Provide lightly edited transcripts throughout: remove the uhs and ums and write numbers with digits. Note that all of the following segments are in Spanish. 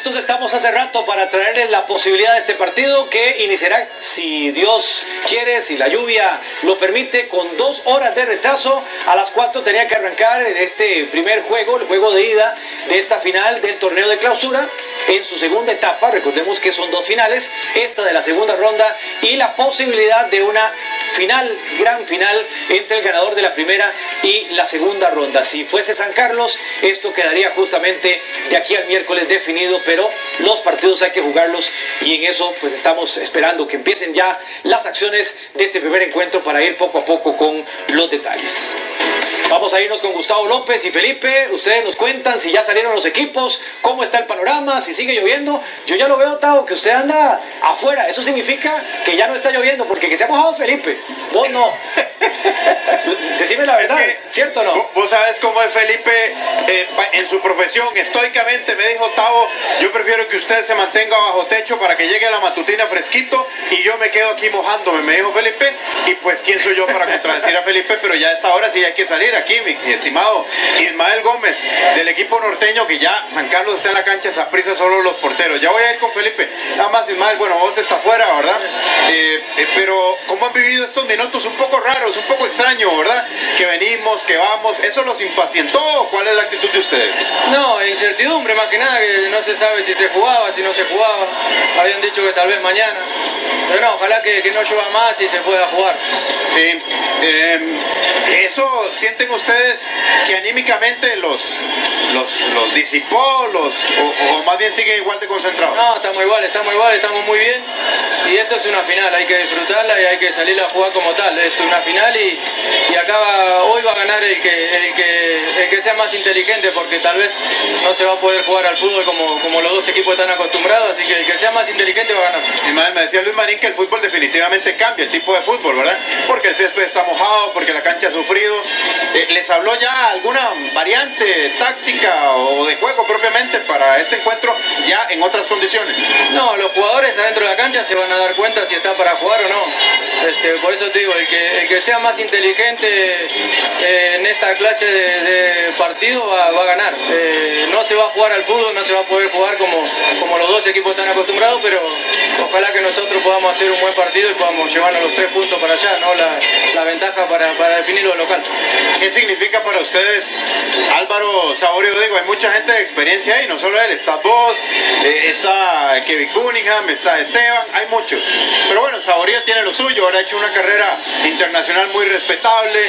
Listos estamos hace rato para traerles la posibilidad de este partido que iniciará, si Dios quiere, si la lluvia lo permite, con 2 horas de retraso. A las 4 tenía que arrancar este primer juego, el juego de ida de esta final del torneo de clausura en su segunda etapa. Recordemos que son 2 finales, esta de la segunda ronda y la posibilidad de una final, gran final entre el ganador de la primera y la segunda ronda. Si fuese San Carlos, esto quedaría justamente de aquí al miércoles definido, pero los partidos hay que jugarlos y en eso pues estamos esperando que empiecen ya las acciones de este primer encuentro para ir poco a poco con los detalles. Vamos a irnos con Gustavo López y Felipe. Ustedes nos cuentan si ya salieron los equipos, cómo está el panorama, si sigue lloviendo. Yo ya lo veo, Tavo, que usted anda afuera. Eso significa que ya no está lloviendo, porque que se ha mojado Felipe. Vos no. Decime la verdad, ¿cierto o no? Vos sabes cómo es Felipe en su profesión. Estoicamente me dijo, Tavo, yo prefiero que usted se mantenga bajo techo para que llegue a la matutina fresquito y yo me quedo aquí mojándome, me dijo Felipe. Y pues, ¿quién soy yo para contradecir a Felipe? Pero ya a esta hora sí hay que salir aquí, mi estimado Ismael Gómez, del equipo norteño, que ya San Carlos está en la cancha, Saprissa solo los porteros. Ya voy a ir con Felipe. Nada más, Ismael, bueno, vos está afuera, ¿verdad? Pero, ¿cómo han vivido estos minutos un poco raros, un poco extraños, ¿verdad? Que venimos, que vamos, ¿eso los impacientó o cuál es la actitud de ustedes? No, incertidumbre más que nada, que no se sabe si se jugaba, si no se jugaba. Habían dicho que tal vez mañana. Pero no, ojalá que no llueva más y se pueda jugar. Sí. ¿Eso sienten ustedes que anímicamente los disipó, o más bien siguen igual de concentrados? No, estamos igual, estamos muy bien. Y esto es una final, hay que disfrutarla y hay que salir a jugar como tal. Es una final y acá hoy va a ganar el que sea más inteligente, porque tal vez no se va a poder jugar al fútbol como los dos equipos están acostumbrados, así que el que sea más inteligente va a ganar. Y más, me decía Luis Marín que el fútbol definitivamente cambia, el tipo de fútbol, ¿verdad? Porque el césped está mojado, porque la cancha ha sufrido. ¿Les habló ya alguna variante táctica o de juego propiamente para este encuentro ya en otras condiciones? No, los jugadores adentro de la cancha se van a dar cuenta si está para jugar o no. Por eso te digo, el que sea más inteligente en esta clase de partido va a ganar. No se va a jugar al fútbol, no se va a poder jugar como los dos equipos están acostumbrados, pero ojalá que nosotros podamos hacer un buen partido y podamos llevarnos los 3 puntos para allá, ¿no? La ventaja para definir lo local. ¿Qué significa para ustedes, Álvaro Saborío? Digo, hay mucha gente de experiencia ahí, no solo él, está vos, está Kevin Cunningham, está Esteban, hay muchos. Pero bueno, Saborío tiene lo suyo, ahora ha hecho una carrera internacional muy respetable.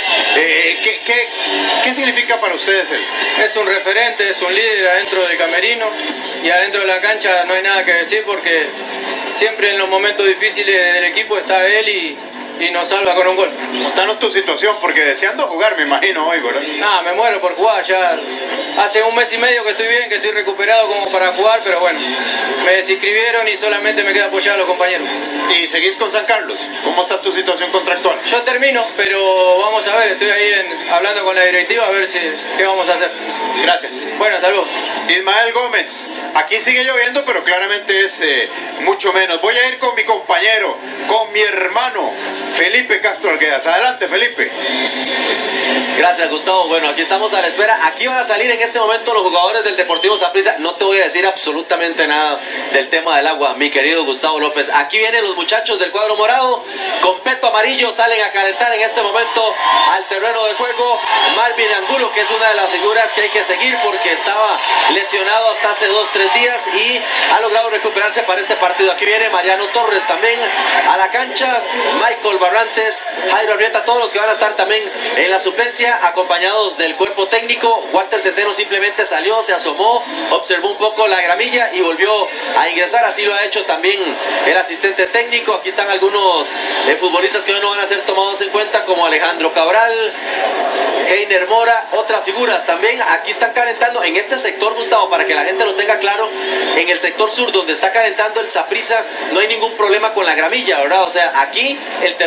¿Qué significa para ustedes él? Es un referente, es un líder adentro del camerino y adentro de la cancha no hay nada que decir, porque siempre en los momentos difíciles del equipo está él y nos salva con un gol. Contanos tu situación, porque deseando jugar, me imagino, hoy, ¿verdad? Nada, me muero por jugar. Ya hace 1 mes y medio que estoy bien, que estoy recuperado como para jugar, pero bueno, me desinscribieron y solamente me queda apoyar a los compañeros. ¿Y seguís con San Carlos? ¿Cómo está tu situación contractual? Yo termino, pero vamos a ver, estoy ahí hablando con la directiva a ver qué vamos a hacer. Gracias. Bueno, hasta luego. Ismael Gómez, aquí sigue lloviendo, pero claramente es mucho menos. Voy a ir con mi compañero, con mi hermano, Felipe Castro Arguedas. Adelante, Felipe. Gracias, Gustavo. Bueno, aquí estamos a la espera. Aquí van a salir en este momento los jugadores del Deportivo Saprissa. No te voy a decir absolutamente nada del tema del agua, mi querido Gustavo López. Aquí vienen los muchachos del cuadro morado con peto amarillo, salen a calentar en este momento al terreno de juego. Marvin Angulo, que es una de las figuras que hay que seguir porque estaba lesionado hasta hace 2-3 días y ha logrado recuperarse para este partido. Aquí viene Mariano Torres también a la cancha, Michael Barrantes, Jairo Arrieta, todos los que van a estar también en la suplencia, acompañados del cuerpo técnico. Walter Centeno simplemente salió, se asomó, observó un poco la gramilla y volvió a ingresar. Así lo ha hecho también el asistente técnico. Aquí están algunos futbolistas que hoy no van a ser tomados en cuenta, como Alejandro Cabral, Heiner Mora, otras figuras también. Aquí están calentando en este sector, Gustavo, para que la gente lo tenga claro. En el sector sur, donde está calentando el Saprissa, no hay ningún problema con la gramilla, ¿verdad? O sea, aquí el terreno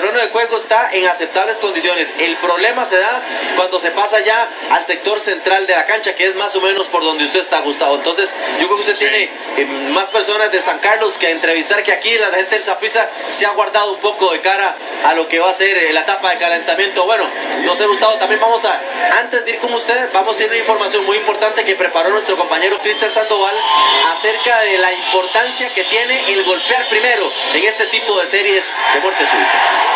terreno de juego está en aceptables condiciones. El problema se da cuando se pasa ya al sector central de la cancha, que es más o menos por donde usted está, Gustavo. Entonces, yo creo que usted tiene más personas de San Carlos que entrevistar, que aquí la gente del Saprissa se ha guardado un poco de cara a lo que va a ser la etapa de calentamiento. Bueno, no sé, Gustavo, también vamos a, antes de ir con usted, vamos a ir a una información muy importante que preparó nuestro compañero Cristian Sandoval acerca de la importancia que tiene el golpear primero en este tipo de series de muerte súbita.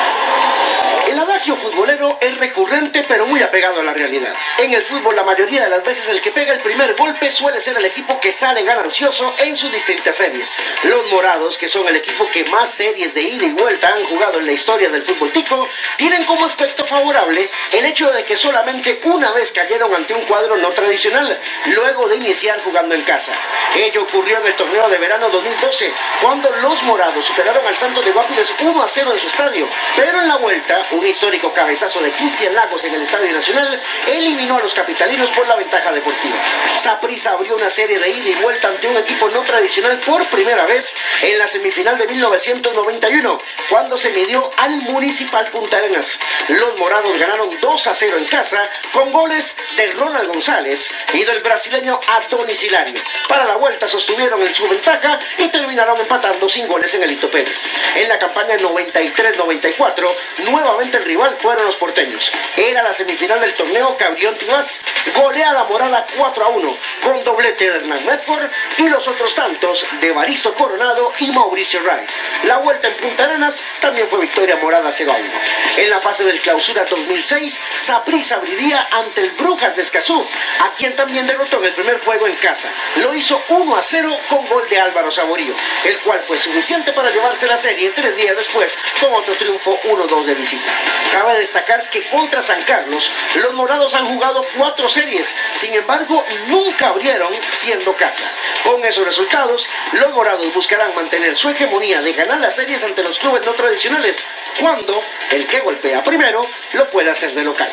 El adagio futbolero es recurrente pero muy apegado a la realidad. En el fútbol la mayoría de las veces el que pega el primer golpe suele ser el equipo que sale ganancioso en sus distintas series. Los morados, que son el equipo que más series de ida y vuelta han jugado en la historia del fútbol tico, tienen como aspecto favorable el hecho de que solamente una vez cayeron ante un cuadro no tradicional, luego de iniciar jugando en casa. Ello ocurrió en el torneo de verano 2012, cuando los morados superaron al Santos de Guápiles 1-0 en su estadio, pero en la vuelta, un histórico cabezazo de Cristian Lagos en el Estadio Nacional eliminó a los capitalinos por la ventaja deportiva. Saprissa abrió una serie de ida y vuelta ante un equipo no tradicional por primera vez en la semifinal de 1991, cuando se midió al Municipal Punta Arenas. Los morados ganaron 2-0 en casa con goles de Ronald González y del brasileño Adonis Hilario. Para la vuelta sostuvieron en su ventaja y terminaron empatando sin goles en el Hito Pérez. En la campaña 93-94, nuevamente el rival fueron los porteños. Era la semifinal del torneo Cabrión Tibás, goleada morada 4-1, con doblete de Hernán Medford y los otros tantos de Baristo Coronado y Mauricio Wright. La vuelta en Punta Arenas también fue victoria morada 0-1. En la fase del clausura 2006, Saprissa abriría ante el Brujas de Escazú, a quien también derrotó en el primer juego en casa. Lo hizo 1-0 con gol de Álvaro Saborío, el cual fue suficiente para llevarse la serie 3 días después con otro triunfo 1-2 de visita. Cabe destacar que contra San Carlos, los morados han jugado 4 series, sin embargo, nunca abrieron siendo casa. Con esos resultados, los morados buscarán mantener su hegemonía de ganar las series ante los clubes no tradicionales, cuando el que golpea primero lo puede hacer de local.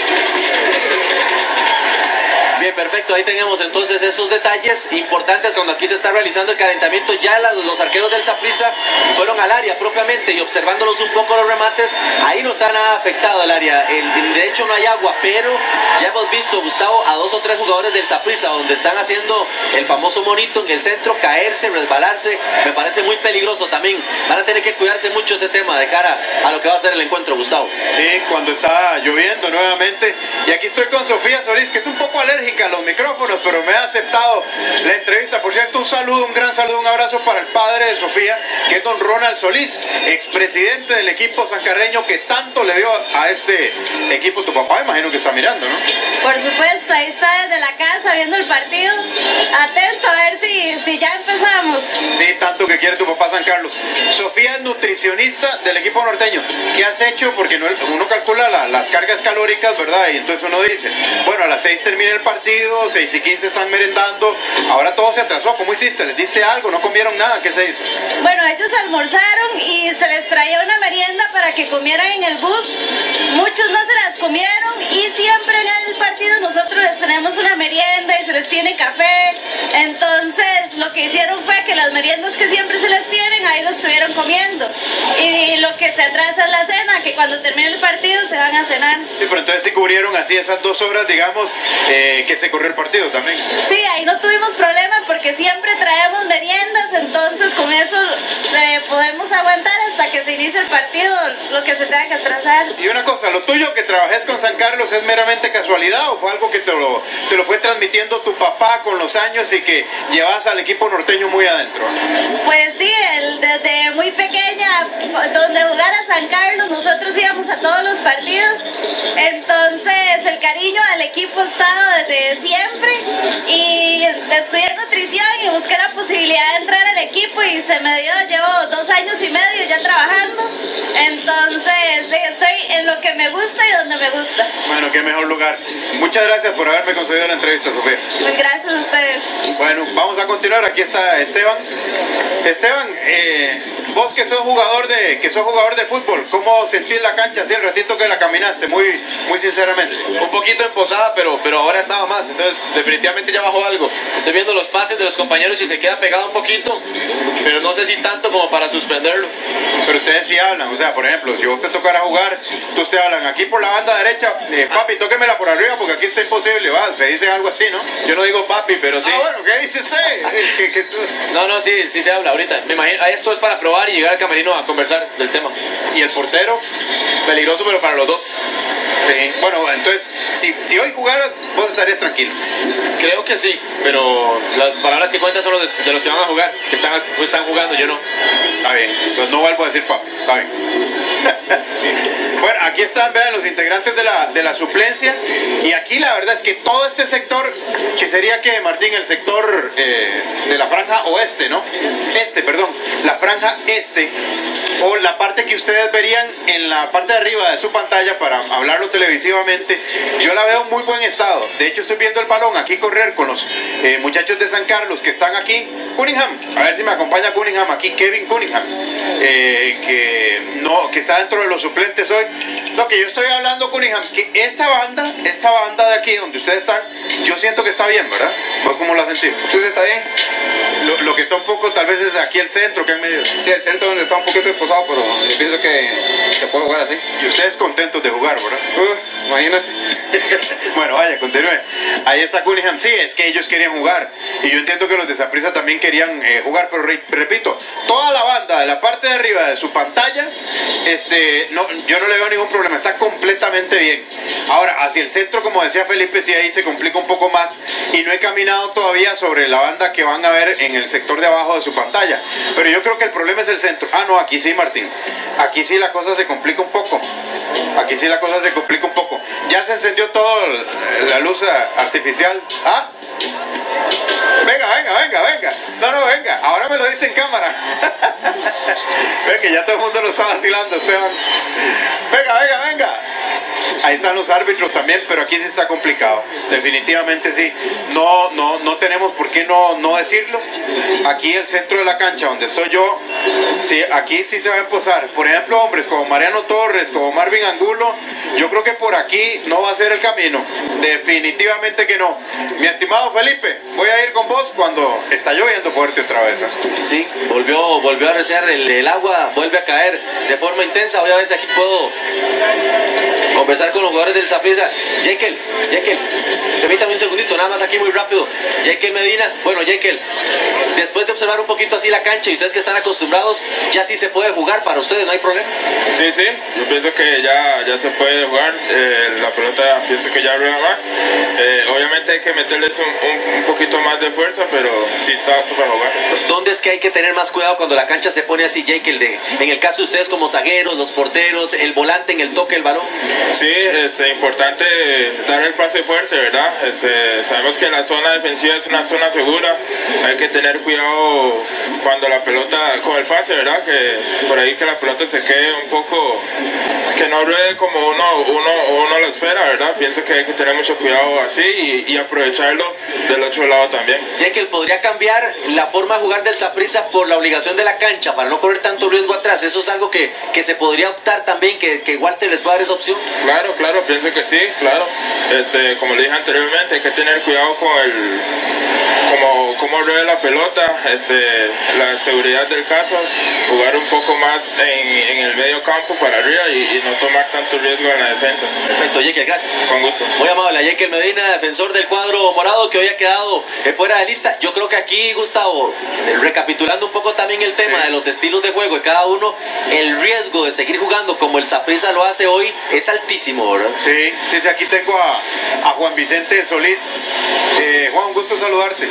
Bien, perfecto, ahí tenemos entonces esos detalles importantes cuando aquí se está realizando el calentamiento. Ya los arqueros del Saprissa fueron al área propiamente y observándolos un poco los remates, ahí no está nada afectado el área, de hecho no hay agua, pero ya hemos visto, Gustavo, a 2 o 3 jugadores del Saprissa donde están haciendo el famoso monito en el centro, caerse, resbalarse, me parece muy peligroso también. Van a tener que cuidarse mucho ese tema de cara a lo que va a ser el encuentro, Gustavo. Sí, cuando está lloviendo nuevamente. Y aquí estoy con Sofía Solís, que es un poco alérgica a los micrófonos, pero me ha aceptado la entrevista. Por cierto, un saludo, un gran saludo, un abrazo para el padre de Sofía, que es don Ronald Solís, expresidente del equipo sancarreño que tanto le dio a este equipo. Tu papá, imagino que está mirando, ¿no? Por supuesto, ahí está desde la casa viendo el partido, atento a ver si ya empezamos. Sí, tanto que quiere tu papá San Carlos. Sofía es nutricionista del equipo norteño. ¿Qué has hecho? Porque uno calcula las cargas calóricas, ¿verdad? Y entonces uno dice, bueno, a las 6 termina el partido, 6:15 están merendando, ahora todo se atrasó. ¿Cómo hiciste? ¿Les diste algo? ¿No comieron nada? ¿Qué se hizo? Bueno, ellos almorzaron y se les traía una merienda para que comieran en el bus. Muchos no se las comieron y siempre en el partido nosotros les tenemos una merienda y se les tiene café. Entonces lo que hicieron fue que las meriendas que siempre se les tienen, ahí lo estuvieron comiendo. Y lo que se atrasa es la cena, que cuando termine el partido se van a cenar. Sí, pero entonces sí cubrieron así esas 2 horas, digamos, que se corrió el partido también. Sí, ahí no tuvimos problema porque siempre traemos meriendas, entonces con eso podemos aguantar hasta que se inicie el partido, lo que se tenga que atrasar. Y una cosa, ¿lo tuyo que trabajes con San Carlos es meramente casualidad o fue algo que te lo fue transmitiendo tu papá con los años y que llevas al equipo norteño muy adentro? Pues sí, desde muy pequeña, donde jugara San Carlos, nosotros íbamos a todos los partidos, entonces el cariño al equipo ha estado desde siempre y estudié nutrición y busqué la posibilidad de entrar al equipo y se me dio, llevo 2 años y medio ya trabajando, entonces estoy en lo que me gusta y donde me gusta. Bueno, qué mejor lugar. Muchas gracias por haberme concedido la entrevista, Sofía. Pues gracias a ustedes. Bueno, vamos a continuar. Aquí está Esteban. Esteban, vos que sos jugador de fútbol, ¿cómo sentís la cancha así el ratito que la caminaste? Muy sinceramente. Un poquito emposada, pero ahora estaba más, entonces definitivamente ya bajó algo. Estoy viendo los pases de los compañeros y se queda pegado un poquito, pero no sé si tanto como para suspenderlo. Pero ustedes sí hablan, o sea, por ejemplo, si vos te tocara jugar, ustedes hablan aquí por la banda derecha, papi, tóquemela por arriba porque aquí está imposible, va, se dice algo así, ¿no? Yo no digo papi, pero sí. Ah, bueno, ¿qué dice usted? No, sí se habla ahorita. Me imagino, esto es para probar y llegar al camerino a conversar del tema. ¿Y el portero? Peligroso, pero para los dos. Sí. Bueno, entonces, si hoy jugaras, vos estarías tranquilo. Creo que sí, pero las palabras que cuentan son de los que van a jugar, que están jugando, yo no. Está bien, pues no vuelvo a decir papi, está bien. Bueno, aquí están, vean, los integrantes de la suplencia. Y aquí la verdad es que todo este sector, que sería que, Martín, el sector de la franja oeste, ¿no? La franja este, o la parte que ustedes verían en la parte de arriba de su pantalla para hablarlo televisivamente, yo la veo en muy buen estado. De hecho, estoy viendo el balón aquí correr con los muchachos de San Carlos que están aquí. Cunningham, a ver si me acompaña Cunningham aquí, Kevin Cunningham, que está dentro de los suplentes hoy. Lo que yo estoy hablando, Cunningham, que esta banda de aquí donde ustedes están, yo siento que está bien, ¿verdad? ¿Vos cómo lo sentís? Sí, está bien. Lo que está un poco, tal vez es aquí el centro, que en medio. Sí, el centro donde está un poquito desposado, pero yo pienso que se puede jugar así. Y ustedes contentos de jugar, ¿verdad? Imagínate. Bueno, vaya, continúe. Ahí está Cunningham. Sí, es que ellos querían jugar. Y yo entiendo que los de Saprissa también querían jugar, pero repito, toda la banda de la parte de arriba de su pantalla, yo no le veo ningún problema, está completamente bien. Ahora, hacia el centro, como decía Felipe, sí, ahí se complica un poco más. Y no he caminado todavía sobre la banda que van a ver en el sector de abajo de su pantalla. Pero yo creo que el problema es el centro. Ah, no, aquí sí, Martín. Aquí sí la cosa se complica un poco. Aquí sí la cosa se complica un poco. Ya se encendió todo la luz artificial. ¿Ah? Venga. No, venga. Ahora me lo dice en cámara. Ve que ya todo el mundo lo está vacilando, Esteban. Venga. Ahí están los árbitros también, pero aquí sí está complicado. Definitivamente sí. No tenemos por qué no decirlo. Aquí el centro de la cancha donde estoy yo, sí, aquí sí se va a empezar. Por ejemplo, hombres como Mariano Torres, como Marvin Angulo, yo creo que por aquí no va a ser el camino. Definitivamente que no. Mi estimado Felipe, voy a ir con vos cuando está lloviendo fuerte otra vez. Sí, volvió a reciar el agua, vuelve a caer de forma intensa. Voy a ver si aquí puedo conversar con los jugadores del Saprissa. Jekyll, permítame un segundito, nada más aquí muy rápido. Jekyll Medina, bueno, Jekyll, después de observar un poquito así la cancha y ustedes que están acostumbrados, ya sí se puede jugar para ustedes, no hay problema. Sí, yo pienso que ya se puede jugar, la pelota pienso que ya rueda más. Obviamente hay que meterles un poquito más de fuerza, pero sí está apto para jugar. ¿Dónde es que hay que tener más cuidado cuando la cancha se pone así, Jekyll? En el caso de ustedes como zagueros, los porteros, el volante en el toque del balón. Sí, es importante dar el pase fuerte, ¿verdad? Sabemos que la zona defensiva es una zona segura, hay que tener cuidado cuando la pelota, con el pase, ¿verdad? Que por ahí que la pelota se quede un poco, que no ruede como uno lo espera, ¿verdad? Pienso que hay que tener mucho cuidado así y aprovecharlo del otro lado también. Jekyll, ¿podría cambiar la forma de jugar del Saprissa por la obligación de la cancha para no correr tanto riesgo atrás? ¿Eso es algo que se podría optar también, que Walter les pueda dar esa opción? Claro, pienso que sí, claro. Como le dije anteriormente, hay que tener cuidado con cómo ruede la pelota, la seguridad del caso, jugar un poco más en el medio campo para arriba y no tomar tanto riesgo en la defensa. Perfecto, Jekyll, gracias. Con gusto. Muy amable, a Jekyll Medina, defensor del cuadro morado, que hoy ha quedado fuera de lista. Yo creo que aquí, Gustavo, recapitulando un poco también el tema de los estilos de juego de cada uno, el riesgo de seguir jugando como el Saprissa lo hace hoy es altísimo, ¿verdad? Sí, aquí tengo a Juan Vicente Solís. Juan, un gusto saludarte.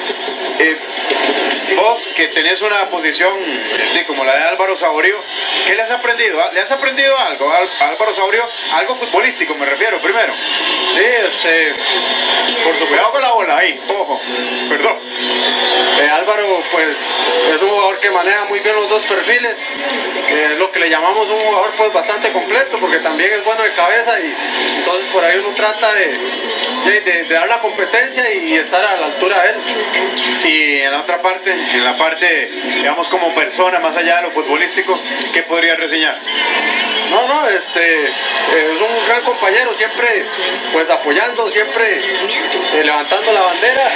Vos que tenés una posición como la de Álvaro Saborío, ¿qué le has aprendido? ¿Le has aprendido algo a Álvaro Saborío? Algo futbolístico me refiero, primero. Sí, por supuesto. Cuidado con la bola ahí, ojo, perdón. Álvaro pues es un jugador que maneja muy bien los dos perfiles, es lo que le llamamos un jugador pues bastante completo, porque también es bueno de cabeza y entonces por ahí uno trata de dar la competencia y estar a la altura de él. Y en la otra parte, en la parte, digamos, como persona, más allá de lo futbolístico, ¿qué podría reseñar? No, es un gran compañero, siempre pues apoyando, siempre levantando la bandera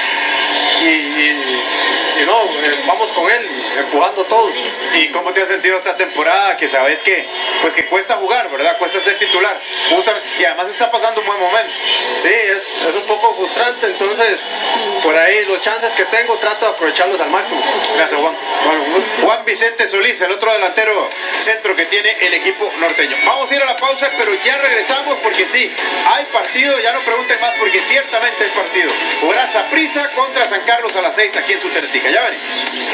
y no, vamos con él, empujando todos. ¿Y cómo te has sentido esta temporada? Que sabes que, pues que cuesta jugar, ¿verdad? Cuesta ser titular. Y además está pasando un buen momento. Sí, es un poco frustrante, entonces por ahí los chances que tengo trato de aprovecharlos al máximo. Gracias, Juan. Juan Vicente Solís, el otro delantero centro que tiene el equipo norteño. Vamos a ir a la pausa, pero ya regresamos porque sí, hay partido, ya no pregunten más porque ciertamente hay partido. Jugará Saprissa contra San Carlos a las 6 aquí en Sutertica. Ya venimos.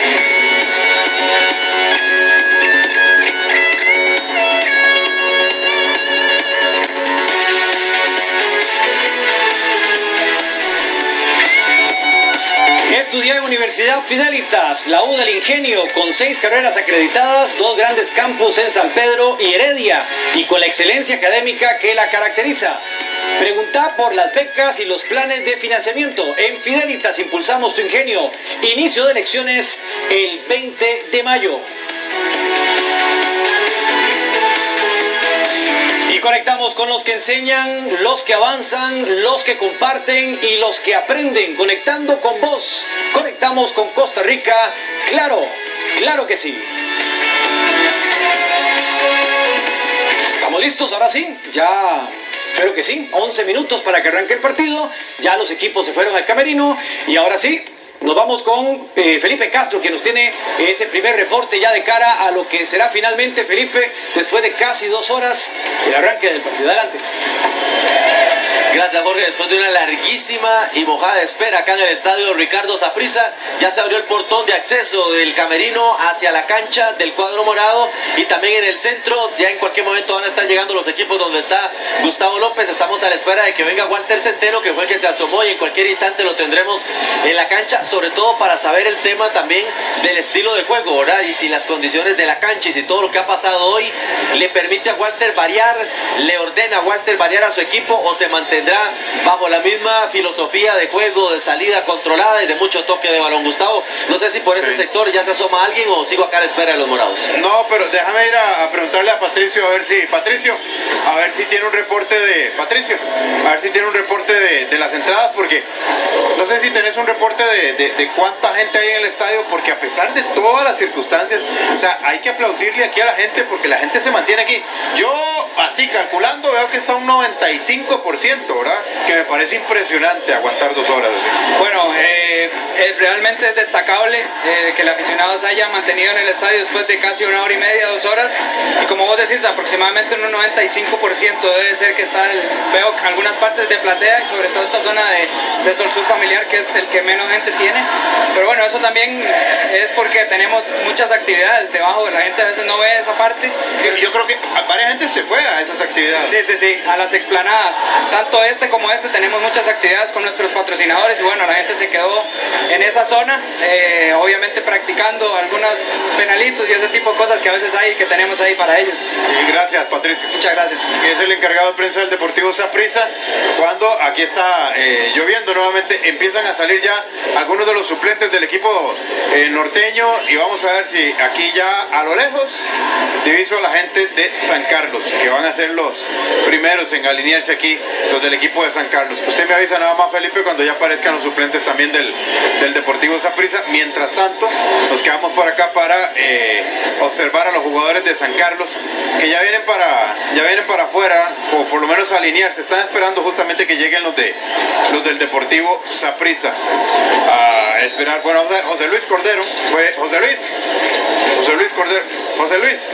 Estudié en Universidad Fidelitas, la U del Ingenio, con 6 carreras acreditadas, 2 grandes campus en San Pedro y Heredia, y con la excelencia académica que la caracteriza. Pregunta por las becas y los planes de financiamiento. En Fidelitas impulsamos tu ingenio. Inicio de elecciones el 20 de mayo. Y conectamos con los que enseñan, los que avanzan, los que comparten y los que aprenden. Conectando con vos. Conectamos con Costa Rica. Claro, claro que sí. ¿Estamos listos? Ahora sí, ya... Espero que sí, 11 minutos para que arranque el partido, ya los equipos se fueron al camerino y ahora sí, nos vamos con Felipe Castro, que nos tiene ese primer reporte ya de cara a lo que será finalmente, Felipe, después de casi 2 horas, el arranque del partido. Adelante. Gracias, Jorge. Después de una larguísima y mojada espera acá en el estadio Ricardo Saprissa, ya se abrió el portón de acceso del camerino hacia la cancha del cuadro morado y también en el centro. Ya en cualquier momento van a estar llegando los equipos donde está Gustavo López. Estamos a la espera de que venga Walter Centeno, que fue el que se asomó, y en cualquier instante lo tendremos en la cancha, sobre todo para saber el tema también del estilo de juego, ¿verdad? Y si las condiciones de la cancha y si todo lo que ha pasado hoy le permite a Walter variar, le ordena a Walter variar a su equipo, o se mantendrá bajo la misma filosofía de juego, de salida controlada y de mucho toque de balón. Gustavo, no sé si por ese sector ya se asoma alguien o sigo acá a la espera de los morados. No, pero déjame ir a preguntarle a Patricio a ver si tiene un reporte de de las entradas, porque no sé si tenés un reporte de cuánta gente hay en el estadio, porque a pesar de todas las circunstancias, o sea, hay que aplaudirle aquí a la gente porque la gente se mantiene aquí. Yo así calculando veo que está un 95%, ¿verdad? Que me parece impresionante aguantar 2 horas. Así. Bueno, realmente es destacable que el aficionado se haya mantenido en el estadio después de casi 1 hora y media, 2 horas, y como vos decís, aproximadamente un 95% debe ser que veo algunas partes de platea y sobre todo esta zona de Sol Sur Familiar, que es el que menos gente tiene, pero bueno, eso también es porque tenemos muchas actividades debajo, la gente a veces no ve esa parte. Yo creo que varias gente se fue a esas actividades. Sí, a las explanadas, tanto este como este, tenemos muchas actividades con nuestros patrocinadores y bueno, la gente se quedó en esa zona, obviamente practicando algunos penalitos y ese tipo de cosas que a veces hay, que tenemos ahí para ellos. Y gracias, Patricio. Muchas gracias. Que es el encargado de prensa del Deportivo Saprissa. Cuando aquí está lloviendo nuevamente, empiezan a salir ya algunos de los suplentes del equipo norteño, y vamos a ver si aquí ya a lo lejos diviso a la gente de San Carlos, que van a ser los primeros en alinearse aquí, los del equipo de San Carlos. Usted me avisa nada más, Felipe, cuando ya aparezcan los suplentes también del Deportivo Saprissa. Mientras tanto, nos quedamos por acá para observar a los jugadores de San Carlos, que ya vienen para afuera, o por lo menos a alinearse. Están esperando justamente que lleguen los del Deportivo Saprissa a esperar. Bueno, José Luis Cordero, José Luis,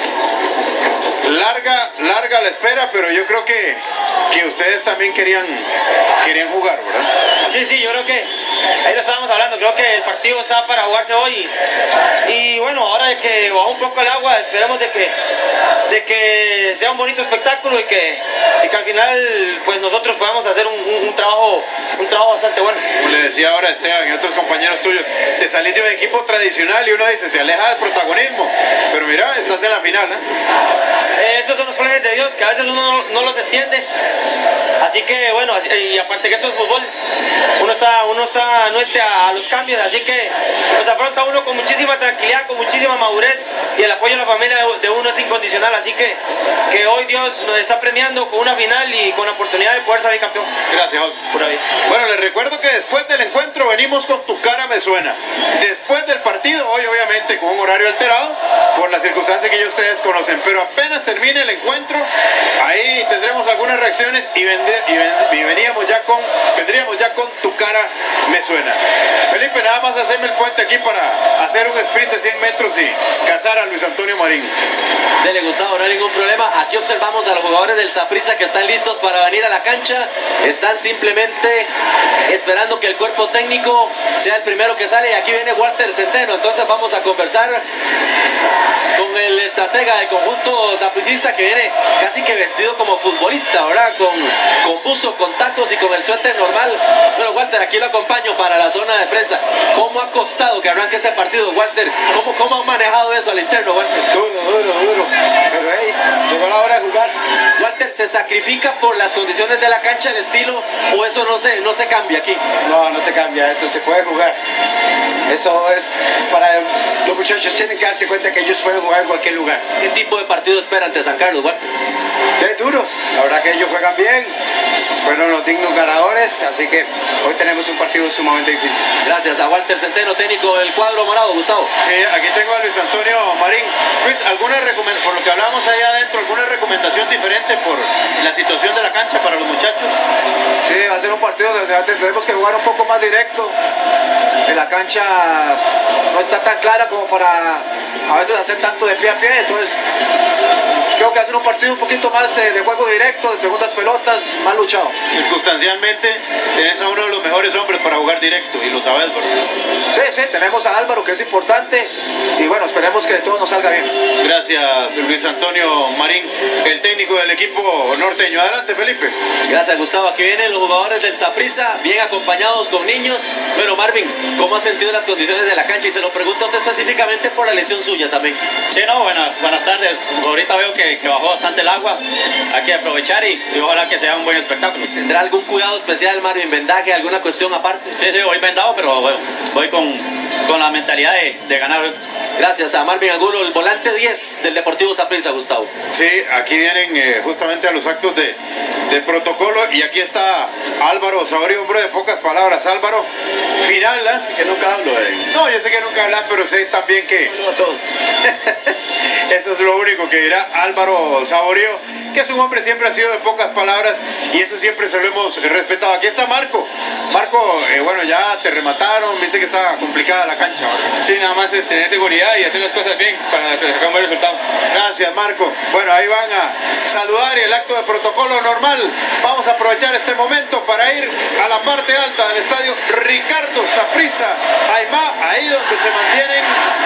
larga la espera, pero yo creo que ustedes también querían jugar, ¿verdad? Sí, yo creo que ahí lo estábamos hablando, creo que el partido está para jugarse hoy y bueno, ahora de que bajó un poco el agua, esperemos de que sea un bonito espectáculo y que al final pues nosotros podamos hacer un trabajo bastante bueno. Como le decía ahora a Esteban y otros compañeros tuyos, te salís de un equipo tradicional y uno dice, se aleja del protagonismo, pero mira, estás en la final, ¿eh? Esos son los planes de Dios, que a veces uno no los entiende. Así Así que bueno, y aparte que esto es fútbol, uno está anuente a los cambios, así que nos afronta uno con muchísima tranquilidad, con muchísima madurez, y el apoyo de la familia de uno es incondicional, así que hoy Dios nos está premiando con una final y con la oportunidad de poder salir campeón. Gracias, José. Pura vida. Bueno, les recuerdo que después del encuentro venimos con Tu Cara Me Suena. Después del partido, hoy obviamente con un horario alterado por las circunstancias que ya ustedes conocen, pero apenas termine el encuentro, ahí tendremos algunas reacciones y vendríamos ya con Tu Cara Me Suena. Felipe, nada más hacerme el puente aquí para hacer un sprint de 100 metros y cazar a Luis Antonio Marín. Dele, Gustavo, no hay ningún problema. Aquí observamos a los jugadores del Saprissa que están listos para venir a la cancha. Están simplemente esperando que el cuerpo técnico sea el primero que sale. Y aquí viene Walter Centeno. Entonces vamos a conversar con el estratega del conjunto sapricista, que viene casi que vestido como futbolista, ¿verdad? Con buzo, con tacos y con el suéter normal. Bueno, Walter, aquí lo acompaño para la zona de prensa. ¿Cómo ha costado que arranque este partido, Walter? ¿Cómo han manejado eso al interno, Walter? Duro. Pero hey, llegó la hora de jugar. Walter, ¿se sacrifica por las condiciones de la cancha, el estilo, o eso no se cambia aquí? No se cambia, eso se puede jugar. Eso es para los muchachos, tienen que darse cuenta que ellos pueden jugar en cualquier lugar. ¿Qué tipo de partido espera ante San Carlos, Walter? Es duro, la verdad que ellos juegan bien, fueron los dignos ganadores, así que hoy tenemos un partido sumamente difícil. Gracias a Walter Centeno, técnico del cuadro morado. Gustavo. Sí, aquí tengo a Luis Antonio Marín. Luis, por lo que hablamos ahí adentro, ¿alguna recomendación diferente por la situación de la cancha para los muchachos? Sí, va a ser un partido donde tendremos que jugar un poco más directo. La cancha no está tan clara como para a veces hacer tanto de pie a pie, entonces creo que hacer un partido un poquito más de juego directo, de segundas pelotas, más luchado. Circunstancialmente tenés a uno de los mejores hombres para jugar directo y lo sabes, ¿verdad? Sí, tenemos a Álvaro, que es importante, y bueno, esperemos que todo nos salga bien. Gracias, Luis Antonio Marín, el técnico del equipo norteño. Adelante, Felipe. Gracias, Gustavo. Aquí vienen los jugadores del Saprissa, bien acompañados con niños. Pero Marvin, ¿cómo ha sentido las condiciones de la cancha? Y se lo pregunto a usted específicamente por la lesión suya también. Sí, no, buenas tardes. Ahorita veo que bajó bastante el agua. Hay que aprovechar y ojalá que sea un buen espectáculo. ¿Tendrá algún cuidado especial, Marvin? ¿Vendaje? ¿Alguna cuestión aparte? Sí, voy vendado, pero bueno, voy con la mentalidad de ganar. Gracias a Marvin Angulo, el volante 10 del Deportivo Saprissa, Gustavo. Sí, aquí vienen justamente a los actos de protocolo, y aquí está Álvaro Saborío, hombre de pocas palabras. Álvaro, final, ¿eh? Que nunca hablo No, yo sé que nunca hablas, pero sé también que... todos. Eso es lo único que dirá Álvaro Saborío, que es un hombre siempre ha sido de pocas palabras, y eso siempre se lo hemos respetado. Aquí está Marco. Marco, bueno, ya te remataron, viste que está complicada la cancha ahora. Sí, nada más es tener seguridad y hacer las cosas bien para sacar un buen resultado. Gracias, Marco. Bueno, ahí van a saludar y el acto de protocolo normal. Vamos a aprovechar este momento para ir a la parte alta del estadio Ricardo Saprissa Aymá, ahí donde se mantienen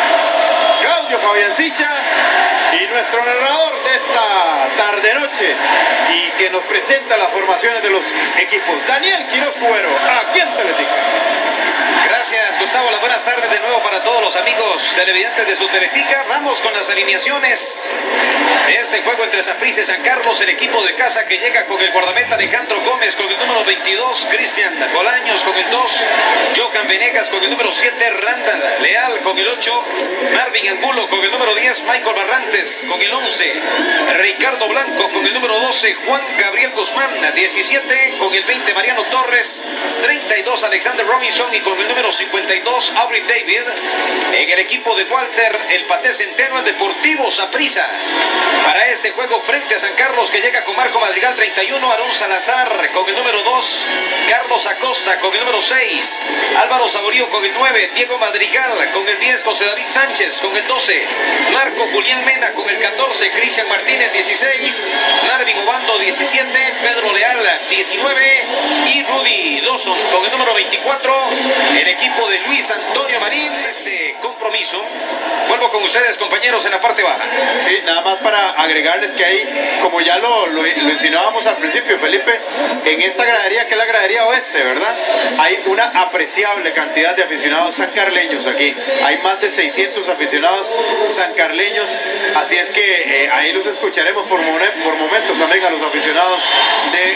Claudio Fabiancilla y nuestro narrador de esta tarde-noche, y que nos presenta las formaciones de los equipos, Daniel Quiroz Cubero, aquí en Teletica. Gracias, Gustavo. Las buenas tardes de nuevo para todos los amigos televidentes de su Teletica. Vamos con las alineaciones de este juego entre Saprissa y San Carlos. El equipo de casa que llega con el guardameta Alejandro Gómez con el número 22, Cristian Bolaños con el 2, Johan Venegas con el número 7, Randall Leal con el 8, Marvin Angulo con el número 10, Michael Barrantes con el 11, Ricardo Blanco con el número 12, Juan Gabriel Guzmán 17, con el 20 Mariano Torres, 32 Alexander Robinson y con el número 52 Aubrey David. En el equipo de Walter el Paté Centeno, el Deportivo Saprissa, para este juego frente a San Carlos, que llega con Marco Madrigal 31, Aarón Salazar con el número 2, Carlos Acosta con el número 6, Álvaro Saborío con el 9, Diego Madrigal con el 10, José David Sánchez con el 12, Marco Julián Mena con el 14, Cristian Martínez 16, Marvin Obando 17, Pedro Leal 19 y Rudy Dawson con el número 24. El equipo de Luis Antonio Marín, este compromiso. Vuelvo con ustedes, compañeros, en la parte baja. Sí, nada más para agregarles que hay, como ya lo insinuábamos al principio, Felipe, en esta gradería, que es la gradería oeste, ¿verdad? Hay una apreciable cantidad de aficionados sancarleños aquí. Hay más de 600 aficionados sancarleños, así es que ahí los escucharemos por momentos también a los aficionados de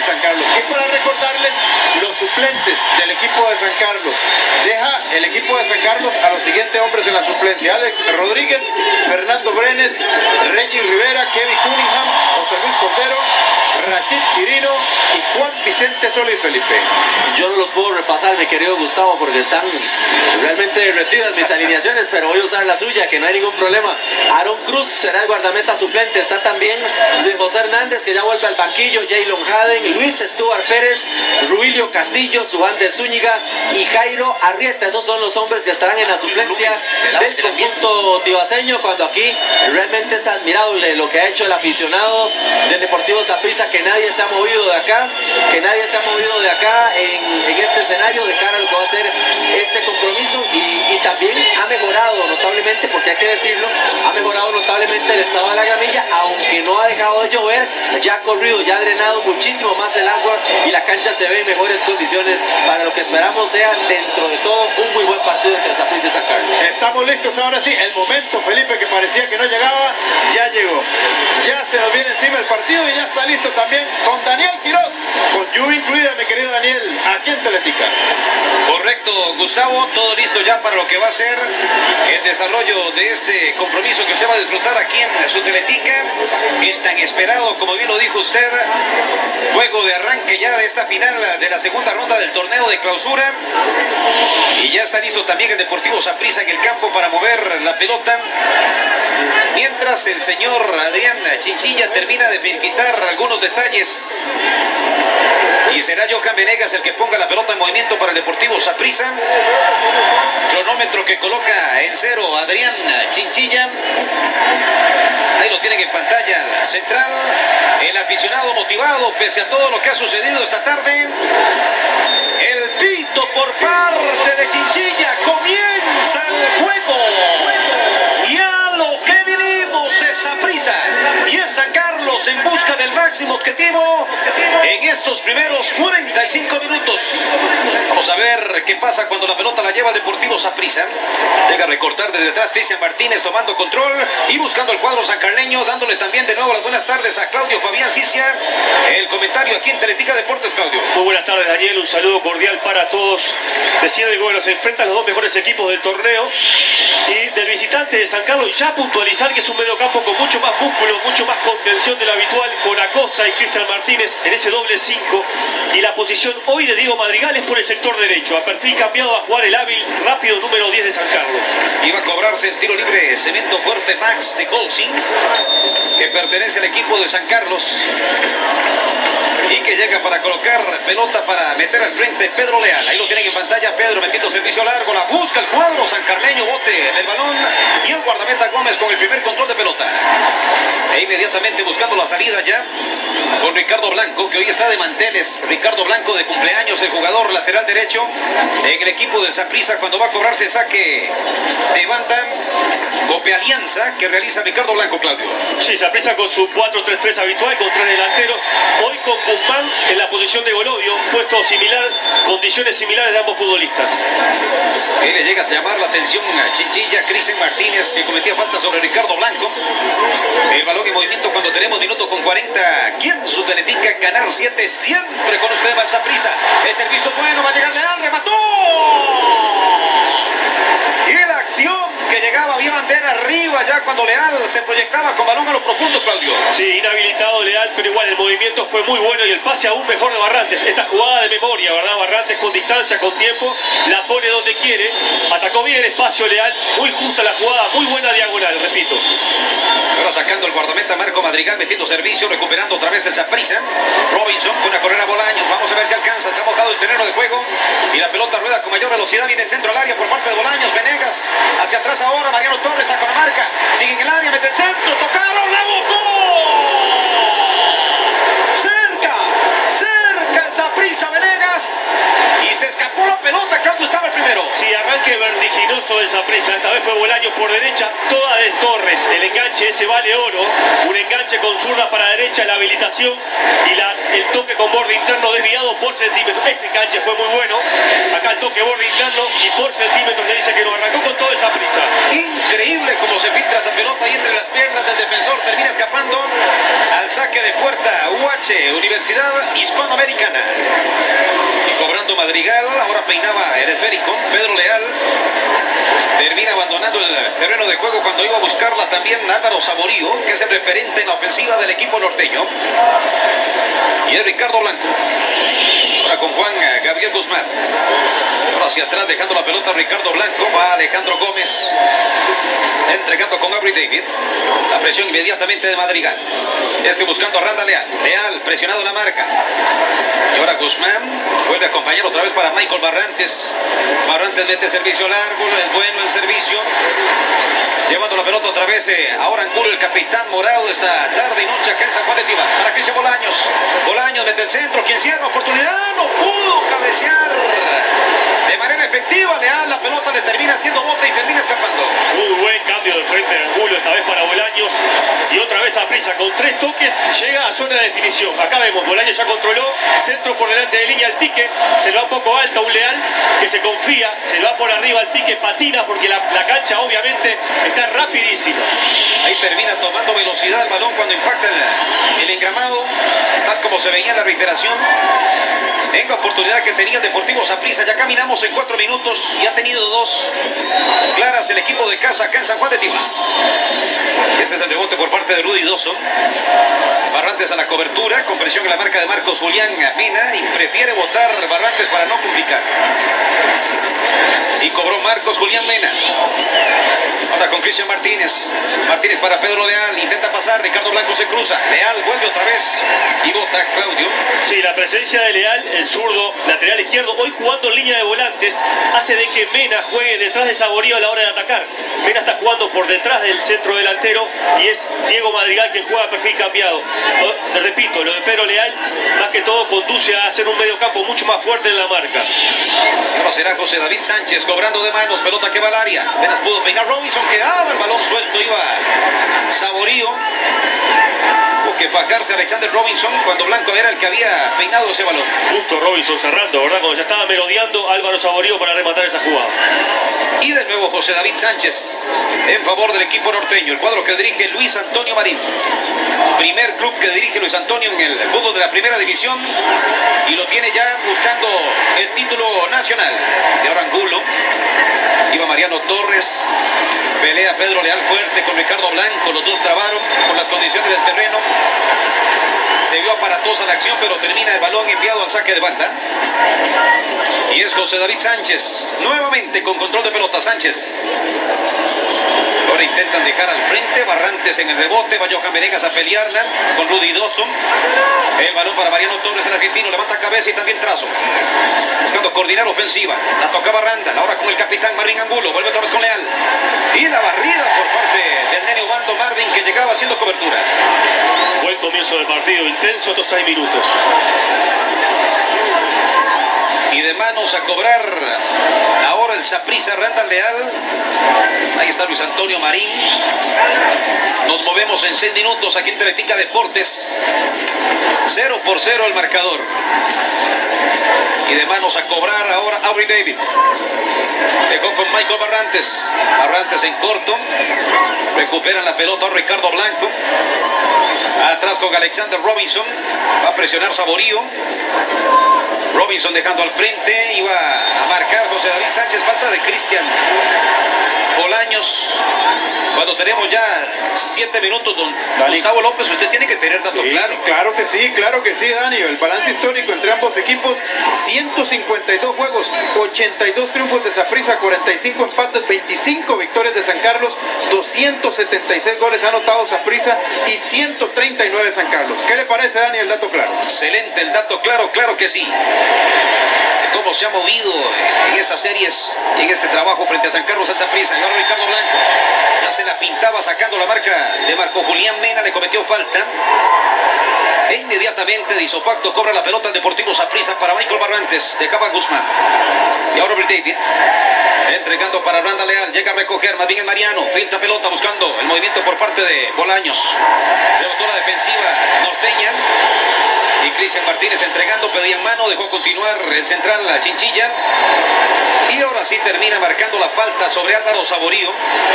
San Carlos. Y para recordarles los suplentes del equipo de San Carlos. Deja el equipo de San Carlos a los siguientes hombres en la suplencia: Alex Rodríguez, Fernando Brenes, Reggie Rivera, Kevin Cunningham, José Luis Cordero, Rashid Chirino y Juan Vicente Solís, Felipe. Yo no los puedo repasar, mi querido Gustavo, porque están realmente derretidas mis alineaciones, pero voy a usar la suya, que no hay ningún problema. Aaron Cruz será el guardameta suplente. Está también Luis José Hernández, que ya vuelve al banquillo, Jaylon Haden, Luis Stuart Pérez, Ruilio Castillo, Suban de Zúñiga y Jairo Arrieta. Esos son los hombres que estarán en la suplencia del conjunto tibaseño, cuando aquí realmente es admirable lo que ha hecho el aficionado del Deportivo Saprissa, que nadie se ha movido de acá, en este escenario de cara a lo que va a ser este compromiso, y también ha mejorado notablemente, porque hay que decirlo, ha mejorado notablemente el estado de la gramilla, aunque no ha dejado de llover, ya ha corrido, ya ha drenado muchísimo más el agua y la cancha se ve en mejores condiciones para lo que esperamos sea, dentro de todo, un muy buen partido entre Saprissa y San Carlos. Estamos listos ahora sí, el momento, Felipe, que parecía que no llegaba, ya llegó. Ya se nos viene encima el partido y ya está listo también con Daniel Quiroz, con lluvia incluida, mi querido Daniel, aquí en Teletica. Correcto, Gustavo, todo listo ya para lo que va a ser el desarrollo de este compromiso que usted va a disfrutar aquí en su Teletica, el tan esperado, como bien lo dijo usted, juego de arranque ya de esta final de la segunda ronda del torneo de clausura, y ya está listo también el Deportivo Saprissa en el campo para mover la pelota, mientras el señor Adrián Chinchilla termina de finiquitar algunos detalles, y será Johan Venegas el que ponga la pelota en movimiento para el Deportivo Saprissa. Cronómetro que coloca en cero Adrián Chinchilla. Ahí lo tienen en pantalla central. El aficionado motivado pese a todo lo que ha sucedido esta tarde. El pito por parte de Chinchilla. Comienza el juego. Y a lo que vinimos es Saprissa y es San Carlos en busca del máximo objetivo en estos primeros 45 minutos. Vamos a ver qué pasa cuando la pelota la lleva Deportivo Saprissa. Llega a recortar desde atrás Cristian Martínez tomando control y buscando el cuadro sancarleño, dándole también de nuevo las buenas tardes a Claudio Fabián Cicia. El comentario aquí en Teletica Deportes, Claudio. Muy buenas tardes, Daniel, un saludo cordial para todos. Decía de bueno, se enfrentan los dos mejores equipos del torneo, y del visitante de San Carlos ya puntualizar que es un mediocampo con mucho más músculo, mucho más contención de lo habitual, con Acosta y Cristian Martínez en ese doble 5, y la posición hoy de Diego Madrigal es por el sector derecho, a perfil cambiado a jugar el hábil rápido número 10 de San Carlos. Iba a cobrarse el tiro libre Cemento Fuerte Max de Colsing, que pertenece al equipo de San Carlos, y que llega para colocar pelota para meter al frente Pedro Leal. Ahí lo tienen en pantalla, Pedro metiendo servicio largo, la busca el cuadro sancarleño, bote del balón, y el guardameta Gómez con el primer control de pelota. E inmediatamente buscando la salida ya con Ricardo Blanco, que hoy está de manteles. Ricardo Blanco de cumpleaños, el jugador lateral derecho en el equipo del Saprissa, cuando va a cobrarse saque de banda, Cope Alianza que realiza Ricardo Blanco, Claudio. Sí, Saprissa con su 4-3-3 habitual, con 3 delanteros, hoy con Guzmán en la posición de Golovio, puesto similar, condiciones similares de ambos futbolistas. Ahí le llega a llamar la atención a Chinchilla, Cristian Martínez, que cometía falta sobre Ricardo Blanco. El balón en movimiento cuando tenemos minuto con 40 aquí en su Teletica, Canal 7, siempre con usted va el Saprissa. El servicio bueno, va a llegar Leal, remató. Y la acción que llegaba bien bandera arriba ya cuando Leal se proyectaba con balón a lo profundo, Claudio. Sí, inhabilitado Leal, pero igual el movimiento fue muy bueno y el pase aún mejor de Barrantes. Esta jugada de memoria, ¿verdad? Barrantes con distancia, con tiempo, la pone donde quiere. Atacó bien el espacio Leal, muy justa la jugada, muy buena diagonal, repito. Ahora sacando el guardameta Marco Madrigal, metiendo servicio, recuperando otra vez el Saprissa. Robinson con la correa Bolaños, vamos a ver si alcanza, está mojado el terreno de juego y la pelota rueda con mayor velocidad, viene el centro al área por parte de Bolaños. Venegas hacia atrás ahora, Mariano Torres saca la marca, sigue en el área, mete el centro, tocaron, la botó. Cerca el Saprissa, Venegas, y se escapó la pelota cuando estaba el primero. Sí, arranque toque vertiginoso del Saprissa. Esta vez fue Bolaños por derecha, toda de Torres. El enganche ese vale oro. Un enganche con zurda para derecha, la habilitación y el toque con borde interno desviado por centímetros. Este enganche fue muy bueno. Acá el toque borde interno y por centímetros le dice que no arrancó con todo el Saprissa. Increíble cómo se filtra esa pelota y entre las piernas del defensor termina escapando al saque de puerta. UH, Universidad Hispanoamericana. Y cobrando Madrigal, ahora peinaba el esférico. Pedro Leal termina abandonando el terreno de juego cuando iba a buscarla también Álvaro Saborío, que es el referente en la ofensiva del equipo norteño. Y es Ricardo Blanco. Ahora con Juan Gabriel Guzmán. Ahora hacia atrás dejando la pelota Ricardo Blanco. Va Alejandro Gómez. Entregando con Aubrey David. La presión inmediatamente de Madrigal. Buscando a Randa Leal. Leal presionado en la marca. Y ahora Guzmán vuelve a acompañar otra vez para Michael Barrantes. Barrantes mete servicio largo. Es bueno el servicio. Llevando la pelota otra vez ahora Angulo, el capitán morado esta tarde y noche acá en San Juan de Tibás. Para Cristian Bolaños. Bolaños mete el centro. Quien cierra oportunidad. No pudo cabecear de manera efectiva. Leal, la pelota le termina haciendo bote y termina escapando. Muy buen cambio de frente de Angulo, esta vez para Bolaños. Y otra vez Saprissa con 3 toques llega a zona de definición. Acá vemos, Bolaños ya controló. Centro por delante de línea al pique. Se lo va un poco alto un Leal que se confía. Se lo va por arriba al pique, patina porque la cancha obviamente está rapidísima. Ahí termina tomando velocidad el balón cuando impacta el engramado, tal como se veía en la reiteración. En la oportunidad que tenía Deportivo Saprissa, ya caminamos en 4 minutos y ha tenido 2 claras el equipo de casa acá en San Juan de Tibás. Ese es el rebote por parte de Rudy Dawson. Barrantes a la cobertura, con presión en la marca de Marcos Julián Mena y prefiere botar Barrantes para no complicar. Y cobró Marcos Julián Mena. Ahora con Cristian Martínez. Martínez para Pedro Leal. Intenta pasar. Ricardo Blanco se cruza. Leal vuelve otra vez. Y bota Claudio. Sí, la presencia de Leal, el zurdo, lateral izquierdo, hoy jugando en línea de volantes, hace de que Mena juegue detrás de Saborío a la hora de atacar. Mena está jugando por detrás del centro delantero y es Diego Madrigal quien juega a perfil cambiado. Repito, lo de Pedro Leal, más que todo, conduce a hacer un medio campo mucho más fuerte en la marca. Ahora será José David Sánchez cobrando de manos, pelota que va al área. Apenas pudo peinar Robinson, quedaba el balón suelto, iba Saborío. Tuvo que fajarse Alexander Robinson cuando Blanco era el que había peinado ese balón. Justo Robinson cerrando, ¿verdad? Cuando ya estaba merodeando Álvaro Saborío para rematar esa jugada. Y de nuevo José David Sánchez en favor del equipo norteño, el cuadro que dirige Luis Antonio Marín. Primer club que dirige Luis Antonio en el fútbol de la primera división y lo tiene ya buscando el título nacional. De ahora Angulo, iba Mariano Torres, pelea Pedro Leal fuerte con Ricardo Blanco, los dos trabaron por las condiciones del terreno. Se vio aparatosa la acción, pero termina el balón enviado al saque de banda. Y es José David Sánchez, nuevamente con control de pelota. Sánchez. Ahora intentan dejar al frente, Barrantes en el rebote, va Johan Venegas a pelearla con Rudy Dawson. El balón para Mariano Torres, el argentino, levanta cabeza y también trazo. Buscando coordinar ofensiva, la tocaba Randall, ahora con el capitán Marvin Angulo, vuelve otra vez con Leal. Y la barrida por parte del nene Obando Marvin que llegaba haciendo cobertura. Buen comienzo del partido, intenso estos 6 minutos. Y de manos a cobrar ahora el Saprissa, Randall Leal. Ahí está Luis Antonio Marín. Nos movemos en 6 minutos aquí en Teletica Deportes. 0-0 el marcador. Y de manos a cobrar ahora Aubrey David. Dejó con Michael Barrantes. Barrantes en corto. Recuperan la pelota Ricardo Blanco. Atrás con Alexander Robinson. Va a presionar Saborío. Robinson dejando al frente, iba a marcar José David Sánchez, falta de Cristian Bolaños. Cuando tenemos ya 7 minutos, don Gustavo López, usted tiene que tener dato claro. Claro que sí, Dani. El balance histórico entre ambos equipos, 152 juegos, 82 triunfos de Saprissa, 45 empates, 25 victorias de San Carlos, 276 goles ha anotado Saprissa y 139 San Carlos. ¿Qué le parece, Dani, el dato claro? Excelente el dato claro, claro que sí. cómo se ha movido en esas series y en este trabajo frente a San Carlos al Saprissa. Y ahora Ricardo Blanco ya se la pintaba sacando la marca de Marco Julián Mena, le cometió falta. E inmediatamente de isofacto cobra la pelota al Deportivo Saprissa para Michael Barrantes, dejaba Guzmán. Y ahora David, entregando para Randa Leal, llega a recoger más bien el Mariano, filtra pelota buscando el movimiento por parte de Bolaños. Rebotó la defensiva norteña. Y Cristian Martínez entregando, pedían mano, dejó continuar el central, la Chinchilla. Y ahora sí termina marcando la falta sobre Álvaro Saborío.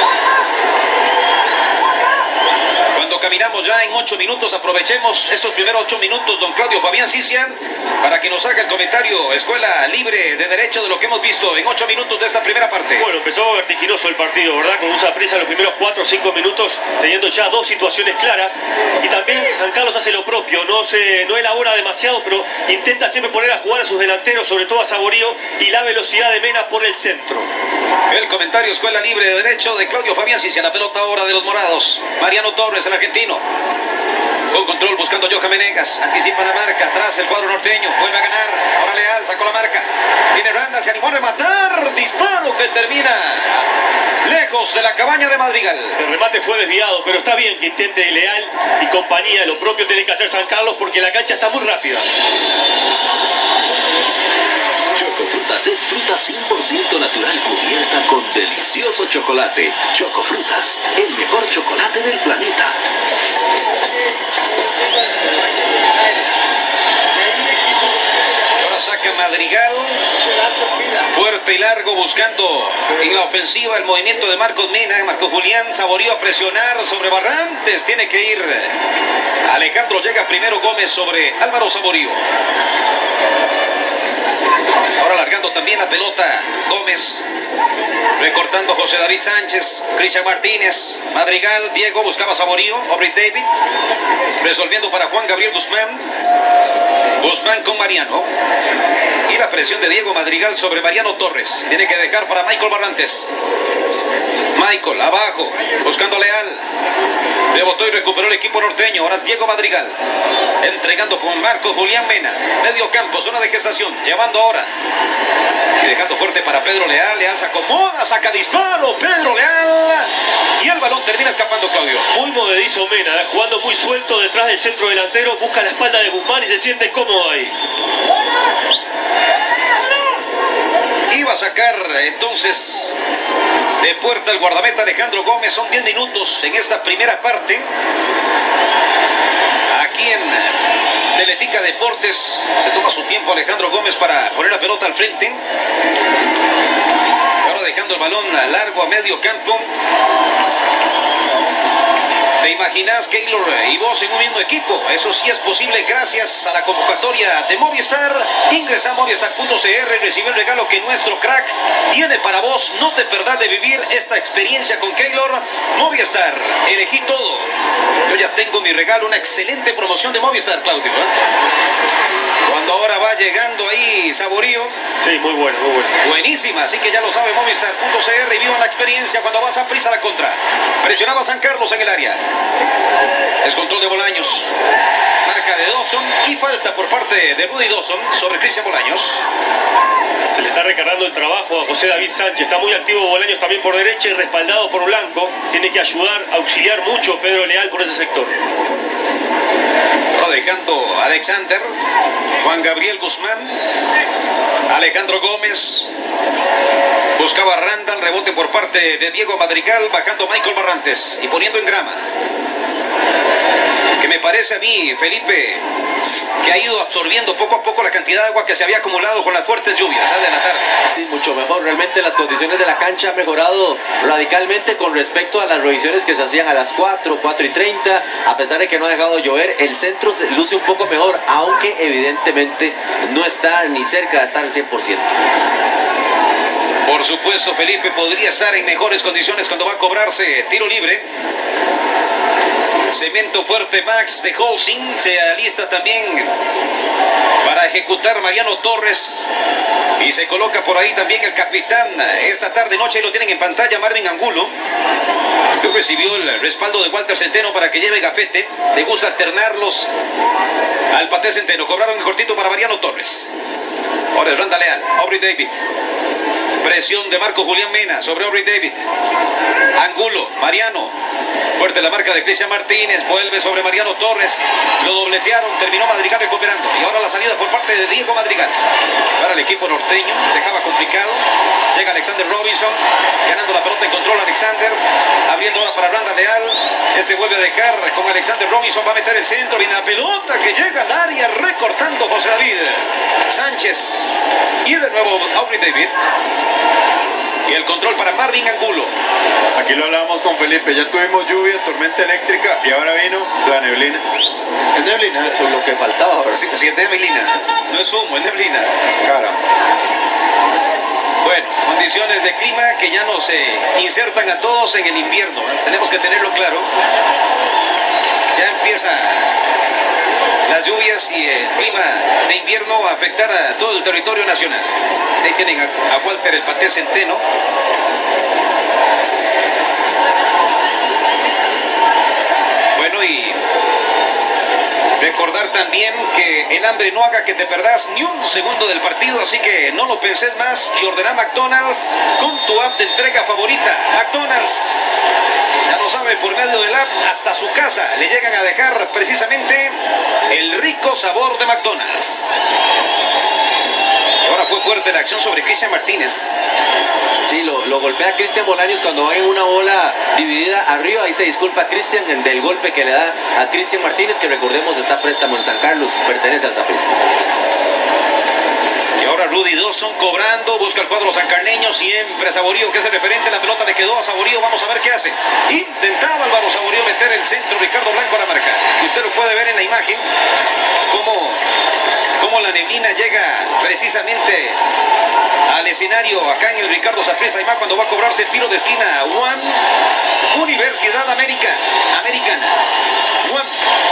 Cuando caminamos ya en 8 minutos, aprovechemos estos primeros 8 minutos, don Claudio Fabián Cicia, para que nos haga el comentario Escuela Libre de Derecho de lo que hemos visto en 8 minutos de esta primera parte. Bueno, empezó vertiginoso el partido, ¿verdad? Con un Saprissa en los primeros 4 o 5 minutos, teniendo ya 2 situaciones claras. Y también San Carlos hace lo propio, no elabora demasiado, pero intenta siempre poner a jugar a sus delanteros, sobre todo a Saborío, y la velocidad de Mena por el centro. El comentario Escuela Libre de Derecho de Claudio Fabián Cicia, la pelota ahora de los morados. Mariano Torres, el argentino. Con control buscando Johan Menegas. Anticipa la marca. Atrás el cuadro norteño. Vuelve a ganar. Ahora Leal sacó la marca. Tiene Randall. Se animó a rematar. Disparo que termina lejos de la cabaña de Madrigal. El remate fue desviado, pero está bien que intente Leal y compañía. Lo propio tiene que hacer San Carlos porque la cancha está muy rápida. Chocofrutas es fruta 100% natural cubierta con delicioso chocolate. Chocofrutas, el mejor chocolate del planeta. Ahora saca Madrigal. Fuerte y largo buscando en la ofensiva el movimiento de Marcos Mena. Marco Julián Saborío a presionar sobre Barrantes. Tiene que ir Alejandro. Llega primero Gómez sobre Álvaro Saborío. Ahora largando también la pelota Gómez, recortando José David Sánchez, Cristian Martínez, Madrigal, Diego buscaba Saborío, Aubrey David, resolviendo para Juan Gabriel Guzmán, Guzmán con Mariano, y la presión de Diego Madrigal sobre Mariano Torres, tiene que dejar para Michael Barrantes. Michael abajo, buscando Leal, rebotó y recuperó el equipo norteño. Ahora es Diego Madrigal, entregando con Marco Julián Mena, medio campo, zona de gestación, llevando ahora y dejando fuerte para Pedro Leal. Leal se acomoda, saca disparo, Pedro Leal, y el balón termina escapando, Claudio. Muy movedizo Mena, jugando muy suelto detrás del centro delantero, busca la espalda de Guzmán y se siente cómodo ahí. Iba a sacar entonces de puerta el guardameta Alejandro Gómez. Son 10 minutos en esta primera parte. Aquí en Teletica Deportes se toma su tiempo Alejandro Gómez para poner la pelota al frente. Ahora dejando el balón largo a medio campo. ¿Te imaginas, Keylor y vos en un mismo equipo? Eso sí es posible gracias a la convocatoria de Movistar. Ingresa a movistar.cr y recibe el regalo que nuestro crack tiene para vos. No te perdás de vivir esta experiencia con Keylor. Movistar, elegí todo. Yo ya tengo mi regalo, una excelente promoción de Movistar, Claudio. Cuando ahora va llegando ahí Saborío. Sí, muy bueno, muy bueno. Buenísima, así que ya lo sabe Movistar.cr y vivan la experiencia cuando vas a prisa a la contra. Presionaba San Carlos en el área. Descontrol de Bolaños. Marca de Dawson y falta por parte de Rudy Dawson sobre Cristian Bolaños. Se le está recargando el trabajo a José David Sánchez. Está muy activo Bolaños también por derecha y respaldado por Blanco. Tiene que ayudar, auxiliar mucho Pedro Leal por ese sector. Dejando Alexander, Juan Gabriel Guzmán, Alejandro Gómez, buscaba Randall, rebote por parte de Diego Madrigal, bajando Michael Barrantes y poniendo en grama. Que me parece a mí, Felipe, que ha ido absorbiendo poco a poco la cantidad de agua que se había acumulado con las fuertes lluvias de la tarde. Sí, mucho mejor. Realmente las condiciones de la cancha han mejorado radicalmente con respecto a las revisiones que se hacían a las 4:30. A pesar de que no ha dejado de llover, el centro se luce un poco mejor, aunque evidentemente no está ni cerca de estar al 100%. Por supuesto, Felipe podría estar en mejores condiciones cuando va a cobrarse tiro libre. Cemento fuerte Max de Holcim se alista también para ejecutar Mariano Torres y se coloca por ahí también el capitán esta tarde noche, y lo tienen en pantalla, Marvin Angulo. Recibió el respaldo de Walter Centeno para que lleve gafete. Le gusta alternarlos al Paté Centeno. Cobraron el cortito para Mariano Torres. Ahora es Randall Leal, Aubrey David. Presión de Marco Julián Mena sobre Aubrey David. Angulo, Mariano. Fuerte la marca de Cristian Martínez. Vuelve sobre Mariano Torres. Lo dobletearon. Terminó Madrigal recuperando. Y ahora la salida por parte de Diego Madrigal. Para el equipo norteño. Dejaba complicado. Llega Alexander Robinson. Ganando la pelota en control Alexander. Abriendo ahora para Randall Leal. Este vuelve a dejar con Alexander Robinson. Va a meter el centro. Viene la pelota que llega al área. Recortando José David Sánchez. Y de nuevo Aubrey David. Y el control para Marvin Angulo. Aquí lo hablábamos con Felipe, ya tuvimos lluvia, tormenta eléctrica y ahora vino la neblina. Es neblina, eso es lo que faltaba. Sí, es neblina, no es humo, es neblina. Cara. Bueno, condiciones de clima que ya nos insertan a todos en el invierno, ¿eh? Tenemos que tenerlo claro. Ya empieza las lluvias y el clima de invierno a afectar a todo el territorio nacional. Ahí tienen a Walter el Paté Centeno. Bueno, y recordar también que el hambre no haga que te perdas ni un segundo del partido, así que no lo penses más y ordena McDonald's con tu app de entrega favorita. McDonald's, ya lo sabe, por medio del app hasta su casa le llegan a dejar precisamente el rico sabor de McDonald's. Y ahora fue fuerte la acción sobre Cristian Martínez. Sí, lo golpea Cristian Bolaños cuando va en una bola dividida arriba. Ahí se disculpa Cristian del golpe que le da a Cristian Martínez, que recordemos está préstamo en San Carlos, pertenece al Saprissa. Y ahora Rudy Dawson cobrando, busca el cuadro sancarleño, siempre Saborío, que es el referente, la pelota le quedó a Saborío, vamos a ver qué hace. Intentaba Álvaro Saborío meter el centro, Ricardo Blanco a la marca. Y usted lo puede ver en la imagen, cómo la neblina llega precisamente al escenario acá en el Ricardo Saprissa Aymá cuando va a cobrarse el tiro de esquina. UAM, Universidad Americana. UAM.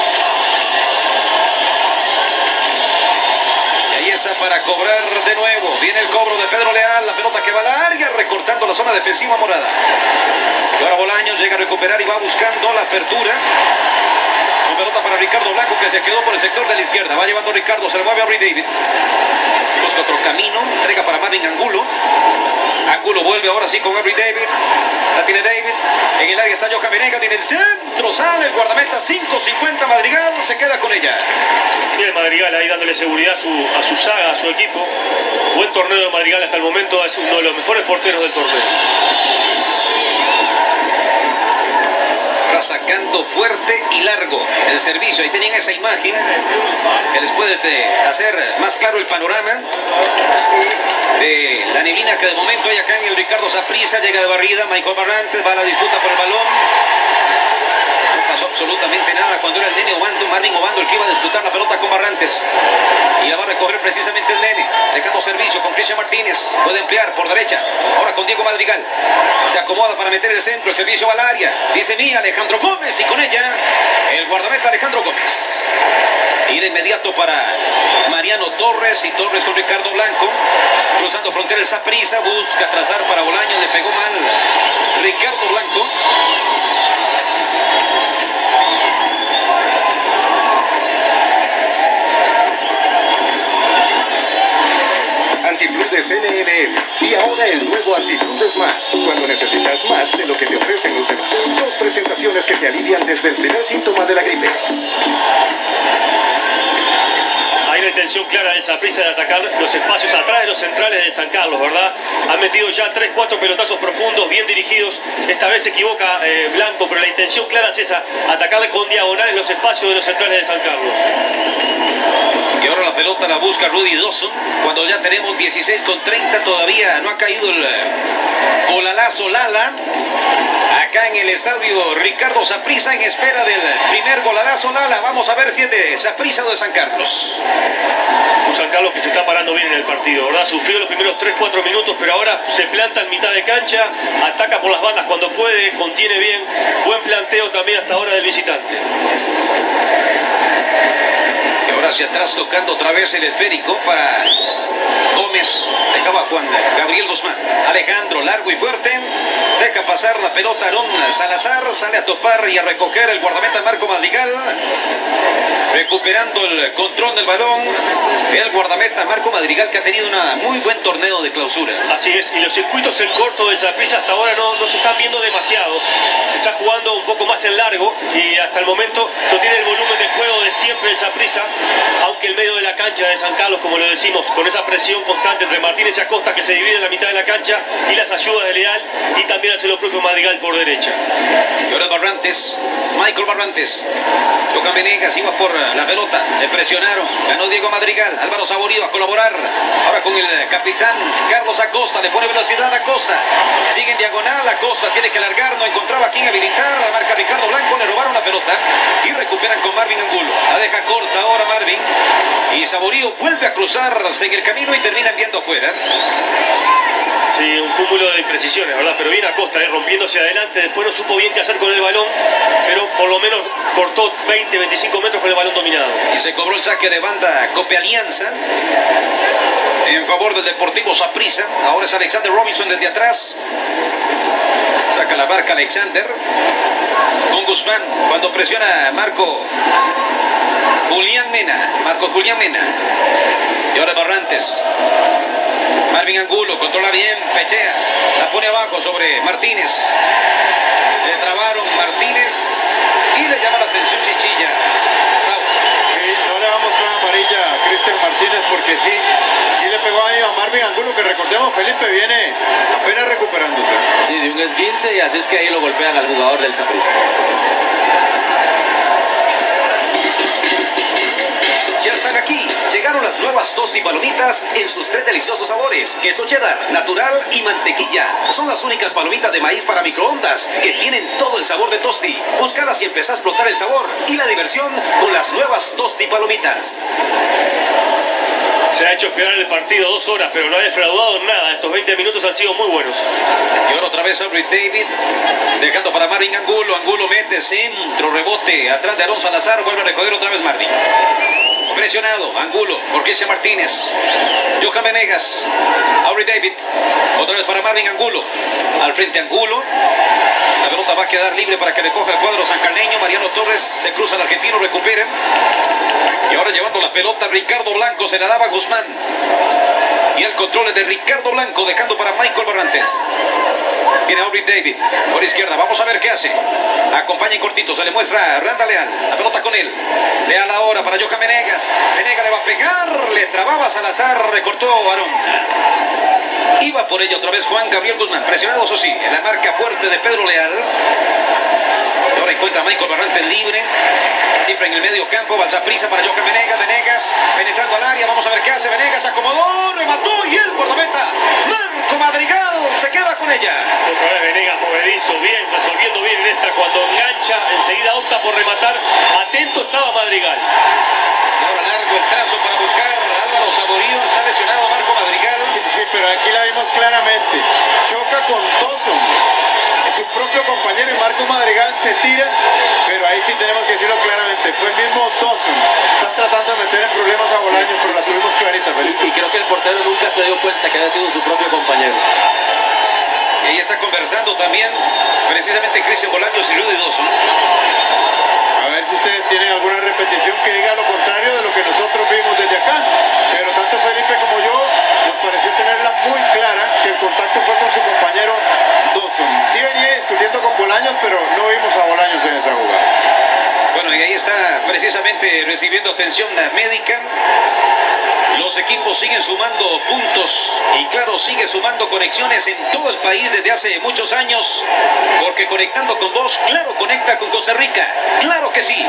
Para cobrar de nuevo. Viene el cobro de Pedro Leal. La pelota que va a la área, recortando la zona defensiva morada. Y ahora Bolaños llega a recuperar y va buscando la apertura. Con pelota para Ricardo Blanco, que se quedó por el sector de la izquierda. Va llevando Ricardo, se le mueve a Aubrey David. Busca otro camino. Entrega para Marvin Angulo. Angulo vuelve ahora sí con Aubrey David. La tiene David. En el área está Johan Venega. Tiene el centro. Sale el guardameta. 5-50 Madrigal. Se queda con ella. Bien Madrigal ahí dándole seguridad a su saga, a su equipo. Buen torneo de Madrigal hasta el momento. Es uno de los mejores porteros del torneo. Sacando fuerte y largo el servicio. Ahí tenían esa imagen que les puede hacer más claro el panorama de la neblina que de momento hay acá en el Ricardo Saprissa. Llega de barrida Michael Barrantes, va a la disputa por el balón. No pasó absolutamente nada cuando era el nene Obando, Marvin Obando, el que iba a disputar la pelota con Barrantes. Y la va a recoger precisamente el nene, dejando servicio con Cristian Martínez. Puede ampliar por derecha, ahora con Diego Madrigal. Se acomoda para meter el centro, el servicio va al área. Dice mía Alejandro Gómez y con ella el guardameta Alejandro Gómez. Y de inmediato para Mariano Torres y Torres con Ricardo Blanco. Cruzando frontera el Saprissa, busca trazar para Bolaños, le pegó mal Ricardo Blanco. Antifludes NNF y ahora el nuevo Antifludes Más, cuando necesitas más de lo que te ofrecen los demás. 2 presentaciones que te alivian desde el primer síntoma de la gripe. Hay una intención clara de Saprissa de atacar los espacios atrás de los centrales de San Carlos, ¿verdad? Han metido ya 3-4 pelotazos profundos, bien dirigidos. Esta vez se equivoca Blanco, pero la intención clara es esa, atacarle con diagonales los espacios de los centrales de San Carlos. Y ahora la pelota la busca Rudy Dawson, cuando ya tenemos 16:30, todavía no ha caído el golalazo Lala. Acá en el estadio Ricardo Saprissa en espera del primer golalazo Lala. Vamos a ver si es de Saprissa o de San Carlos. Un San Carlos que se está parando bien en el partido, ¿verdad? Sufrió los primeros 3-4 minutos, pero ahora se planta en mitad de cancha, ataca por las bandas cuando puede, contiene bien. Buen planteo también hasta ahora del visitante. Y ahora hacia atrás tocando otra vez el esférico para Gómez. Llegaba Juan Gabriel Guzmán. Alejandro, largo y fuerte. Deja pasar la pelota Aarón Salazar. Sale a topar y a recoger el guardameta Marco Madrigal. Recuperando el control del balón. El guardameta Marco Madrigal, que ha tenido un muy buen torneo de clausura. Así es, y los circuitos en corto del Saprissa hasta ahora no se están viendo demasiado. Se está jugando un poco más en largo y hasta el momento no tiene el volumen de juego de siempre el Saprissa, aunque el medio de la cancha de San Carlos, como lo decimos, con esa presión constante entre Martínez y Acosta, que se divide en la mitad de la cancha, y las ayudas de Leal, y también hace lo propio Madrigal por derecha. Y ahora Barrantes, Michael Barrantes. Toca Venegas, iba por la pelota, le presionaron, ganó Diego Madrigal, Álvaro Saborío a colaborar, ahora con el capitán Carlos Acosta, le pone velocidad a Acosta, sigue en diagonal, Acosta tiene que alargar, no encontraba a quien habilitar, la marca Ricardo Blanco, le robaron la pelota y recuperan con Marvin Angulo, la deja corta ahora Marvin, y Saborío vuelve a cruzarse en el camino y termina enviando afuera. Sí, un cúmulo de imprecisiones, ¿verdad? Pero bien Acosta, rompiendo hacia adelante, después no supo bien qué hacer con el balón, pero por lo menos cortó 20, 25 metros con el balón dominado. Y se cobró el saque de banda Cope Alianza en favor del Deportivo Saprissa. Ahora es Alexander Robinson desde atrás. Saca la marca Alexander con Guzmán cuando presiona Marco Julián Mena. Y ahora Barrantes. Marvin Angulo controla bien, pechea, la pone abajo sobre Martínez. Le trabaron Martínez y le llama la atención Chichilla. Sí, no le va a mostrar amarilla a Cristian Martínez porque sí le pegó ahí a Marvin Angulo, que recordemos, Felipe viene apenas recuperándose. Sí, de un esguince, y así es que ahí lo golpean al jugador del Saprissa. Ya están aquí. Llegaron las nuevas Tosti Palomitas en sus 3 deliciosos sabores: queso cheddar, natural y mantequilla. Son las únicas palomitas de maíz para microondas que tienen todo el sabor de Tosti. Búscalas y empezá a explotar el sabor y la diversión con las nuevas Tosti Palomitas. Se ha hecho esperar el partido 2 horas, pero no ha defraudado nada. Estos 20 minutos han sido muy buenos. Y ahora otra vez Henry David, dejando para Marvin Angulo. Angulo mete centro, rebote, atrás de Aarón Salazar, vuelve a recoger otra vez Marvin. Presionado, Angulo, por Cristian Martínez. Johan Venegas, Henry David, otra vez para Marvin Angulo. Al frente Angulo. La pelota va a quedar libre para que recoja el cuadro sancarleño. Mariano Torres se cruza el argentino, recupera. Y ahora llevando la pelota Ricardo Blanco, se la daba Guzmán. Y el control es de Ricardo Blanco, dejando para Michael Barrantes. Viene Aubrey David por izquierda, vamos a ver qué hace. Acompaña en cortito, se le muestra a Randa Leal. La pelota con él. Leal ahora para Johan Venegas. Venegas le va a pegar, le trababa Salazar, recortó Aarón. Iba por ella otra vez Juan Gabriel Guzmán, presionado eso sí, en la marca fuerte de Pedro Leal. Y ahora encuentra a Michael Barrantes libre. Siempre en el medio campo, va al Saprissa para Johan Venegas. Venegas penetrando al área, vamos a ver qué hace. Venegas acomodó, remató y el guardameta Marco Madrigal se queda con ella. Otra vez Venegas movedizo, bien, resolviendo bien en esta. Cuando engancha, enseguida opta por rematar. Atento estaba Madrigal. Y ahora largo el trazo para buscar a Álvaro Saborío. Está lesionado Marco Madrigal. Sí, pero aquí la vimos claramente. Choca con Dawson, su propio compañero, y Marco Madrigal se tira, pero ahí sí tenemos que decirlo claramente, fue el mismo Dawson. Están tratando de meter en problemas a Bolaños, pero la tuvimos clarita, Felipe. Y creo que el portero nunca se dio cuenta que había sido su propio compañero. Y ahí está conversando también precisamente Cristian Bolaños y Rudy Dawson. A ver si ustedes tienen alguna repetición que diga lo contrario de lo que nosotros vimos desde acá. Pero tanto Felipe como yo nos pareció tenerla muy clara, que el contacto fue con su compañero Dawson. Sí venía discutiendo con Bolaños, pero no vimos a Bolaños en esa jugada. Bueno, y ahí está precisamente recibiendo atención médica. Los equipos siguen sumando puntos y claro, sigue sumando conexiones en todo el país desde hace muchos años, porque conectando con vos, claro, conecta con Costa Rica, claro que sí.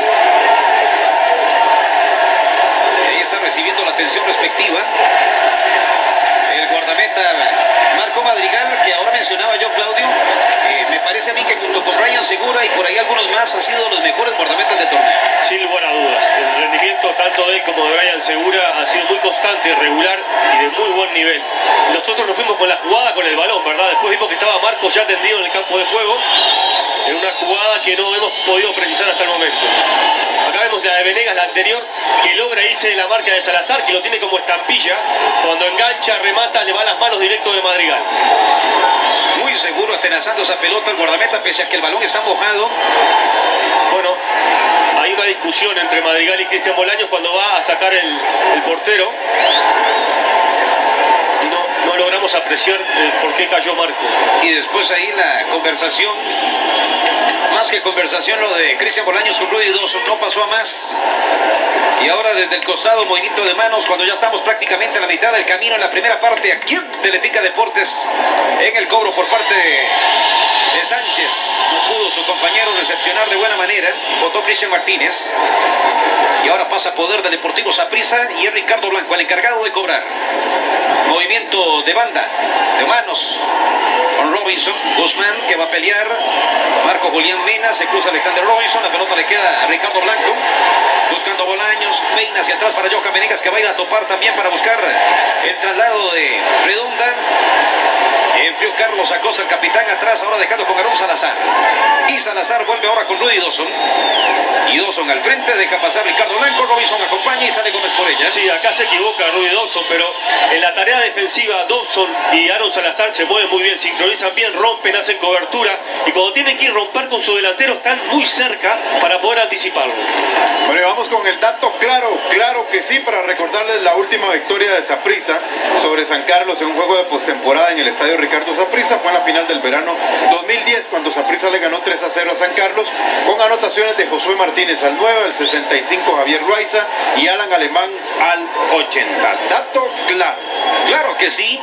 Y ahí está recibiendo la atención respectiva el guardameta Marco Madrigal, que ahora mencionaba yo, Claudio. Me parece a mí que junto con Brian Segura y por ahí algunos más han sido los mejores guardametas de torneo. Sin lugar a dudas, el rendimiento tanto de él como de Brian Segura ha sido muy constante, regular y de muy buen nivel. Nosotros nos fuimos con la jugada con el balón, ¿verdad? Después vimos que estaba Marco ya tendido en el campo de juego en una jugada que no hemos podido precisar hasta el momento. Acá vemos la de Venegas, la anterior, que logra irse de la marca de Salazar, que lo tiene como estampilla. Cuando engancha, remata, le va a las manos directo de Madrigal. Muy seguro atenazando esa pelota el guardameta, pese a que el balón está mojado. Bueno, hay una discusión entre Madrigal y Cristian Bolaños cuando va a sacar el portero. Y no logramos apreciar por qué cayó Marco. Y después ahí la conversación, más que conversación, lo de Cristian Bolaños con Rudy Dawson, no pasó a más. Y ahora desde el costado, movimiento de manos, cuando ya estamos prácticamente a la mitad del camino en la primera parte, aquí en Teletica Deportes, en el cobro por parte de Sánchez. No pudo su compañero recepcionar de buena manera, votó Cristian Martínez. Y ahora pasa a poder de Deportivo Saprissa y es Ricardo Blanco el encargado de cobrar. Movimiento de banda, de manos, con Robinson, Guzmán que va a pelear, Marco Julián Mena, se cruza Alexander Robinson, la pelota le queda a Ricardo Blanco, buscando Bolaños, peina hacia atrás para Johan Venegas, que va a ir a topar también para buscar el traslado de Redonda. Enfrió Carlos Acosta, el capitán, atrás, ahora dejando con Aarón Salazar. Y Salazar vuelve ahora con Rudy Dawson. Y Dawson al frente, deja pasar Ricardo Blanco, Robinson acompaña y sale Gómez por ella. Sí, acá se equivoca Rudy Dawson, pero en la tarea defensiva Dawson y Aarón Salazar se mueven muy bien, sincronizan bien, rompen, hacen cobertura. Y cuando tienen que ir romper con su delantero, están muy cerca para poder anticiparlo. Bueno, y vamos con el dato claro que sí, para recordarles la última victoria de Saprissa sobre San Carlos en un juego de postemporada en el estadio Ricardo Saprissa. Fue en la final del verano 2010, cuando Saprissa le ganó 3-0 a San Carlos, con anotaciones de Josué Martínez al 9, al 65 Javier Loaiza y Alan Alemán al 80. Dato claro. Claro que sí.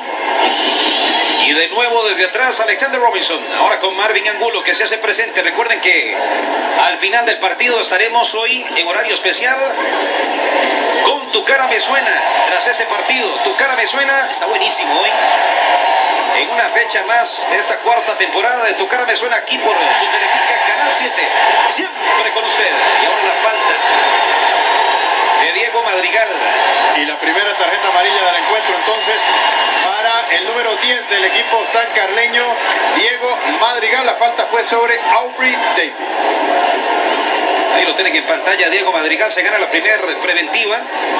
Y de nuevo desde atrás Alexander Robinson, ahora con Marvin Angulo que se hace presente. Recuerden que al final del partido estaremos hoy en horario especial con Tu Cara Me Suena. Tras ese partido, Tu Cara Me Suena, está buenísimo hoy. En una fecha más de esta cuarta temporada de Tu Cara Me Suena, aquí por su Teletica Canal 7. Siempre con usted. Y ahora la falta de Diego Madrigal. Y la primera tarjeta amarilla del encuentro entonces para el número 10 del equipo sancarleño, Diego Madrigal. La falta fue sobre Aubrey David. Ahí lo tienen en pantalla, Diego Madrigal se gana la primera preventiva.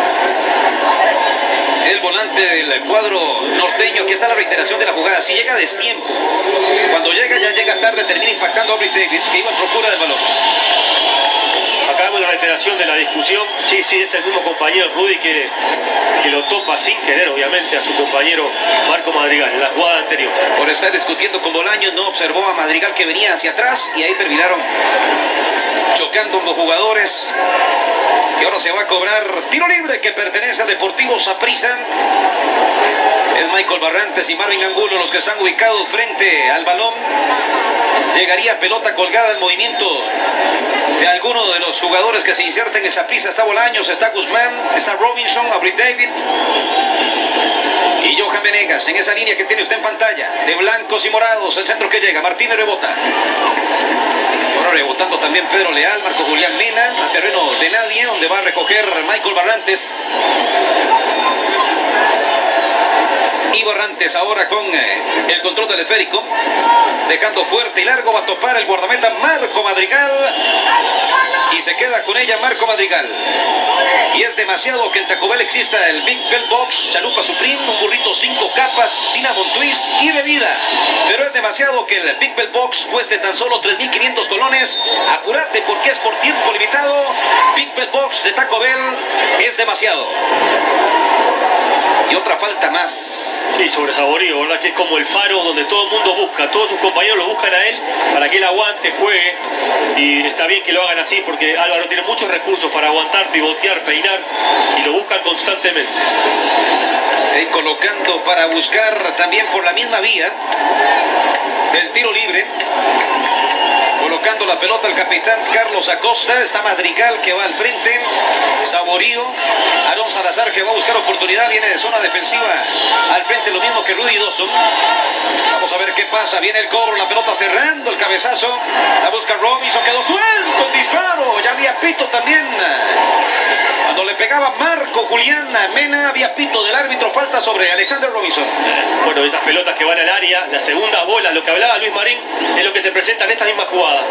El volante del cuadro norteño, aquí está la reiteración de la jugada. Si llega a destiempo, cuando llega ya llega tarde, termina impactando a Aubrey David, que iba en procura del balón. Acá vemos la reiteración de la discusión. Sí, es el mismo compañero Rudy que lo topa sin querer, obviamente, a su compañero Marco Madrigal en la jugada anterior. Por estar discutiendo con Bolaños, no observó a Madrigal que venía hacia atrás y ahí terminaron chocando los jugadores. Y ahora se va a cobrar tiro libre que pertenece a Deportivo Saprissa. Es Michael Barrantes y Marvin Angulo los que están ubicados frente al balón. Llegaría pelota colgada en movimiento de alguno de los jugadores que se insertan en el Saprissa. Está Bolaños, está Guzmán, está Robinson, Aubrey David y Johan Venegas. En esa línea que tiene usted en pantalla, de blancos y morados, el centro que llega, Martínez rebota. Ahora rebotando también Pedro Leal, Marco Julián Mena, a terreno de nadie, donde va a recoger Michael Barrantes. Y Barrantes ahora con el control del esférico, dejando fuerte y largo, va a topar el guardameta Marco Madrigal y se queda con ella Marco Madrigal. Y es demasiado que en Taco Bell exista el Big Bell Box, chalupa Supreme, un burrito 5 capas, cinnamon twist y bebida. Pero es demasiado que el Big Bell Box cueste tan solo 3.500 colones. Apúrate porque es por tiempo limitado. Big Bell Box de Taco Bell es demasiado. Y otra falta más. Sí, sobre Saborío, ¿verdad? Que es como el faro donde todo el mundo busca, todos sus compañeros lo buscan a él para que él aguante, juegue. Y está bien que lo hagan así porque Álvaro tiene muchos recursos para aguantar, pivotear, peinar y lo buscan constantemente. Y colocando para buscar también por la misma vía del tiro libre. Colocando la pelota al capitán Carlos Acosta. Está Madrigal que va al frente. Saborío. Aarón Salazar que va a buscar oportunidad. Viene de zona defensiva al frente. Lo mismo que Rudy Dawson. Vamos a ver qué pasa. Viene el cobro. La pelota cerrando el cabezazo. La busca Robinson. Quedó suelto el disparo. Ya había pito también. Cuando le pegaba Marco Julián Mena, había pito del árbitro. Falta sobre Alexander Robinson. Bueno, esas pelotas que van al área, la segunda bola, lo que hablaba Luis Marín, es lo que se presenta en esta misma jugada.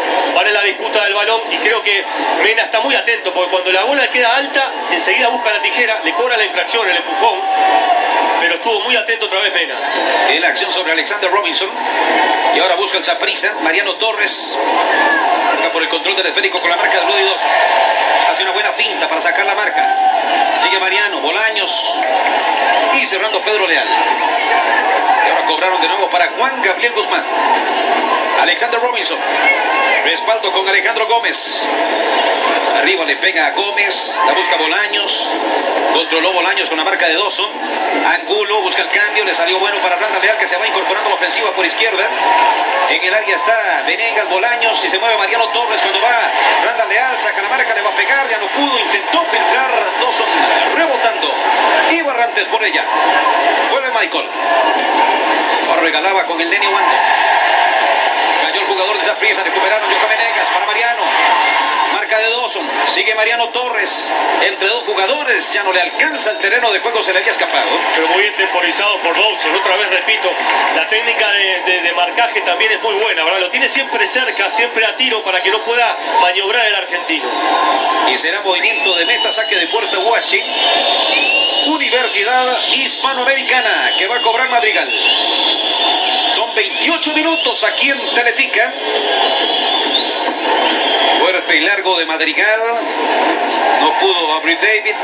van en la disputa del balón y creo que Mena está muy atento porque cuando la bola queda alta, enseguida busca la tijera, le cobra la infracción, el empujón, pero estuvo muy atento otra vez Mena. En la acción sobre Alexander Robinson y ahora busca el Saprissa, Mariano Torres, juega por el control del esférico con la marca de Rudy 2. Hace una buena finta para sacar la marca. Sigue Mariano, Bolaños y cerrando Pedro Leal. Y ahora cobraron de nuevo para Juan Gabriel Guzmán. Alexander Robinson. Respaldo con Alejandro Gómez. Arriba le pega a Gómez. La busca Bolaños. Controló Bolaños con la marca de Dawson. Angulo busca el cambio. Le salió bueno para Randall Leal, que se va incorporando a la ofensiva por izquierda. En el área está Venegas, Bolaños y se mueve Mariano Torres cuando va Randall Leal. Saca la marca, le va a pegar. Ya no pudo. Intentó filtrar. Dawson rebotando. Y Barrantes por ella. Vuelve Michael. Ahora regalaba con el Neni Wando. Cayó el jugador de Saprissa, recuperaron Johan Venegas para Mariano. Marca de Dawson, sigue Mariano Torres. Entre dos jugadores, ya no le alcanza el terreno de juego, se le había escapado. Pero muy bien temporizado por Dawson. Otra vez repito, la técnica de marcaje también es muy buena, ¿verdad? Lo tiene siempre cerca, siempre a tiro para que no pueda maniobrar el argentino. Y será movimiento de meta, saque de puerta Huachi. Universidad Hispanoamericana que va a cobrar Madrigal. Son 28 minutos aquí en Teletica. Fuerte y largo de Madrigal. No pudo abrir David.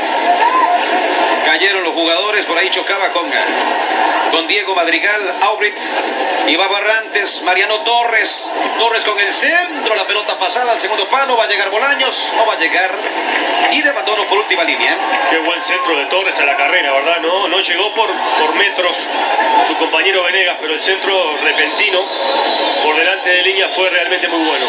Cayeron los jugadores, por ahí chocaba con Diego Madrigal, Aubrit. Y va Barrantes, Mariano Torres. Torres con el centro, la pelota pasada al segundo palo. Va a llegar Bolaños, no va a llegar. Y de abandono por última línea. Qué buen centro de Torres a la carrera, ¿verdad? No llegó por metros su compañero Venegas, pero el centro repentino por delante de línea fue realmente muy bueno.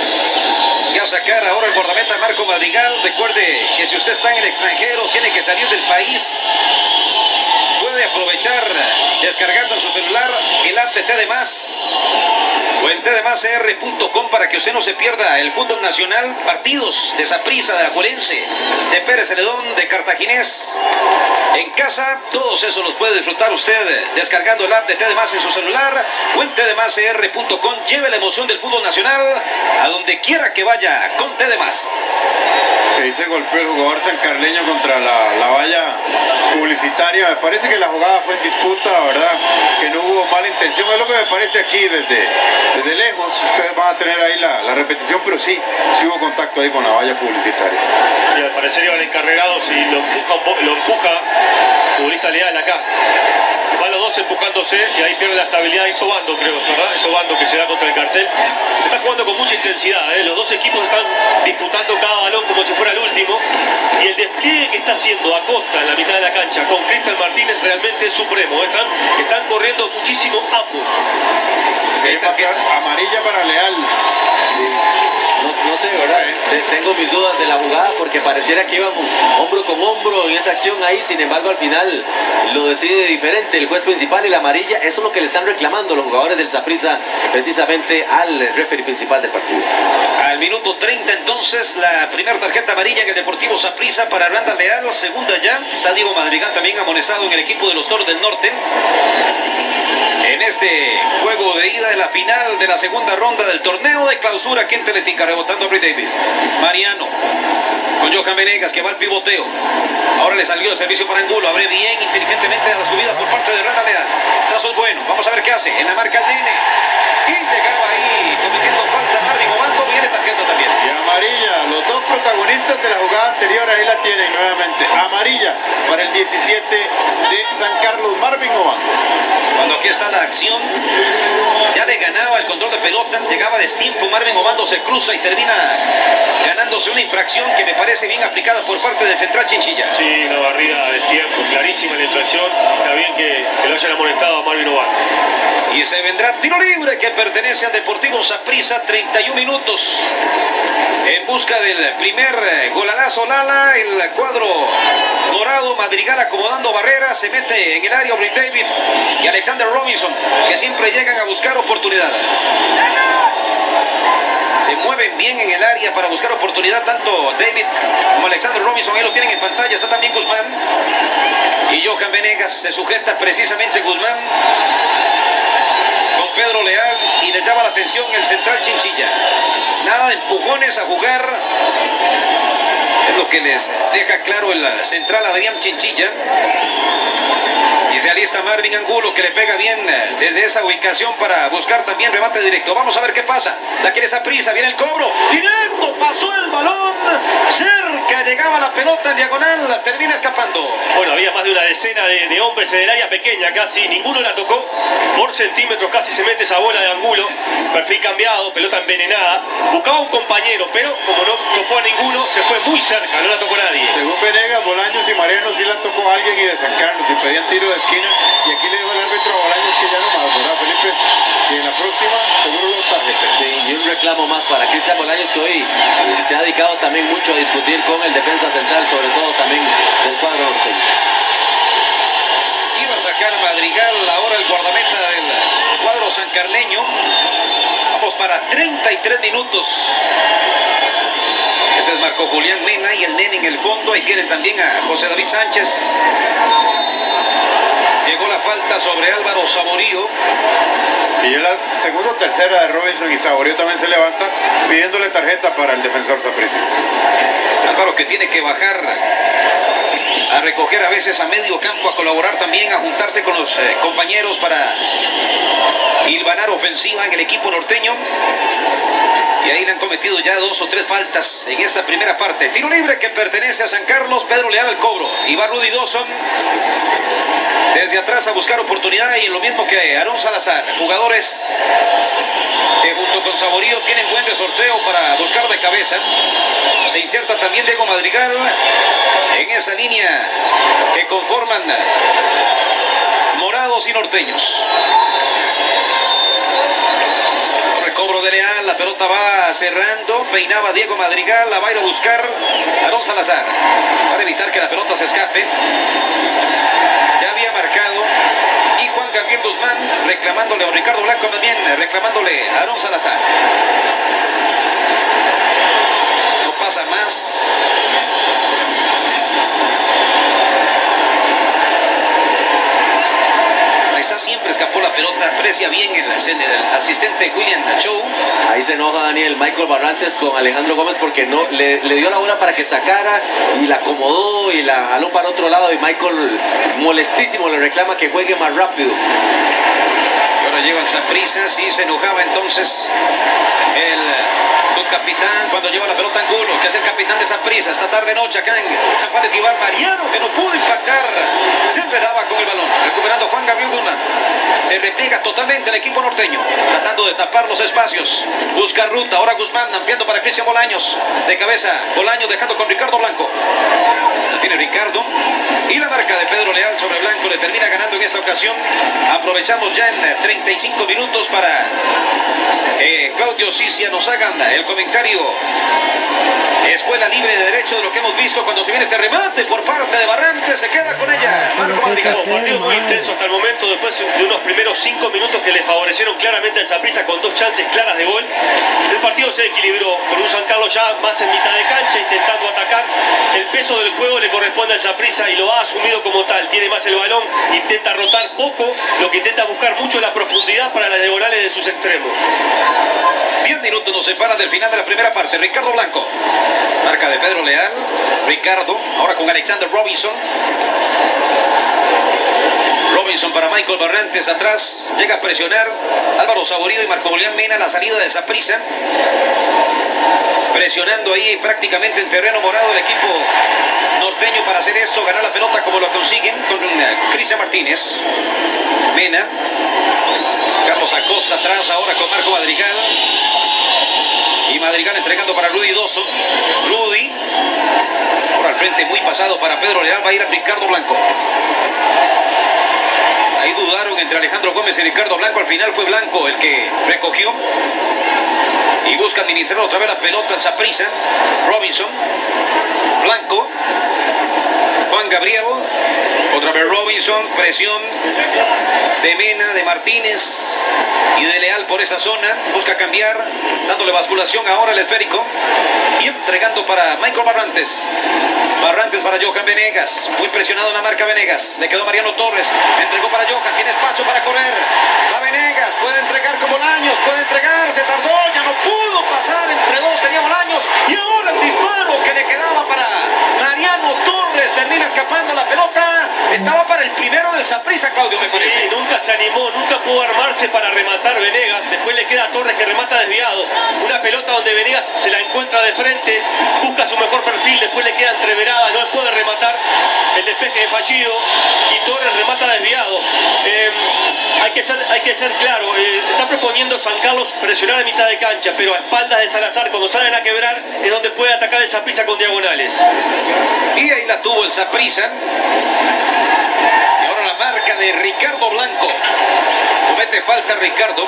Y a sacar ahora el guardameta Marco Madrigal. Recuerde que si usted está en el extranjero, tiene que salir del país. Puede aprovechar descargando en su celular el app de TD+, o en tdmascr.com para que usted no se pierda el fútbol nacional, partidos de Saprissa, de Alajuelense, de Pérez Celedón, de Cartaginés. En casa, todos esos los puede disfrutar usted descargando el app de TD+ en su celular o en tdmascr.com. Lleve la emoción del fútbol nacional a donde quiera que vaya con TD+. Se dice golpeó el jugador sancarleño contra la valla publicitaria. Me parece que la jugada fue en disputa, ¿verdad? Que no hubo mala intención. Es lo que me parece aquí desde lejos. Ustedes van a tener ahí la repetición, pero sí hubo contacto ahí con la valla publicitaria. Y al parecer iban encarregados y lo empuja futbolista Leal acá. Van los dos empujándose y ahí pierde la estabilidad Isobando, creo, ¿verdad? Isobando que se da contra el cartel. Está jugando con mucha intensidad, ¿eh? Los dos equipos están disputando cada balón como si fuera el último. Y el despliegue que está haciendo Acosta en la mitad de la cancha con Cristian Martínez realmente es supremo. Están corriendo muchísimo ambos. Amarilla para Leal. Sí. No sé, ¿verdad? Sí. Tengo mis dudas de la jugada porque pareciera que iban hombro con hombro en esa acción ahí. Sin embargo, al final lo decide diferente el juez principal y la amarilla. Eso es lo que le están reclamando los jugadores del Saprissa precisamente al referee principal del partido. Al minuto 30 entonces la primera tarjeta amarilla en el Deportivo Saprissa para Randall Leal. Segunda ya. Está Diego Madrigal también amonestado en el equipo de los Toros del Norte. En este juego de ida de la final de la segunda ronda del torneo de clausura aquí en Teletica, rebotando a Brit David. Mariano con Johan Venegas que va al pivoteo. Ahora le salió el servicio para Angulo. Abre bien inteligentemente a la subida por parte de Randall Leal. Trazo es bueno. Vamos a ver qué hace. En la marca el Nene. Y llegaba ahí cometiendo falta Marvin Obando. Viene tarjeta también. Y amarilla. Los dos protagonistas de la jugada anterior ahí la tienen nuevamente. Amarilla para el 17 de San Carlos, Marvin Obando. Cuando aquí está la acción, ya le ganaba el control de pelota, llegaba destiempo, Marvin Obando se cruza y termina ganándose una infracción que me parece bien aplicada por parte del central Chinchilla. Sí, una barrida de tiempo, clarísima la infracción, está bien que lo hayan amonestado a Marvin Obando. Y se vendrá tiro libre que pertenece al Deportivo Saprissa, 31 minutos. En busca del primer golalazo Lala, el cuadro dorado, Madrigal acomodando barreras, se mete en el área Brit David y Alexander Robinson, que siempre llegan a buscar oportunidad. Se mueven bien en el área para buscar oportunidad tanto David como Alexander Robinson. Ahí los tienen en pantalla, está también Guzmán. Y Johan Venegas, se sujeta precisamente Guzmán. Con Pedro Leal y les llama la atención el central Chinchilla. Nada de empujones a jugar. Es lo que les deja claro el central Adrián Chinchilla. Y se alista Marvin Angulo, que le pega bien desde esa ubicación para buscar también remate directo. Vamos a ver qué pasa. La quiere Saprissa, viene el cobro. Directo, pasó el balón. Cerca llegaba la pelota en diagonal. Termina escapando. Bueno, había más de una decena de hombres en el área pequeña, casi ninguno la tocó. Por centímetros casi se mete esa bola de Angulo. Perfil cambiado, pelota envenenada. Buscaba un compañero, pero como no tocó a ninguno, se fue muy cerca, no la tocó nadie. Según Venegas, Bolaños y Mariano sí la tocó a alguien y de San Carlos y pedían tiro de esquina. Y aquí le dijo el árbitro a Bolaños que ya no más, ¿verdad, Felipe? Y en la próxima seguro lo tarjeta. Sí, y un reclamo más para Cristian Bolaños, que hoy se ha dedicado también mucho a discutir con el defensa central, sobre todo también del cuadro norteño. Iba a sacar Madrigal, ahora el guardameta del cuadro sancarleño. Vamos para 33 minutos. Ese es Marco Julián Mena y el nene en el fondo. Ahí tienen también a José David Sánchez. Llegó la falta sobre Álvaro Saborío. Y ya la segunda o tercera de Robinson, y Saborío también se levanta pidiéndole tarjeta para el defensor sapricista. Álvaro, que tiene que bajar a recoger a veces a medio campo, a colaborar también, a juntarse con los compañeros para hilvanar ofensiva en el equipo norteño. Y ahí le han cometido ya 2 o 3 faltas en esta primera parte. Tiro libre que pertenece a San Carlos. Pedro Leal al cobro. Y va Rudy Dawson desde atrás a buscar oportunidad. Y lo mismo que Aarón Salazar. Jugadores que junto con Saborío tienen buen resorteo para buscar de cabeza. Se inserta también Diego Madrigal en esa línea que conforman morados y norteños. Cobro de Leal, la pelota va cerrando, peinaba Diego Madrigal, la va a ir a buscar Aarón Salazar para evitar que la pelota se escape. Ya había marcado y Juan Gabriel Guzmán reclamándole a Ricardo Blanco, más bien reclamándole a Aarón Salazar. No pasa más. Siempre escapó la pelota, aprecia bien el asistente William Nacho. Ahí se enoja Daniel Michael Barrantes con Alejandro Gómez porque no le dio la bola para que sacara y la acomodó y la jaló para otro lado, y Michael molestísimo le reclama que juegue más rápido. Y ahora llevan Saprissa, sí se enojaba entonces el subcapitán cuando lleva la pelota Angulo, que es el capitán de Saprissa. Esta tarde noche acá en San Juan de Tibás, Mariano, que no pudo impactar, siempre daba con el balón, recuperando Juan Gabriel Guzmán. Se repliega totalmente el equipo norteño, tratando de tapar los espacios, busca ruta. Ahora Guzmán ampliando para Cristian Bolaños, de cabeza Bolaños dejando con Ricardo Blanco. La tiene Ricardo y la marca de Pedro Leal sobre Blanco le termina ganando en esta ocasión. Aprovechamos ya en 35 minutos para Claudio Cicia nos hagan el comentario. Escuela Libre de Derecho de lo que hemos visto cuando se viene este remate por parte de Barrantes. Se queda con ella Marco Madrigal. Un partido muy intenso hasta el momento, después de unos primeros 5 minutos que le favorecieron claramente al Saprissa con 2 chances claras de gol. El partido se equilibró con un San Carlos ya más en mitad de cancha intentando atacar. El peso del juego le corresponde al Saprissa y lo ha asumido como tal. Tiene más el balón, intenta rotar poco, lo que intenta buscar mucho la profundidad para las diagonales de sus extremos. 10 minutos nos separan del final de la primera parte. Ricardo Blanco, marca de Pedro Leal. Ricardo, ahora con Alexander Robinson. Robinson para Michael Barrantes atrás. Llega a presionar Álvaro Saborío y Marco Julián Mena. La salida de Saprissa. Presionando ahí prácticamente en terreno morado el equipo norteño para hacer esto. Ganar la pelota como lo consiguen con Cristian Martínez. Mena. Carlos Acosta atrás ahora con Marco Madrigal. Y Madrigal entregando para Rudy Dawson. Rudy. Ahora al frente muy pasado para Pedro Leal. Va a ir a Ricardo Blanco. Ahí dudaron entre Alejandro Gómez y Ricardo Blanco. Al final fue Blanco el que recogió. Y busca administrar otra vez la pelota en Saprissa. Robinson. Blanco. Juan Gabriel. Otra vez Robinson. Presión de Mena, de Martínez y de Leal por esa zona. Busca cambiar, dándole basculación ahora al esférico. Y entregando para Michael Barrantes. Barrantes para Johan Venegas. Muy presionado en la marca Venegas. Le quedó Mariano Torres. Entregó para Johan. Tiene espacio para correr. Va Venegas. Puede entregar se tardó, ya no pudo pasar, entre dos tenía Bolaños, y ahora el disparo que le quedaba para Mariano Torres, termina escapando la pelota, estaba para el primero del Saprissa, Claudio, me parece. Sí, nunca se animó, nunca pudo armarse para rematar Venegas, después le queda a Torres que remata desviado, una pelota donde Venegas se la encuentra de frente, busca su mejor perfil, después le queda entreverada, no puede rematar, el despeje de fallido y Torres remata desviado. Hay que ser claro, está proponiendo San Carlos presionar a mitad de cancha, pero a espaldas de Salazar, cuando salen a quebrar es donde puede atacar el Saprissa con diagonales. Y ahí la tuvo el Saprissa. Y ahora la marca de Ricardo Blanco. Comete falta Ricardo.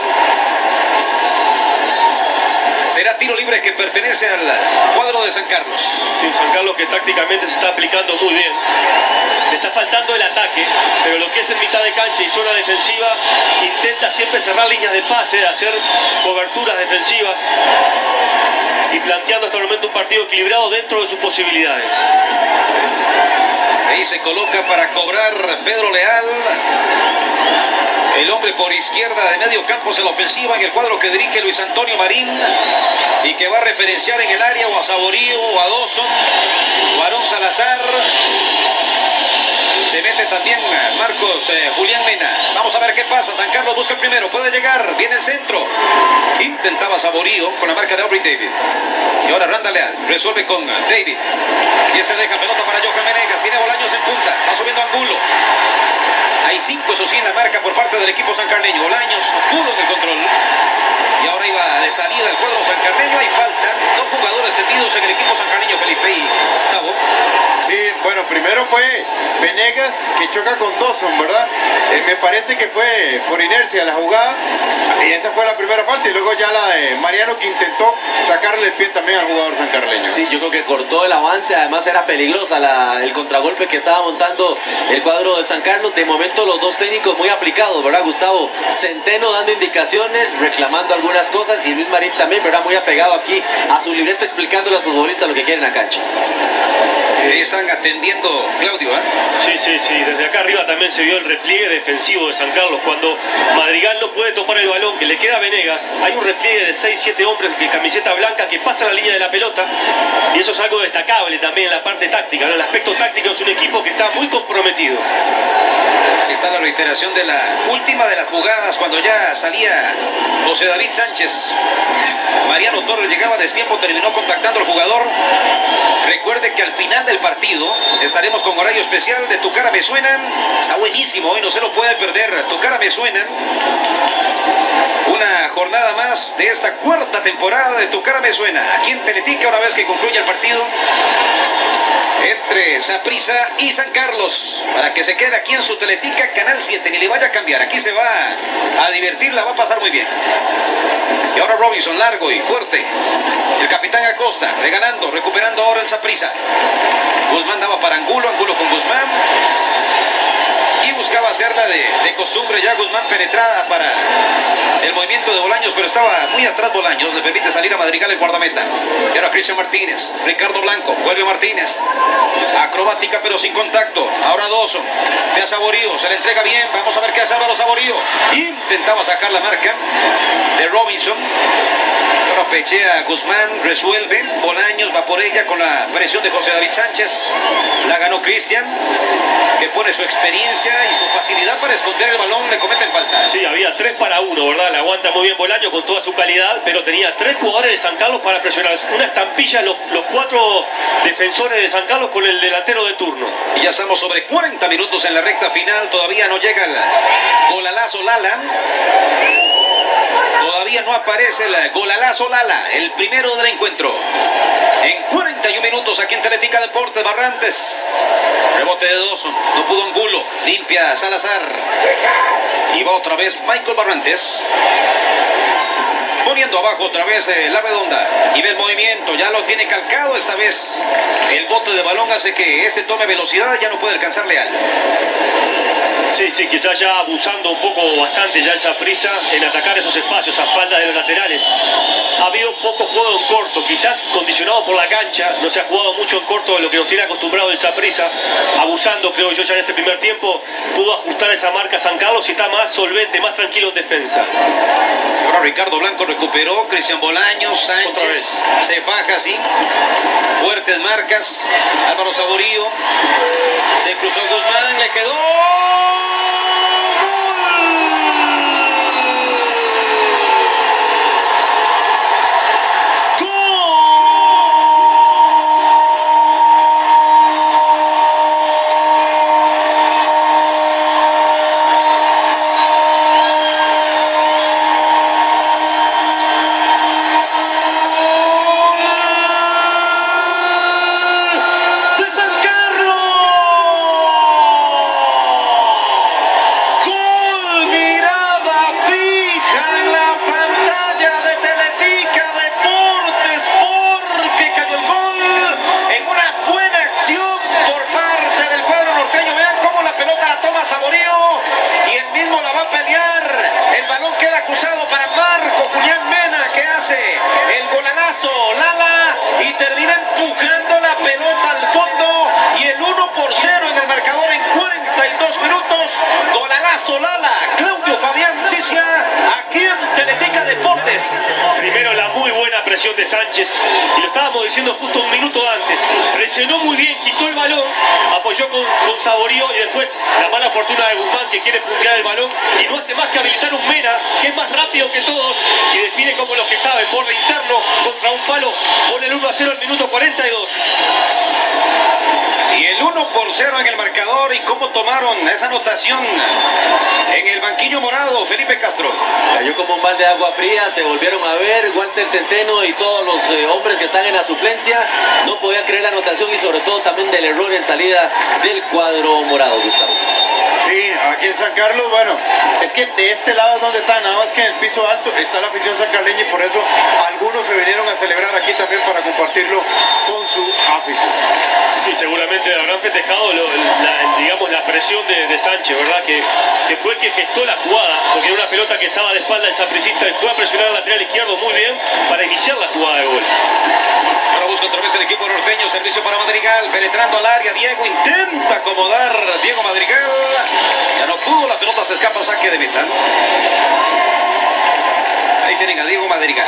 Será tiro libre que pertenece al cuadro de San Carlos. Sí, un San Carlos que tácticamente se está aplicando muy bien. Le está faltando el ataque, pero lo que es en mitad de cancha y zona defensiva, intenta siempre cerrar líneas de pase, hacer coberturas defensivas y planteando hasta el momento un partido equilibrado dentro de sus posibilidades. Ahí se coloca para cobrar Pedro Leal. El hombre por izquierda de medio campo es la ofensiva en el cuadro que dirige Luis Antonio Marín y que va a referenciar en el área o a Saborío o a Dawson o a Aarón Salazar. Se mete también Marcos Julián Mena. Vamos a ver qué pasa. San Carlos busca el primero. Puede llegar. Viene el centro. Intentaba Saborío con la marca de Aubrey David. Y ahora Randall Leal. Resuelve con David. Y ese deja pelota para Johan Venegas. Tiene Bolaños en punta. Va subiendo Angulo. Hay 5, eso sí, en la marca por parte del equipo sancarleño. Bolaños pudo en el control. Y ahora iba de salida el cuadro sancarleño. Hay falta. 2 jugadores tendidos en el equipo sancarleño, Felipe y Tavo. Sí, bueno, primero fue Venegas que choca con Dawson, ¿verdad? Me parece que fue por inercia la jugada. Y esa fue la primera parte. Y luego ya la de Mariano que intentó sacarle el pie también al jugador sancarleño. Sí, yo creo que cortó el avance. Además era peligrosa el contragolpe que estaba montando el cuadro de San Carlos. De momento los dos técnicos muy aplicados, ¿verdad, Gustavo? Centeno dando indicaciones, reclamando algunas cosas, y Luis Marín también, ¿verdad? Muy apegado aquí a su libreto, explicándole a sus futbolistas lo que quieren en la cancha. Están atendiendo, Claudio, ¿eh? Sí. Desde acá arriba también se vio el repliegue defensivo de San Carlos. Cuando Madrigal no puede tomar el balón, que le queda a Venegas, hay un repliegue de 6-7 hombres de camiseta blanca que pasan la línea de la pelota. Y eso es algo destacable también en la parte táctica, ¿no? El aspecto táctico es un equipo que está muy comprometido. Está la reiteración de la última de las jugadas cuando ya salía José David Sánchez. Mariano Torres llegaba a destiempo, terminó contactando al jugador. Recuerde que al final del partido estaremos con horario especial de Tu Cara Me Suena. Está buenísimo, hoy no se lo puede perder. Tu Cara Me Suena. Una jornada más de esta 4ª temporada de Tu Cara Me Suena. Aquí en Teletica, una vez que concluya el partido entre Saprissa y San Carlos, para que se quede aquí en su Teletica Canal 7, ni le vaya a cambiar. Aquí se va a divertir, la va a pasar muy bien. Y ahora Robinson, largo y fuerte. El capitán Acosta, regalando, recuperando ahora el Saprissa. Guzmán daba para Angulo, Angulo con Guzmán. Y buscaba hacerla de costumbre ya Guzmán, penetrada para el movimiento de Bolaños, pero estaba muy atrás Bolaños, le permite salir a Madrigal el guardameta. Y ahora Cristian Martínez, Ricardo Blanco, vuelve Martínez. Acrobática pero sin contacto. Ahora Dawson, de Saborío, se le entrega bien, vamos a ver qué hace Álvaro Saborío. Intentaba sacar la marca de Robinson. Ahora pechea Guzmán, resuelve. Bolaños va por ella con la presión de José David Sánchez. La ganó Cristian, que pone su experiencia y su facilidad para esconder el balón, le cometen falta. Sí, había 3 para 1, ¿verdad? La aguanta muy bien Bolaños con toda su calidad, pero tenía 3 jugadores de San Carlos para presionar. Una estampilla los 4 defensores de San Carlos con el delantero de turno. Y ya estamos sobre 40 minutos en la recta final, todavía no llega el golalazo Lala. Todavía no aparece el golalazo Lala, el primero del encuentro. En 41 minutos aquí en Teletica Deportes, Barrantes. Rebote de Dawson, no pudo Angulo, limpia Salazar. Y va otra vez Michael Barrantes. Poniendo abajo otra vez la redonda. Y ve el movimiento, ya lo tiene calcado esta vez. El bote de balón hace que este tome velocidad, ya no puede alcanzar Leal. Sí, sí, quizás ya abusando un poco bastante ya el Saprissa en atacar esos espacios a espaldas de los laterales. Ha habido poco juego en corto, quizás condicionado por la cancha, no se ha jugado mucho en corto de lo que nos tiene acostumbrado el Saprissa, abusando creo yo ya en este primer tiempo, pudo ajustar esa marca San Carlos y está más solvente, más tranquilo en defensa. Ahora Ricardo Blanco recuperó, Cristian Bolaños, Sánchez, se faja, sí, fuertes marcas, Álvaro Saborío, se cruzó Guzmán, le quedó... el golanazo, Lala, y termina empujando la pelota al fondo y el 1-0 en el marcador en 42 minutos. Golanazo, Lala, Claudio Fabián Cicia, aquí en Teletica Deportes. Primero la muy buena presión de Sánchez, y lo estábamos diciendo justo un minuto antes, presionó muy bien, quitó el balón, apoyó con Saborío y después la mala fortuna de Guzmán que quiere puntear el balón y no hace más que habilitar un Mena que es más rápido que todos y define como los que saben, borde interno contra un palo, pone el 1-0 al minuto 42. Y el 1-0 en el marcador. ¿Y cómo tomaron esa anotación en el banquillo morado, Felipe Castro? Cayó como un balde de agua fría, se volvieron a ver, Walter Centeno y todos los hombres que están en la suplencia no podían creer la anotación y sobre todo también del error en salida del cuadro morado, Gustavo. Sí, aquí en San Carlos, bueno, es que de este lado es donde está, nada más que en el piso alto está la afición sancarleña y por eso algunos se vinieron a celebrar aquí también para compartirlo con su afición. Sí, seguramente habrán festejado digamos, la presión de Sánchez, ¿verdad? Que fue el que gestó la jugada, porque era una pelota que estaba de espalda del sapricista y fue a presionar al lateral izquierdo muy bien para iniciar la jugada de gol. Ahora busca otra vez el equipo norteño, servicio para Madrigal, penetrando al área, Diego intenta acomodar, Diego Madrigal, ya no pudo, la pelota se escapa, saque de meta. Ahí tienen a Diego Madrigal.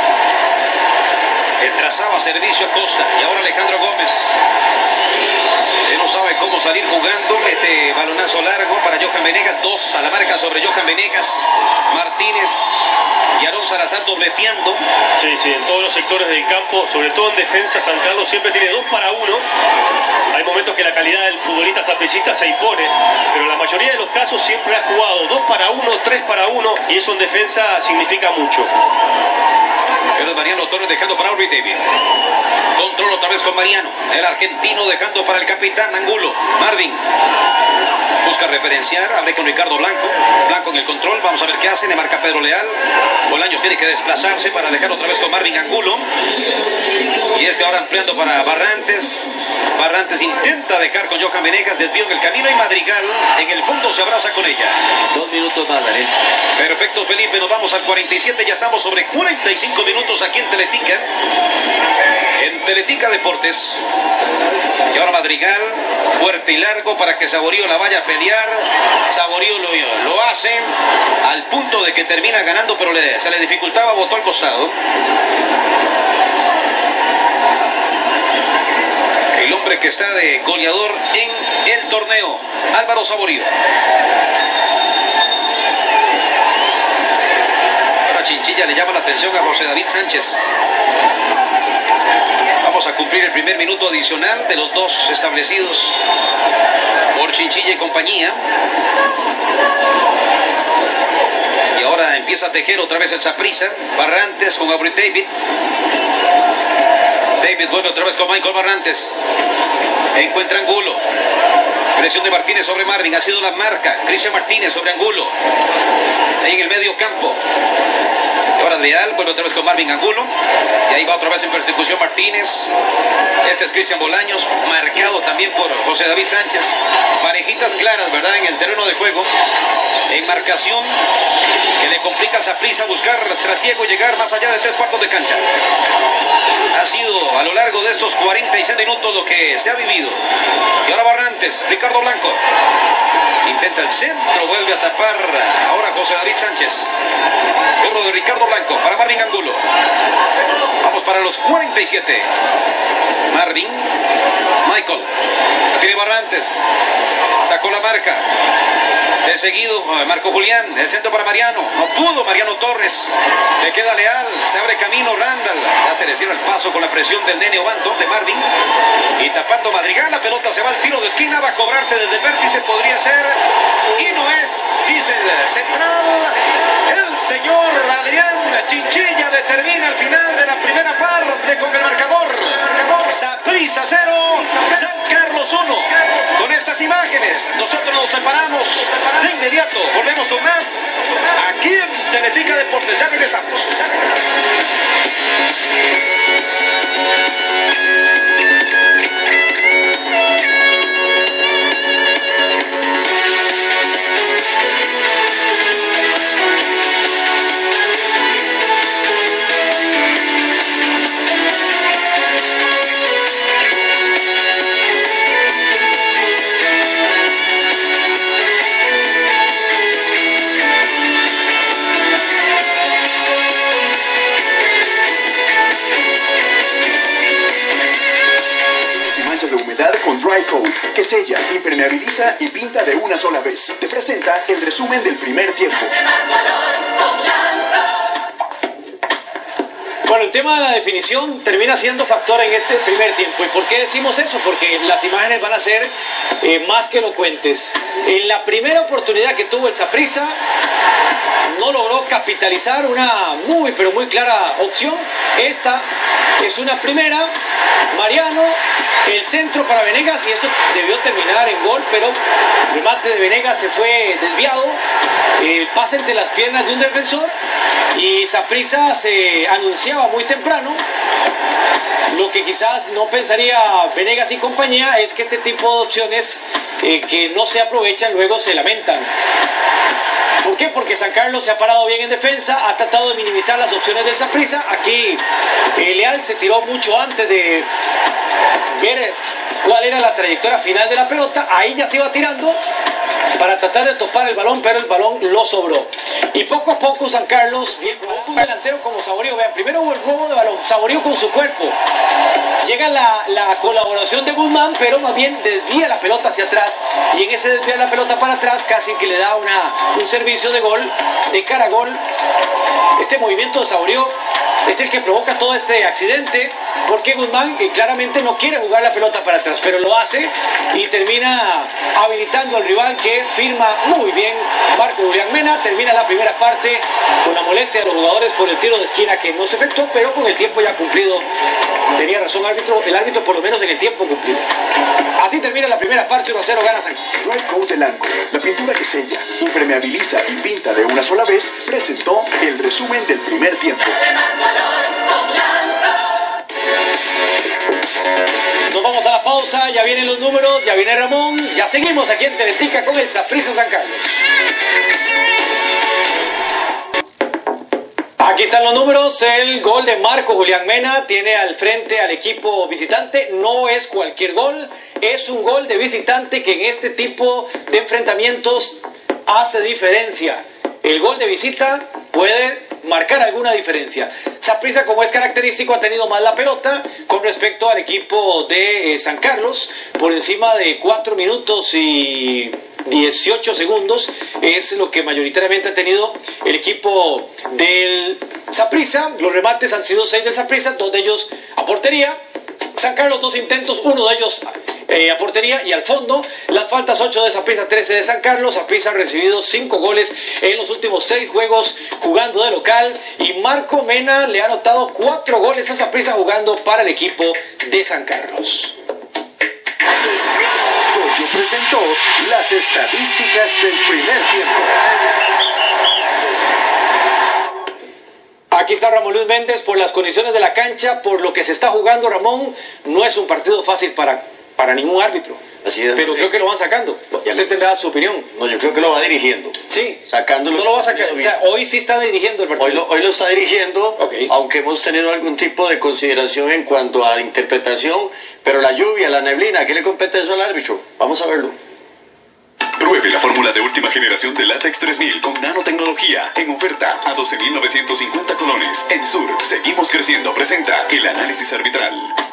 El trazaba servicio a Costa y ahora Alejandro Gómez. Él no sabe cómo salir jugando, mete balonazo largo para Johan Venegas, 2 a la marca sobre Johan Venegas, Martínez y Aarón Salazar dobleteando. Sí, sí, en todos los sectores del campo, sobre todo en defensa, San Carlos siempre tiene 2 para 1. Hay momentos que la calidad del futbolista sapricista se impone, pero en la mayoría de los casos siempre ha jugado 2 para 1, 3 para 1 y eso en defensa significa mucho. Pero Mariano Torres dejando para Aubrey David. Control otra vez con Mariano. El argentino dejando para el capitán Angulo. Marvin. Busca referenciar. Abre con Ricardo Blanco. Blanco en el control. Vamos a ver qué hace. Le marca Pedro Leal. Bolaños tiene que desplazarse para dejar otra vez con Marvin Angulo. Y es que ahora ampliando para Barrantes. Barrantes intenta dejar con Johan Venegas. Desvío en el camino y Madrigal en el fondo se abraza con ella. 2 minutos más, Daniel. Perfecto, Felipe. Nos vamos al 47. Ya estamos sobre 45 minutos aquí en Teletica. En Teletica Deportes. Y ahora Madrigal, fuerte y largo para que Saborío la vaya a pelear. Saborío lo hace al punto de que termina ganando, pero se le dificultaba, botó al costado. El hombre que está de goleador en el torneo, Álvaro Saborío. Ahora Chinchilla le llama la atención a José David Sánchez. Vamos a cumplir el primer minuto adicional de los 2 establecidos por Chinchilla y compañía. Y ahora empieza a tejer otra vez el Saprissa. Barrantes con Aubrey David. David vuelve otra vez con Michael Barrantes. Encuentra Angulo. Presión de Martínez sobre Marvin. Ha sido la marca. Cristian Martínez sobre Angulo. Ahí en el medio campo. Ahora Real, vuelve otra vez con Marvin Angulo. Y ahí va otra vez en persecución Martínez. Este es Cristian Bolaños, marcado también por José David Sánchez. Parejitas claras, ¿verdad? En el terreno de juego. En marcación que le complica al Saprissa buscar trasiego y llegar más allá de 3/4 de cancha. Ha sido a lo largo de estos 46 minutos lo que se ha vivido. Y ahora Barrantes, Ricardo Blanco. Intenta el centro, vuelve a tapar ahora José David Sánchez. Corro de Ricardo Blanco para Marvin Angulo. Vamos para los 47. Marvin, Michael. Tiene Barrantes. Sacó la marca. De seguido, Marco Julián, el centro para Mariano. No pudo Mariano Torres. Le queda Leal. Se abre camino Randall. Ya se le cierra el paso con la presión del nene Obando, de Marvin. Y tapando Madrigal. La pelota se va al tiro de esquina. Va a cobrarse desde el vértice. Podría ser. Y no es. Dice el central. El señor Adrián Chinchilla determina al final de la primera parte con el marcador. Saprissa 0, San Carlos 1. Con estas imágenes, nosotros nos separamos de inmediato. Volvemos con más aquí en Teletica Deportes. Ya regresamos. Con Dry Coat, que sella, impermeabiliza y pinta de una sola vez. Te presenta el resumen del primer tiempo. Bueno, el tema de la definición termina siendo factor en este primer tiempo. ¿Y por qué decimos eso? Porque las imágenes van a ser más que elocuentes. En la primera oportunidad que tuvo el Saprissa, no logró capitalizar una muy, pero muy clara opción. Esta es una primera. Mariano, el centro para Venegas, y esto debió terminar en gol, pero el remate de Venegas se fue desviado. El pase entre las piernas de un defensor, y Saprissa se anunciaba muy temprano. Lo que quizás no pensaría Venegas y compañía es que este tipo de opciones que no se aprovechan luego se lamentan. ¿Por qué? Porque San Carlos se ha parado bien en defensa, ha tratado de minimizar las opciones del Saprissa. Aquí Leal se tiró mucho antes de ver cuál era la trayectoria final de la pelota. Ahí ya se iba tirando para tratar de topar el balón, pero el balón lo sobró. Y poco a poco San Carlos, bien, un delantero como Saborío, vean, primero hubo el robo de balón, Saborío con su cuerpo. Llega la colaboración de Guzmán, pero más bien desvía la pelota hacia atrás, y en ese desvía la pelota para atrás casi que le da un servicio de gol, de cara a gol. Este movimiento de Saborío es el que provoca todo este accidente, porque Guzmán claramente no quiere jugar la pelota para atrás, pero lo hace y termina habilitando al rival, que firma muy bien Marco Julián Mena. Termina la primera parte con la molestia de los jugadores por el tiro de esquina que no se efectuó, pero con el tiempo ya cumplido. Tenía razón el árbitro por lo menos en el tiempo cumplido. Así termina la primera parte, 1-0 gana San Carlos. Dry Coat de Lanco, la pintura que sella, impermeabiliza y pinta de una sola vez, presentó el resumen del primer tiempo. Nos vamos a la pausa, ya vienen los números, ya viene Ramón, ya seguimos aquí en Teletica con el Saprissa San Carlos. Aquí están los números. El gol de Marco Julián Mena tiene al frente al equipo visitante. No es cualquier gol, es un gol de visitante que en este tipo de enfrentamientos hace diferencia. El gol de visita puede marcar alguna diferencia. Saprissa, como es característico, ha tenido más la pelota con respecto al equipo de San Carlos. Por encima de 4 minutos y 18 segundos es lo que mayoritariamente ha tenido el equipo del Saprissa. Los remates han sido 6 del Saprissa, 2 de ellos a portería. San Carlos 2 intentos, 1 de ellos a portería, y al fondo las faltas, 8 de Saprissa, 13 de San Carlos. Saprissa ha recibido 5 goles en los últimos 6 juegos jugando de local, y Marco Mena le ha anotado 4 goles a Saprissa jugando para el equipo de San Carlos. Toyo presentó las estadísticas del primer tiempo. está Ramón Luis Méndez. Por las condiciones de la cancha, por lo que se está jugando, Ramón, no es un partido fácil para ningún árbitro. Así es, pero creo que lo van sacando. Usted tendrá su opinión. No, yo creo que lo va dirigiendo. Sí. Sacándolo. No lo va a sacar. O sea, hoy sí está dirigiendo el partido. Hoy lo está dirigiendo, aunque hemos tenido algún tipo de consideración en cuanto a interpretación, pero la lluvia, la neblina, ¿qué le compete eso al árbitro? Vamos a verlo. Pruebe la fórmula de última generación de Látex 3000 con nanotecnología en oferta a 12.950 colones. En Sur, seguimos creciendo. Presenta el análisis arbitral.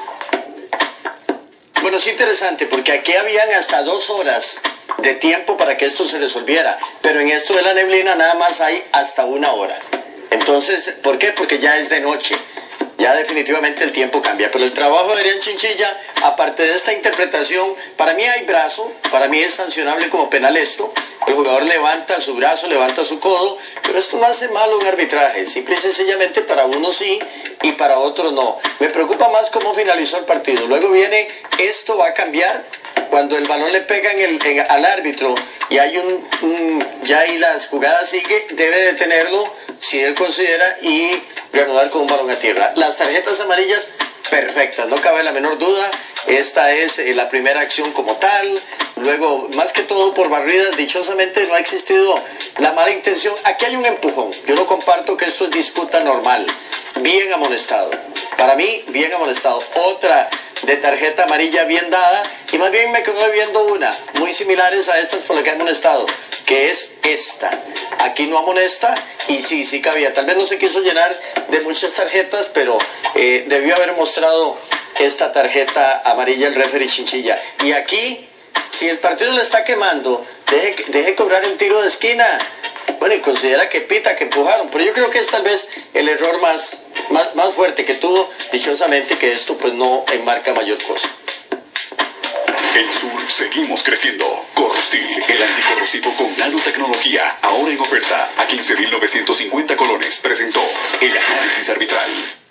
Bueno, es interesante porque aquí habían hasta 2 horas de tiempo para que esto se resolviera, pero en esto de la neblina nada más hay hasta 1 hora. Entonces, ¿por qué? Porque ya es de noche. Ya definitivamente el tiempo cambia, pero el trabajo de Adrián Chinchilla, aparte de esta interpretación, para mí hay brazo, para mí es sancionable como penal esto. El jugador levanta su brazo, levanta su codo, pero esto no hace malo un arbitraje, simple y sencillamente para unos sí y para otros no. Me preocupa más cómo finalizó el partido. Luego viene, esto va a cambiar cuando el balón le pega al árbitro y hay ya ahí las jugadas sigue, debe detenerlo si él considera y reanudar con un balón a tierra. Las tarjetas amarillas perfectas, no cabe la menor duda. Esta es la primera acción como tal. Luego, más que todo por barridas, dichosamente no ha existido la mala intención. Aquí hay un empujón. Yo no comparto que esto es disputa normal. Bien amonestado. Para mí, bien amonestado. Otra de tarjeta amarilla bien dada. Y más bien me quedo viendo una, muy similares a estas por las que ha amonestado, que es esta. Aquí no amonesta y sí cabía. Tal vez no se quiso llenar de muchas tarjetas, pero debió haber mostrado esta tarjeta amarilla el referee Chinchilla. Y aquí, si el partido le está quemando, deje cobrar el tiro de esquina. Bueno, y considera que pita, que empujaron, pero yo creo que es tal vez el error más fuerte que tuvo, dichosamente que esto pues no enmarca mayor cosa. En Sur seguimos creciendo. Corrostil, el anticorrosivo con nanotecnología, ahora en oferta a 15.950 colones, presentó el análisis arbitral.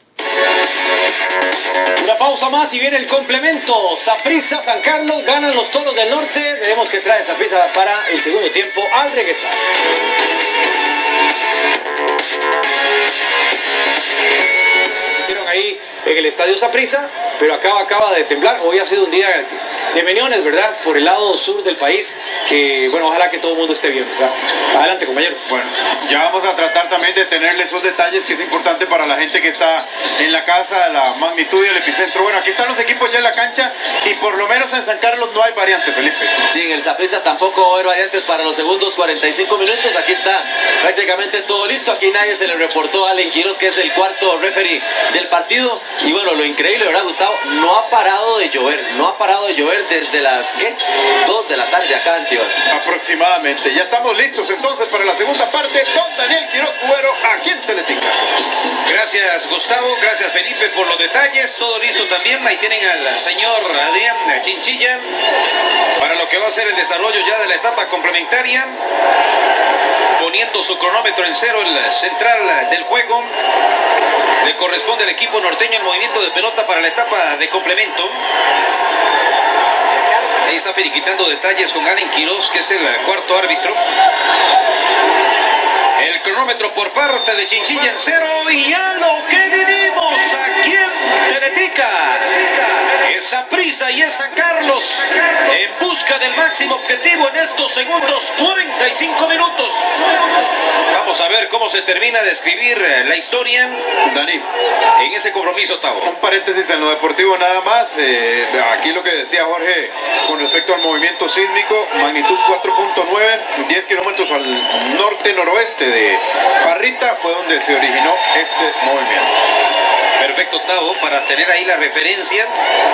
Una pausa más y viene el complemento. Saprissa, San Carlos, ganan los Toros del Norte. Veremos qué trae Saprissa para el segundo tiempo al regresar. Metieron ahí en el estadio Saprissa, pero acaba de temblar. Hoy ha sido un día de meniones, ¿verdad? Por el lado sur del país, que bueno, ojalá que todo el mundo esté bien, ¿verdad? Adelante, compañeros. Bueno, ya vamos a tratar también de tenerle esos detalles que es importante para la gente que está en la casa, la magnitud y el epicentro. Bueno, aquí están los equipos ya en la cancha y por lo menos en San Carlos no hay variante, Felipe. Sí, en el Saprissa tampoco va a haber variantes para los segundos 45 minutos. Aquí está prácticamente todo listo. Aquí nadie se le reportó a Allen Quiroz, que es el cuarto referee del partido. Y bueno, lo increíble, ¿verdad, Gustavo? No ha parado de llover desde las 2 de la tarde acá en Tibás. Aproximadamente. Ya estamos listos entonces para la segunda parte. Don Daniel Quiroz Cubero, aquí en Teletica. Gracias, Gustavo. Gracias, Felipe, por los detalles. Todo listo también. Ahí tienen al señor Adrián Chinchilla para lo que va a ser el desarrollo ya de la etapa complementaria. Poniendo su cronómetro en cero, el central del juego. Le corresponde al equipo norteño el movimiento de pelota para la etapa de complemento. Ahí está finiquitando detalles con Allen Quiroz, que es el cuarto árbitro. El cronómetro por parte de Chinchilla en cero y a lo que vivimos aquí en Teletica. Es Saprissa y es San Carlos en busca del máximo objetivo en estos segundos 45 minutos. Vamos a ver cómo se termina de escribir la historia, Dani, en ese compromiso, Tavo. Un paréntesis en lo deportivo nada más. Aquí lo que decía Jorge con respecto al movimiento sísmico, magnitud 4.9, 10 kilómetros al norte-noroeste de Parrita fue donde se originó este movimiento. Perfecto, Tavo, para tener ahí la referencia.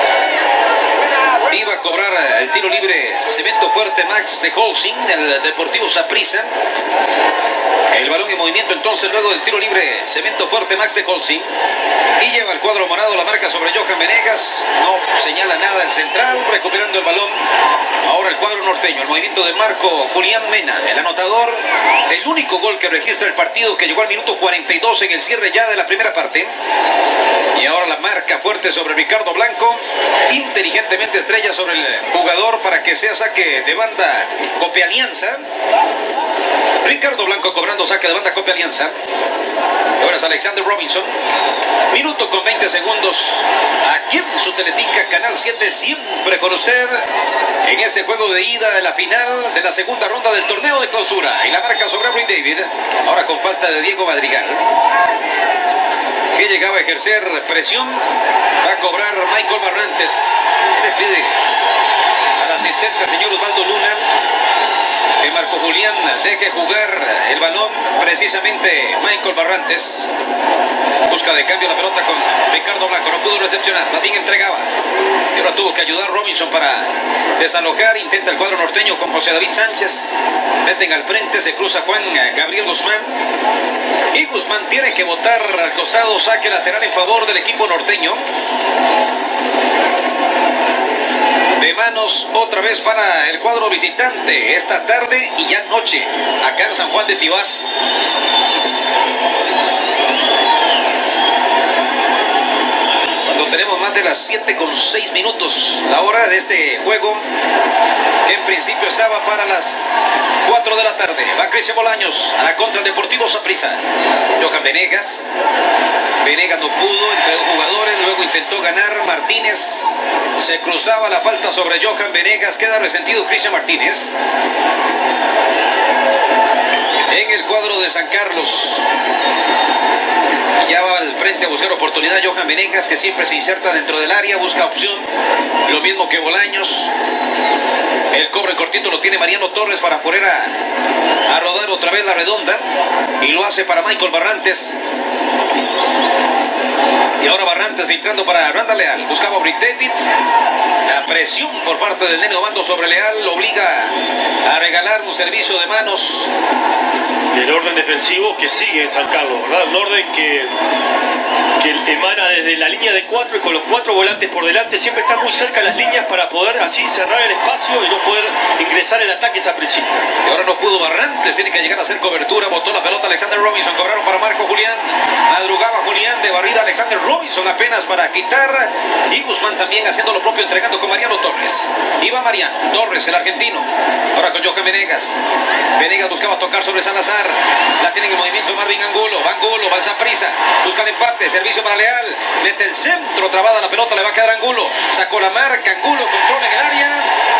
Iba a cobrar el tiro libre Cemento Fuerte Max de Holcim, del Deportivo Saprissa. El balón en movimiento entonces luego del tiro libre Cemento Fuerte Max de Holcim. Y lleva el cuadro morado la marca sobre Johan Venegas. No señala nada el central, recuperando el balón. Ahora el cuadro norteño, el movimiento de Marco Julián Mena, el anotador. El único gol que registra el partido, que llegó al minuto 42 en el cierre ya de la primera parte. Y ahora la marca fuerte sobre Ricardo Blanco. Inteligentemente estrella sobre el jugador para que sea saque de banda Copia Alianza. Ricardo Blanco cobrando saque de banda Copia Alianza. Ahora es Alexander Robinson. Minuto con 20 segundos. Aquí en su Teletica, Canal 7, siempre con usted en este juego de ida de la final de la segunda ronda del torneo de clausura. Y la marca sobre Aubrey David. Ahora con falta de Diego Madrigal, que llegaba a ejercer presión. Va a cobrar Michael Barrantes. Le pide al asistente, señor Osvaldo Luna, que Marco Julián deje jugar el balón. Precisamente Michael Barrantes busca de cambio la pelota con Ricardo Blanco, no pudo recepcionar, más bien entregaba, y ahora tuvo que ayudar Robinson para desalojar. Intenta el cuadro norteño con José David Sánchez, meten al frente, se cruza Juan Gabriel Guzmán, y Guzmán tiene que botar al costado, saque lateral en favor del equipo norteño. De manos otra vez para el cuadro visitante esta tarde y ya noche acá en San Juan de Tibás. Cuando tenemos más de las 7:06 minutos, la hora de este juego, que en principio estaba para las 4 de la tarde. Va Cristian Bolaños a la contra el Deportivo Saprissa. Johan Venegas. Venegas no pudo entre dos jugadores, luego intentó ganar Martínez. Se cruzaba la falta sobre Johan Venegas, queda resentido Cristian Martínez. En el cuadro de San Carlos. Ya va al frente a buscar oportunidad Johan Venegas, que siempre se inserta dentro del área, busca opción. Lo mismo que Bolaños. El cobre cortito lo tiene Mariano Torres para poner a rodar otra vez la redonda. Y lo hace para Michael Barrantes. Y ahora Barrantes filtrando para Randall Leal. Buscaba a Brick David. La presión por parte del nene Obando sobre Leal lo obliga a regalar un servicio de manos. El orden defensivo que sigue en San Carlos, ¿verdad? Un orden que emana desde la línea de 4 y con los 4 volantes por delante. Siempre está muy cerca de las líneas para poder así cerrar el espacio y no poder ingresar el ataque sapricista. Y ahora no pudo Barrantes, tiene que llegar a hacer cobertura. Botó la pelota Alexander Robinson, cobraron para Marco Julián. Madrugaba Julián de barrida, Alexander Robinson apenas para quitar. Y Guzmán también haciendo lo propio, entregando con Mariano Torres. Iba Mariano Torres, el argentino. Ahora con Johan Venegas. Venegas buscaba tocar sobre Salazar. La tiene en movimiento Marvin Angulo. Angulo, va al Saprissa. Busca el empate, servicio para Leal. Mete el centro, trabada la pelota, le va a quedar Angulo. Sacó la marca, Angulo, control en el área.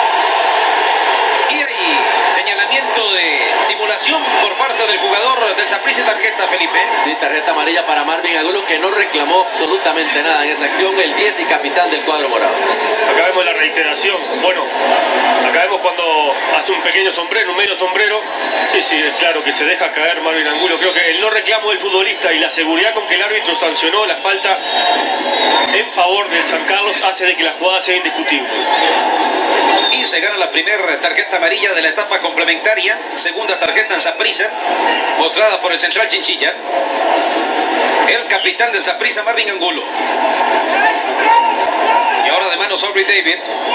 Y ahí, señalamiento de simulación por parte del jugador del Saprissa, tarjeta, Felipe. Sí, tarjeta amarilla para Marvin Angulo, que no reclamó absolutamente nada en esa acción, el 10 y capitán del cuadro morado. Acá vemos la reiteración. Bueno, acá vemos cuando hace un pequeño sombrero, un medio sombrero. Sí, es claro que se deja caer Marvin Angulo. Creo que el no reclamo del futbolista y la seguridad con que el árbitro sancionó la falta en favor del San Carlos hace de que la jugada sea indiscutible. Y se gana la primera tarjeta amarilla de la etapa complementaria. Segunda tarjeta en Saprissa, mostrada por el central Chinchilla. El capitán del Saprissa, Marvin Angulo. Y ahora de manos Aubrey David.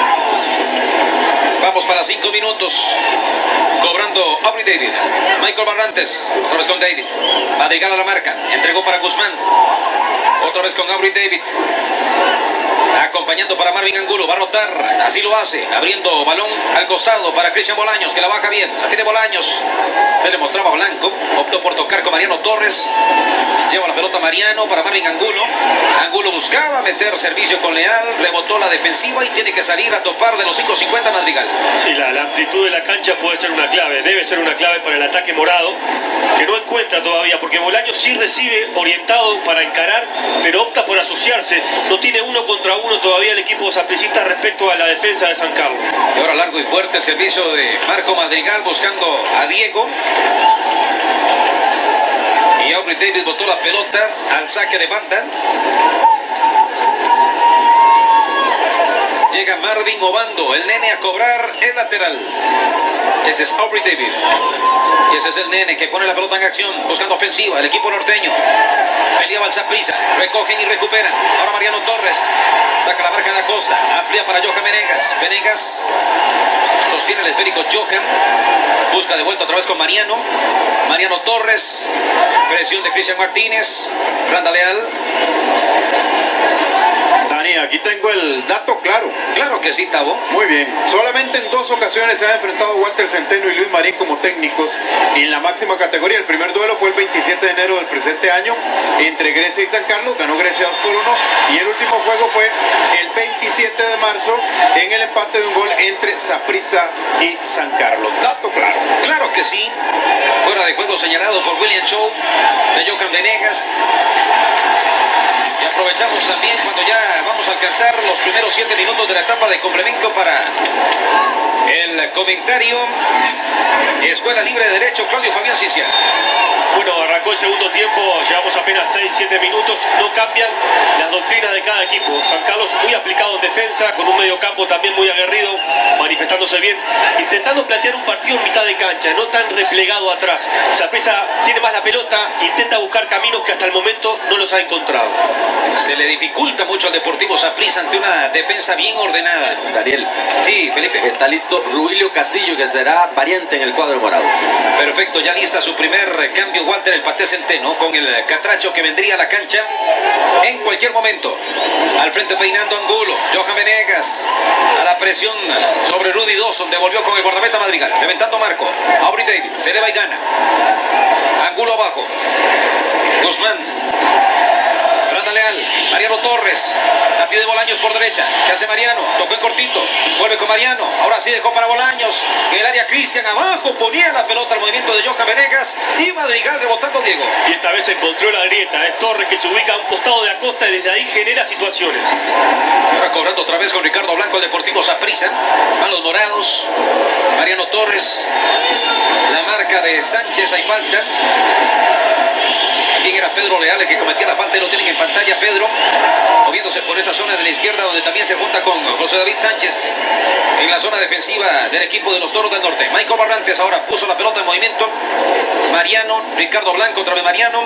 Vamos para 5 minutos. Cobrando Aubrey David. Michael Barrantes. Otra vez con David. Madrigal a la marca. Entregó para Guzmán. Otra vez con Aubrey David. Acompañando para Marvin Angulo. Va a rotar. Así lo hace. Abriendo balón al costado para Cristian Bolaños, que la baja bien. La tiene Bolaños. Se le mostraba Blanco. Optó por tocar con Mariano Torres. Lleva la pelota Mariano para Marvin Angulo. Angulo buscaba meter servicio con Leal. Rebotó la defensiva y tiene que salir a topar de los 5.50 Madrigal. Sí, la amplitud de la cancha puede ser una clave. Debe ser una clave para el ataque morado, que no encuentra todavía, porque Bolaños sí recibe orientado para encarar, pero opta por asociarse. No tiene 1 contra 1 todavía el equipo sapricista respecto a la defensa de San Carlos. Y ahora largo y fuerte el servicio de Marco Madrigal buscando a Diego. Y Aubrey David botó la pelota al saque de banda. Llega Marvin Obando, el nene, a cobrar el lateral. Ese es Aubrey David. Y ese es el nene que pone la pelota en acción, buscando ofensiva. El equipo norteño peleaba al Saprissa, recogen y recuperan. Ahora Mariano Torres saca la marca de Acosta, amplía para Johan Venegas. Venegas sostiene el esférico. Johan busca de vuelta otra vez con Mariano. Mariano Torres, presión de Cristian Martínez. Randall Leal. Sí, aquí tengo el dato claro. Claro que sí, Tavo. Muy bien. Solamente en 2 ocasiones se han enfrentado Walter Centeno y Luis Marín como técnicos en la máxima categoría. El primer duelo fue el 27 de enero del presente año entre Grecia y San Carlos. Ganó Grecia 2-1. Y el último juego fue el 27 de marzo en el empate de un gol entre Saprissa y San Carlos. Dato claro. Claro que sí. Fuera de juego señalado por William Shaw de Johan Venegas. Y aprovechamos también cuando ya vamos a alcanzar los primeros 7 minutos de la etapa de complemento para el comentario. Escuela Libre de Derecho, Claudio Fabián Cicia. Bueno, arrancó el segundo tiempo, llevamos apenas 6-7 minutos, no cambian las doctrinas de cada equipo. San Carlos muy aplicado en defensa, con un mediocampo también muy aguerrido, manifestándose bien, intentando plantear un partido en mitad de cancha, no tan replegado atrás. Saprissa tiene más la pelota, intenta buscar caminos que hasta el momento no los ha encontrado. Se le dificulta mucho al Deportivo Saprissa ante una defensa bien ordenada. Daniel. Sí, Felipe. Está listo Ruilio Castillo, que será variante en el cuadro morado. Perfecto, ya lista su primer cambio Walter el Paté Centeno con el catracho que vendría a la cancha en cualquier momento. Al frente peinando Angulo, Johan Venegas a la presión sobre Rudy Dawson, devolvió con el guardameta Madrigal, levantando Marco, Aubrey David, se eleva y gana. Angulo abajo, Guzmán, Branda Leal, Mariano Torres, la pide Bolaños por derecha, ¿qué hace Mariano? Tocó en cortito, vuelve con Mariano, ahora sí dejó para Bolaños, en el área Cristian abajo, ponía la pelota al movimiento de Johan Venegas y Madrigal rebotando Diego. Y esta vez encontró la grieta, es Torres que se ubica a un costado de Acosta y desde ahí genera situaciones. Ahora cobrando otra vez con Ricardo Blanco el Deportivo Saprissa, van los morados, Mariano Torres, la marca de Sánchez, hay falta. ¿Quién era Pedro Leal el que cometía la falta? Y lo tienen en pantalla. Pedro moviéndose por esa zona de la izquierda donde también se junta con José David Sánchez en la zona defensiva del equipo de los Toros del Norte. Michael Barrantes ahora puso la pelota en movimiento. Mariano, Ricardo Blanco, otra vez Mariano.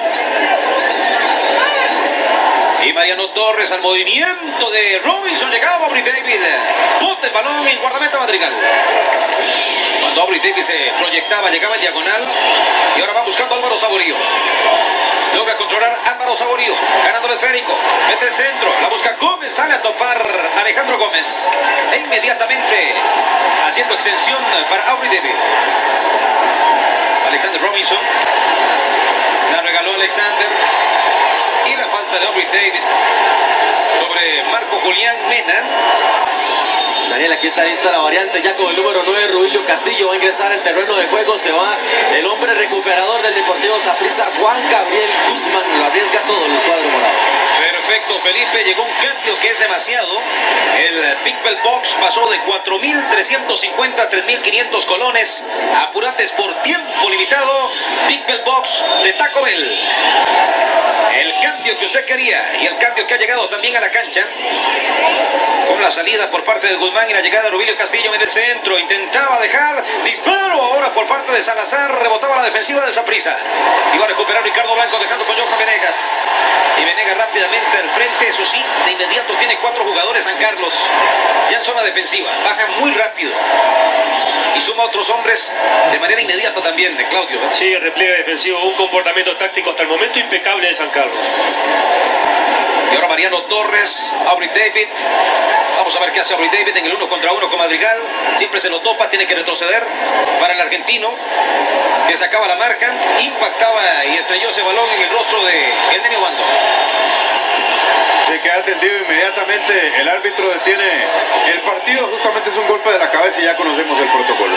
Y Mariano Torres al movimiento de Robinson. Llegaba Aubrey David. Bota el balón en guardameta Madrigal. Cuando Aubrey David se proyectaba, llegaba en diagonal. Y ahora va buscando Álvaro Saborío. Logra controlar Álvaro Saborío, ganando el esférico, mete el centro, la busca Gómez, sale a topar Alejandro Gómez. E inmediatamente haciendo extensión para Aubrey David. Alexander Robinson, la regaló Alexander. Y la falta de Aubrey David sobre Marco Julián Mena. Daniel, aquí está lista la variante, ya con el número 9, Ruilio Castillo va a ingresar al terreno de juego, se va el hombre recuperador del Deportivo Saprissa, Juan Gabriel Guzmán, lo arriesga todo en el cuadro morado. Perfecto, Felipe, llegó un cambio que es demasiado, el Big Bell Box pasó de 4.350 a 3.500 colones, apurates por tiempo limitado, Big Bell Box de Taco Bell. El cambio que usted quería y el cambio que ha llegado también a la cancha con la salida por parte de Guzmán y la llegada de Rubilio Castillo en el centro, intentaba dejar disparo ahora por parte de Salazar, rebotaba la defensiva del Saprissa, iba a recuperar Ricardo Blanco dejando con Johan Venegas y Venegas rápidamente al frente, eso sí, de inmediato tiene 4 jugadores San Carlos ya en zona defensiva, baja muy rápido y suma otros hombres de manera inmediata también de Claudio. Sí, repliegue defensivo, un comportamiento táctico hasta el momento impecable de San Carlos. Y ahora Mariano Torres, Aubrey David. Vamos a ver qué hace Aubrey David en el 1 contra 1 con Madrigal. Siempre se lo topa, tiene que retroceder para el argentino, que sacaba la marca, impactaba y estrelló ese balón en el rostro de Eldenio Bando. Se queda atendido inmediatamente, el árbitro detiene el partido, justamente es un golpe de la cabeza y ya conocemos el protocolo.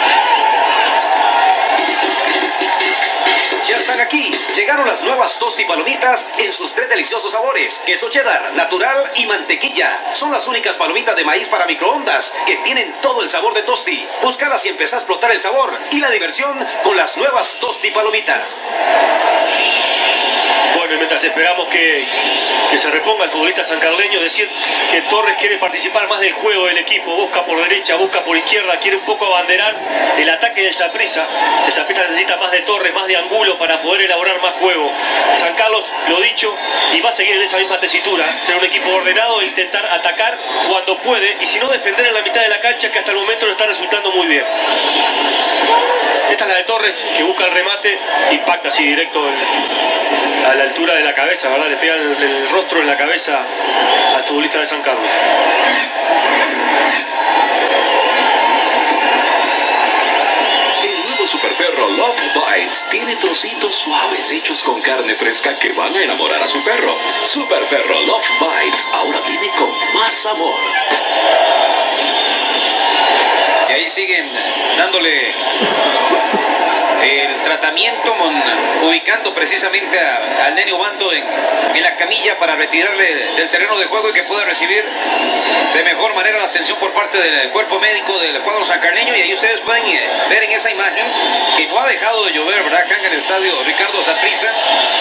Ya están aquí, llegaron las nuevas Tosti Palomitas en sus 3 deliciosos sabores, queso cheddar, natural y mantequilla. Son las únicas palomitas de maíz para microondas que tienen todo el sabor de Tosti. Búscalas y empezá a explotar el sabor y la diversión con las nuevas Tosti Palomitas. Bueno, y mientras esperamos que se reponga el futbolista sancarleño, decir que Torres quiere participar más del juego del equipo, busca por derecha, busca por izquierda, quiere un poco abanderar el ataque del Saprissa. El Saprissa necesita más de Torres, más de Angulo para poder elaborar más juego. San Carlos, lo dicho, y va a seguir en esa misma tesitura, ser un equipo ordenado e intentar atacar cuando puede, y si no, defender en la mitad de la cancha, que hasta el momento no está resultando muy bien. Esta es la de Torres, que busca el remate, impacta así directo a la altura de la cabeza, ¿verdad? Le pega el rostro en la cabeza al futbolista de San Carlos. Super Perro Love Bites tiene trocitos suaves hechos con carne fresca que van a enamorar a su perro. Super Perro Love Bites ahora viene con más amor. Y ahí siguen dándole el tratamiento, ubicando precisamente al nene Obando en la camilla para retirarle del terreno de juego y que pueda recibir de mejor manera la atención por parte del cuerpo médico del cuadro sancarleño. Y ahí ustedes pueden ver en esa imagen que no ha dejado de llover, ¿verdad? Acá en el estadio Ricardo Saprissa.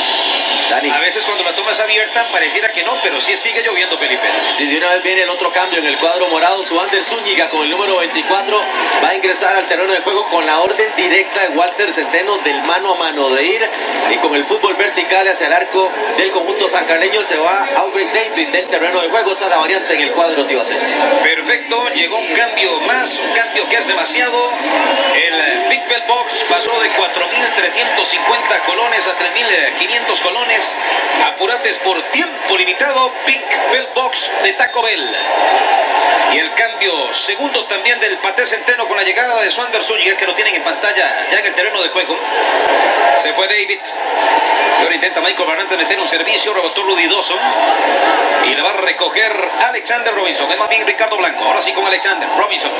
A veces cuando la toma es abierta pareciera que no, pero sí sigue lloviendo, Felipe. Sí, de una vez viene el otro cambio en el cuadro morado. Suander Zúñiga con el número 24 va a ingresar al terreno de juego con la orden directa de Walter Centeno del mano a mano de ir, y con el fútbol vertical hacia el arco del conjunto sancarleño se va Aubrey David del terreno de juego. Esa es la variante en el cuadro tibaceño. Perfecto, llegó un cambio más, un cambio que es demasiado. El Big Bell Box pasó de 4.350 colones a 3.500 colones. Apurates por tiempo limitado, Big Bell Box de Taco Bell. Y el cambio segundo también del Paté Centeno con la llegada de Suander Zúñiga, que lo tienen en pantalla ya en el terreno de juego. Se fue David. Y ahora intenta Michael Barrantes meter un servicio, rebotó Rudy Dawson. Y le va a recoger Alexander Robinson. Es más bien Ricardo Blanco. Ahora sí con Alexander Robinson.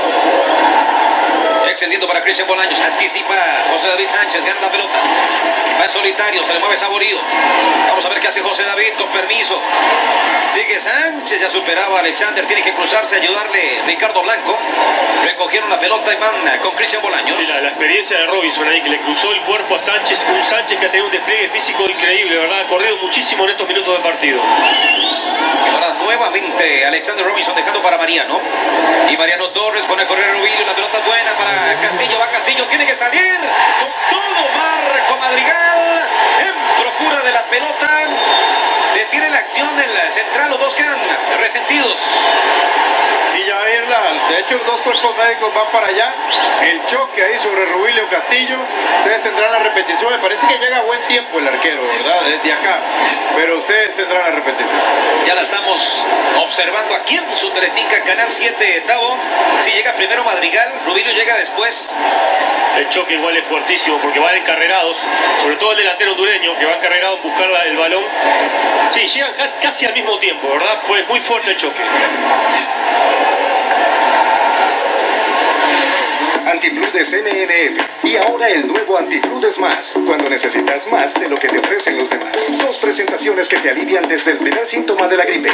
Extendiendo para Cristian Bolaños. Anticipa José David Sánchez. Gana la pelota. Va en solitario. Se le mueve Saborío. Vamos a ver qué hace José David con permiso. Sigue Sánchez. Ya superaba a Alexander. Tiene que cruzarse, ayudarle Ricardo Blanco. Recogieron la pelota y van con Cristian Bolaños. Sí, la experiencia de Robinson ahí, que le cruzó el cuerpo a Sánchez. Un Sánchez que ha tenido un despliegue físico increíble, ¿verdad? Ha corrido muchísimo en estos minutos de partido. Y ahora nuevamente Alexander Robinson dejando para Mariano. Y Mariano Torres pone a correr a Rubilio. La pelota buena para Castillo. Va Castillo. Tiene que salir con todo Marco Madrigal en procura de la pelota. Detiene la acción el central. Los dos quedan resentidos. Sí, ya va a irla. De hecho, los dos cuerpos médicos van para allá. El choque ahí sobre Rubilio Castillo. Ustedes tendrán la repetición. Me parece que llega a buen tiempo el arquero, ¿verdad? Desde acá. Pero ustedes tendrán la repetición. Ya la estamos observando aquí en su Teletica, Canal 7, Tavo. Si llega primero Madrigal, Rubilio llega después. El choque igual es fuertísimo porque van encarrerados, sobre todo el delantero hondureño, que va encarregado en buscar el balón. Sí, llegan casi al mismo tiempo, ¿verdad? Fue muy fuerte el choque. Antifludes MNF. Y ahora el nuevo Antifludes Más. Cuando necesitas más de lo que te ofrecen los demás. 2 presentaciones que te alivian desde el primer síntoma de la gripe.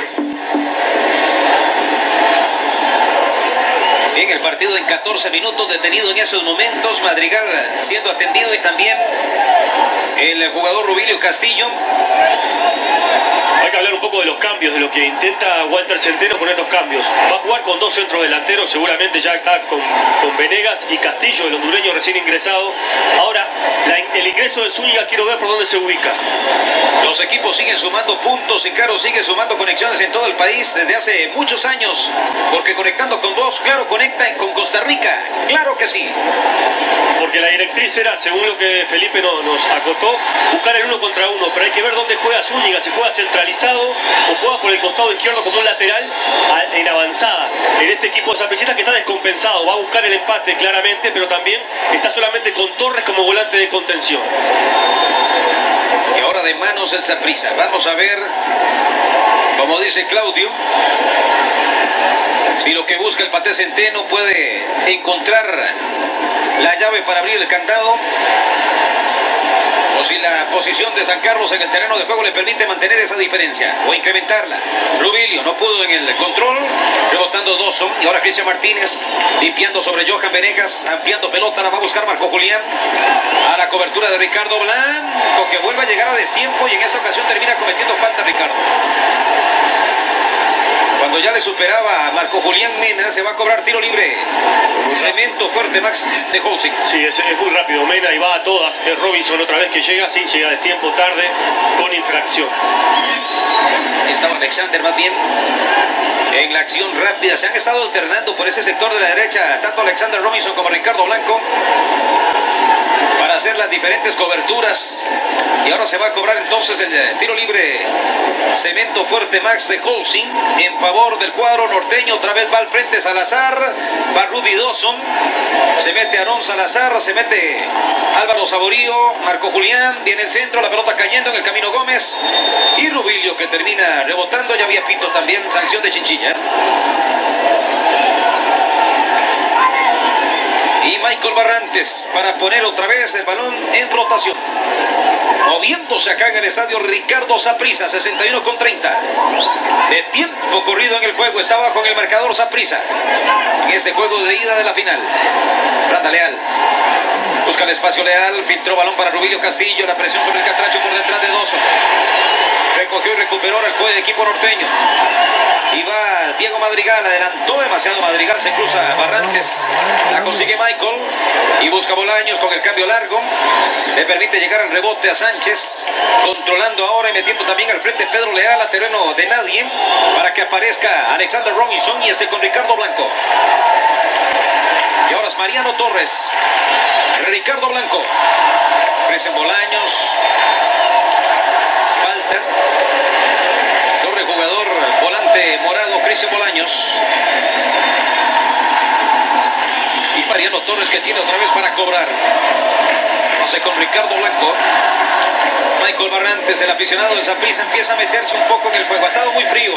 Bien, el partido en 14 minutos, detenido en esos momentos. Madrigal siendo atendido y también el jugador Rubilio Castillo. Hay que hablar un poco de los cambios, de lo que intenta Walter Centeno con estos cambios. Va a jugar con 2 centros delanteros, seguramente ya está con Venegas y Castillo, el hondureño recién ingresado. Ahora, el ingreso de Zúñiga, quiero ver por dónde se ubica. Los equipos siguen sumando puntos y Claro sigue sumando conexiones en todo el país desde hace muchos años, porque conectando con 2, Claro conecta con Costa Rica, claro que sí. Porque la directriz era, según lo que Felipe nos acotó, buscar el 1 contra 1, pero hay que ver dónde juega Zúñiga, si juega centralizado o juega por el costado izquierdo como un lateral en avanzada. En este equipo de Saprissa que está descompensado, va a buscar el empate claramente, pero también está solamente con Torres como volante de contención. Y ahora de manos el Saprissa. Vamos a ver, como dice Claudio, si lo que busca el Paté Centeno puede encontrar la llave para abrir el candado, o si la posición de San Carlos en el terreno de juego le permite mantener esa diferencia o incrementarla. Rubilio no pudo en el control, rebotando Dawson, y ahora Cristian Martínez limpiando sobre Johan Venegas, ampliando pelota, la va a buscar Marco Julián a la cobertura de Ricardo Blanco, que vuelve a llegar a destiempo y en esta ocasión termina cometiendo falta Ricardo. Cuando ya le superaba a Marco Julián Mena, se va a cobrar tiro libre. Cemento fuerte, Max de Holzing. Sí, es muy rápido Mena y va a todas. Es Robinson otra vez que llega, sí, llega de tiempo tarde con infracción. Ahí estaba Alexander más bien en la acción rápida. Se han estado alternando por ese sector de la derecha, tanto Alexander Robinson como Ricardo Blanco, para para hacer las diferentes coberturas. Y ahora se va a cobrar entonces el tiro libre Cemento Fuerte Max de Colsing en favor del cuadro norteño. Otra vez va al frente Salazar, va Rudy Dawson, se mete Aarón Salazar, se mete Álvaro Saborío, Marco Julián, viene el centro, la pelota cayendo en el camino Gómez y Rubilio que termina rebotando. Ya había pito también, sanción de Chinchilla. Y Michael Barrantes para poner otra vez el balón en rotación. Moviéndose acá en el estadio Ricardo Saprissa, 61:30. De tiempo corrido en el juego, está bajo en el marcador Saprissa. En este juego de ida de la final. Branda Leal. Busca el espacio Leal, filtró balón para Rubilio Castillo, la presión sobre el catracho por detrás de Dawson. Recogió y recuperó el equipo norteño. Y va Diego Madrigal, adelantó demasiado Madrigal, se cruza Barrantes, la consigue Michael y busca Bolaños con el cambio largo. Le permite llegar al rebote a Sánchez, controlando ahora y metiendo también al frente Pedro Leal a terreno de nadie para que aparezca Alexander Robinson y esté con Ricardo Blanco. Y ahora es Mariano Torres, Ricardo Blanco, Cristian Bolaños, falta. Sobre jugador, volante morado, Cristian Bolaños. Y Mariano Torres que tiene otra vez para cobrar. Pase con Ricardo Blanco. Michael Barrantes, el aficionado del Saprissa, empieza a meterse un poco en el juego. Ha estado muy frío,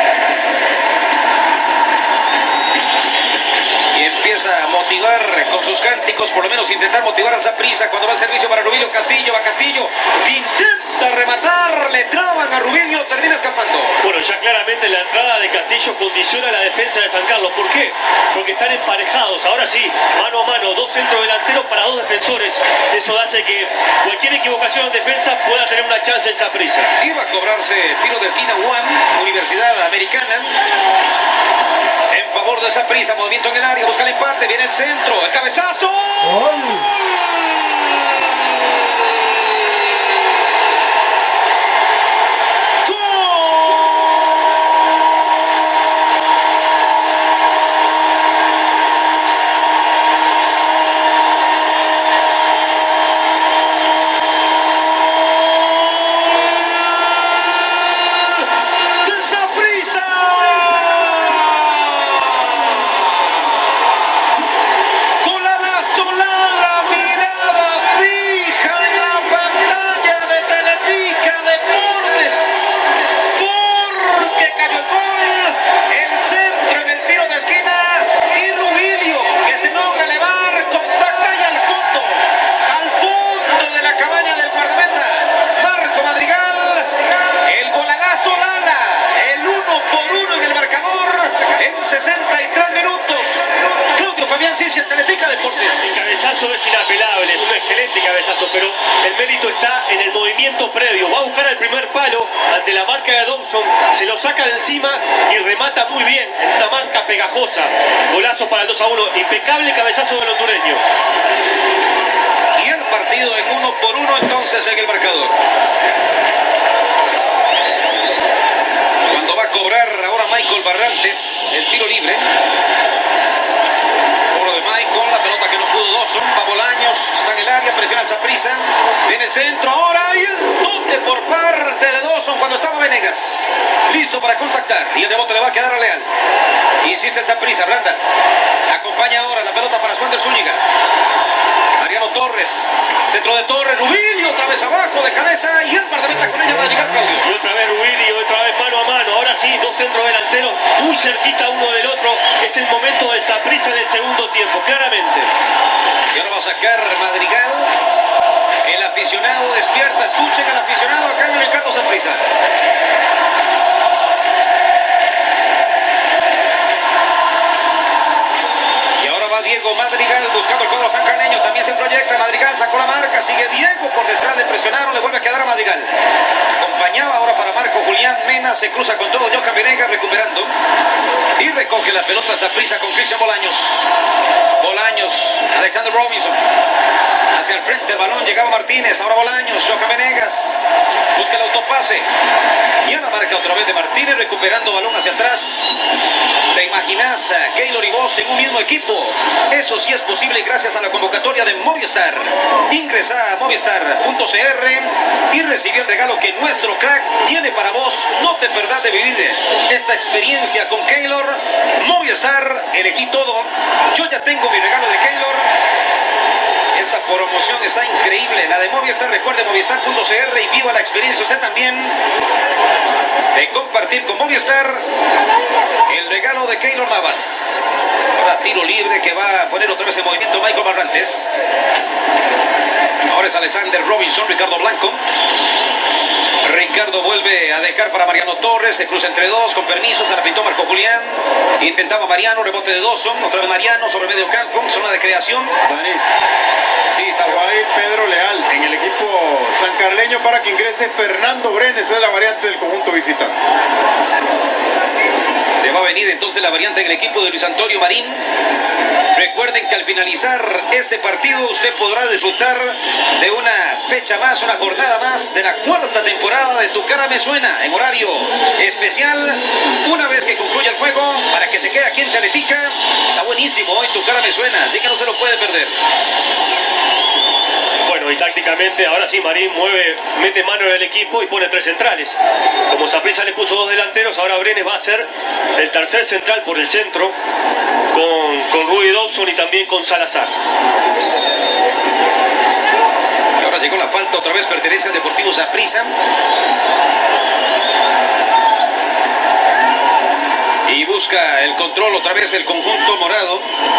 Y empieza a motivar con sus cánticos, por lo menos intentar motivar al Saprissa cuando va el servicio para Rubilio Castillo. Va Castillo, intenta rematar, le traban a Rubilio, termina escapando. Bueno, ya claramente la entrada de Castillo condiciona la defensa de San Carlos. ¿Por qué? Porque están emparejados. Ahora sí, mano a mano, dos centrodelanteros para dos defensores. Eso hace que cualquier equivocación en defensa pueda tener una chance el Saprissa. Iba a cobrarse tiro de esquina UAM, Universidad Americana. En favor de Saprissa, movimiento en el área, busca el empate, viene el centro, el cabezazo. El cabezazo es inapelable, es un excelente cabezazo, pero el mérito está en el movimiento previo. Va a buscar el primer palo ante la marca de Dawson, se lo saca de encima y remata muy bien en una marca pegajosa. Golazo para el 2-1, impecable cabezazo del hondureño. Y el partido en 1-1 entonces en el marcador. Cuando va a cobrar ahora Michael Barrantes el tiro libre. Michael, la pelota que no pudo Dawson, va Bolaños, está en el área, presiona al Saprissa, viene el centro ahora y el toque por parte de Dawson cuando estaba Venegas, listo para contactar y el rebote le va a quedar a Leal. Insiste el Saprissa, Branda, acompaña ahora la pelota para Swander Zúñiga. Mariano Torres, centro de Torres, Rubilio otra vez abajo de cabeza y el guardameta con ella Madrigal, Claudio. Y otra vez Rubilio, otra vez mano a mano, ahora sí, dos centros delanteros muy cerquita uno del otro, es el momento del Saprissa en el segundo tiempo, claramente. Y ahora va a sacar Madrigal, el aficionado despierta, escuchen al aficionado acá en el Ricardo Saprissa. Diego Madrigal buscando el cuadro sancarleño, también se proyecta Madrigal, sacó la marca, sigue Diego por detrás, le presionaron, le vuelve a quedar a Madrigal. Acompañaba ahora para Marco Julián Mena, se cruza con todo Johan Venegas recuperando y recoge la pelota al Saprissa con Cristian Bolaños. Bolaños, Alexander Robinson, hacia el frente el balón, llegaba Martínez, ahora Bolaños, Johan Venegas, busca el autopase. Y a la marca otra vez de Martínez, recuperando balón hacia atrás. ¿Te imaginas a Keylor y vos en un mismo equipo? Eso sí es posible gracias a la convocatoria de Movistar. Ingresa a movistar.cr y recibe el regalo que nuestro crack tiene para vos. No te perdás de vivir esta experiencia con Keylor. Movistar, elegí todo. Yo ya tengo mi regalo de Keylor. Esta promoción está increíble, la de Movistar. Recuerde movistar.cr y viva la experiencia usted también de compartir con Movistar el regalo de Keylor Navas. Ahora tiro libre que va a poner otra vez en movimiento Michael Barrantes. Ahora es Alexander Robinson, Ricardo Blanco. Ricardo vuelve a dejar para Mariano Torres, se cruza entre dos, con permiso, se la pintó Marco Julián. Intentaba Mariano, rebote de Dawson, otra vez Mariano sobre medio campo, zona de creación. Sí, va a ir Pedro Leal en el equipo sancarleño para que ingrese Fernando Brenes, es la variante del conjunto visitante. Se va a venir entonces la variante en el equipo de Luis Antonio Marín. Recuerden que al finalizar ese partido usted podrá disfrutar de una fecha más, una jornada más de la cuarta temporada de Tu Cara Me Suena en horario especial. Una vez que concluya el juego, para que se quede aquí en Teletica. Está buenísimo hoy Tu Cara Me Suena, así que no se lo puede perder. Bueno, y tácticamente ahora sí Marín mete mano en el equipo y pone 3 centrales. Como Saprissa le puso 2 delanteros, ahora Brenes va a ser el tercer central por el centro con Rudy Dawson y también con Salazar. Y ahora llegó la falta, otra vez pertenece al Deportivo Saprissa. Y busca el control otra vez el conjunto morado.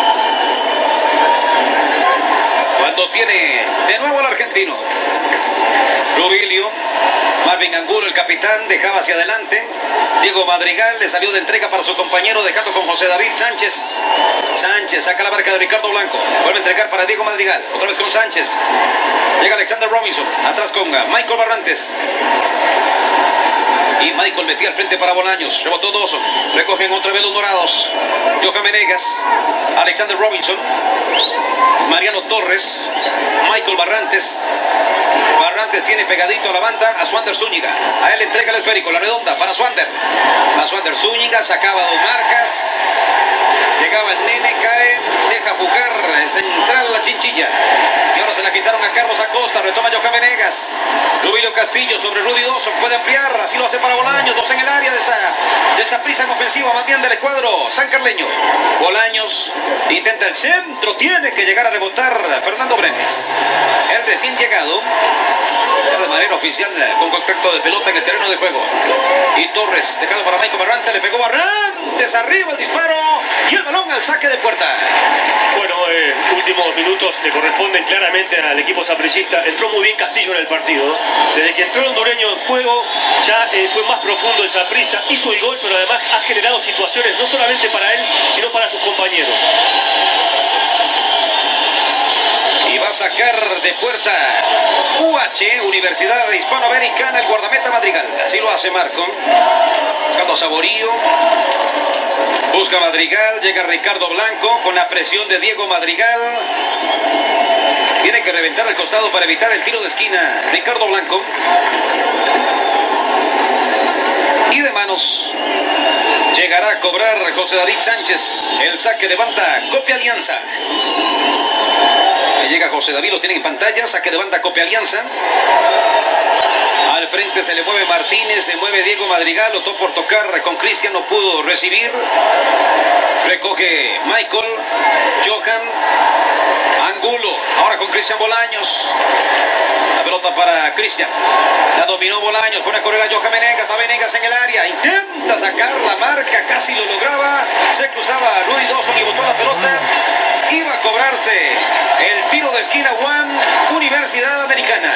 Cuando tiene de nuevo al argentino. Rubilio, Marvin Angulo, el capitán, dejaba hacia adelante. Diego Madrigal le salió de entrega para su compañero, dejando con José David Sánchez. Sánchez saca la marca de Ricardo Blanco. Vuelve a entregar para Diego Madrigal. Otra vez con Sánchez. Llega Alexander Robinson. Atrás con Michael Barrantes. Y Michael metía al frente para Bolaños. Rebotó Dawson. Recogen otra vez los morados. Johan Menegas. Alexander Robinson. Mariano Torres. Michael Barrantes. Barrantes tiene pegadito a la banda a Swander Zúñiga. A él entrega el esférico, la redonda para Swander. A Swander Zúñiga, sacaba 2 marcas. Llegaba el nene, cae, deja jugar el central, la Chinchilla. Y ahora se la quitaron a Carlos Acosta, retoma Johan Venegas. Rubilio Castillo sobre Rudy Dawson, puede ampliar, así lo hace para Bolaños, 2 en el área de Saprissa en ofensiva, más bien del escuadro sancarleño. Bolaños intenta el centro, tiene que llegar a rebotar Fernando Brenes. El recién llegado, ya de manera oficial, con contacto de pelota en el terreno de juego. Y Torres, dejado para Michael Barrantes, le pegó Barrantes, arriba el disparo y el balón al saque de puerta. Bueno, últimos minutos le corresponden claramente al equipo sapricista. Entró muy bien Castillo en el partido, ¿no? Desde que entró el hondureño en juego, ya fue más profundo el Saprissa, hizo el gol, pero además ha generado situaciones no solamente para él, sino para sus compañeros. Y va a sacar de puerta UH, Universidad Hispanoamericana, el guardameta Madrigal. Así lo hace Marco. Buscando Saborío. Busca Madrigal, llega Ricardo Blanco con la presión de Diego Madrigal. Tiene que reventar el costado para evitar el tiro de esquina. Ricardo Blanco. Y de manos llegará a cobrar José David Sánchez. El saque de banda, Copia Alianza. Llega José David, lo tiene en pantalla, saque de banda, Copia Alianza. Al frente se le mueve Martínez, se mueve Diego Madrigal, lo tocó por tocar con Cristian, no pudo recibir. Recoge Michael, Johan, Angulo, ahora con Cristian Bolaños. La pelota para Cristian, la dominó Bolaños, pone a correr a Johan Venegas, va Venegas en el área, intenta sacar la marca, casi lo lograba, se cruzaba Rudy Dawson y botó la pelota. Iba a cobrarse el tiro de esquina Juan, Universidad Americana.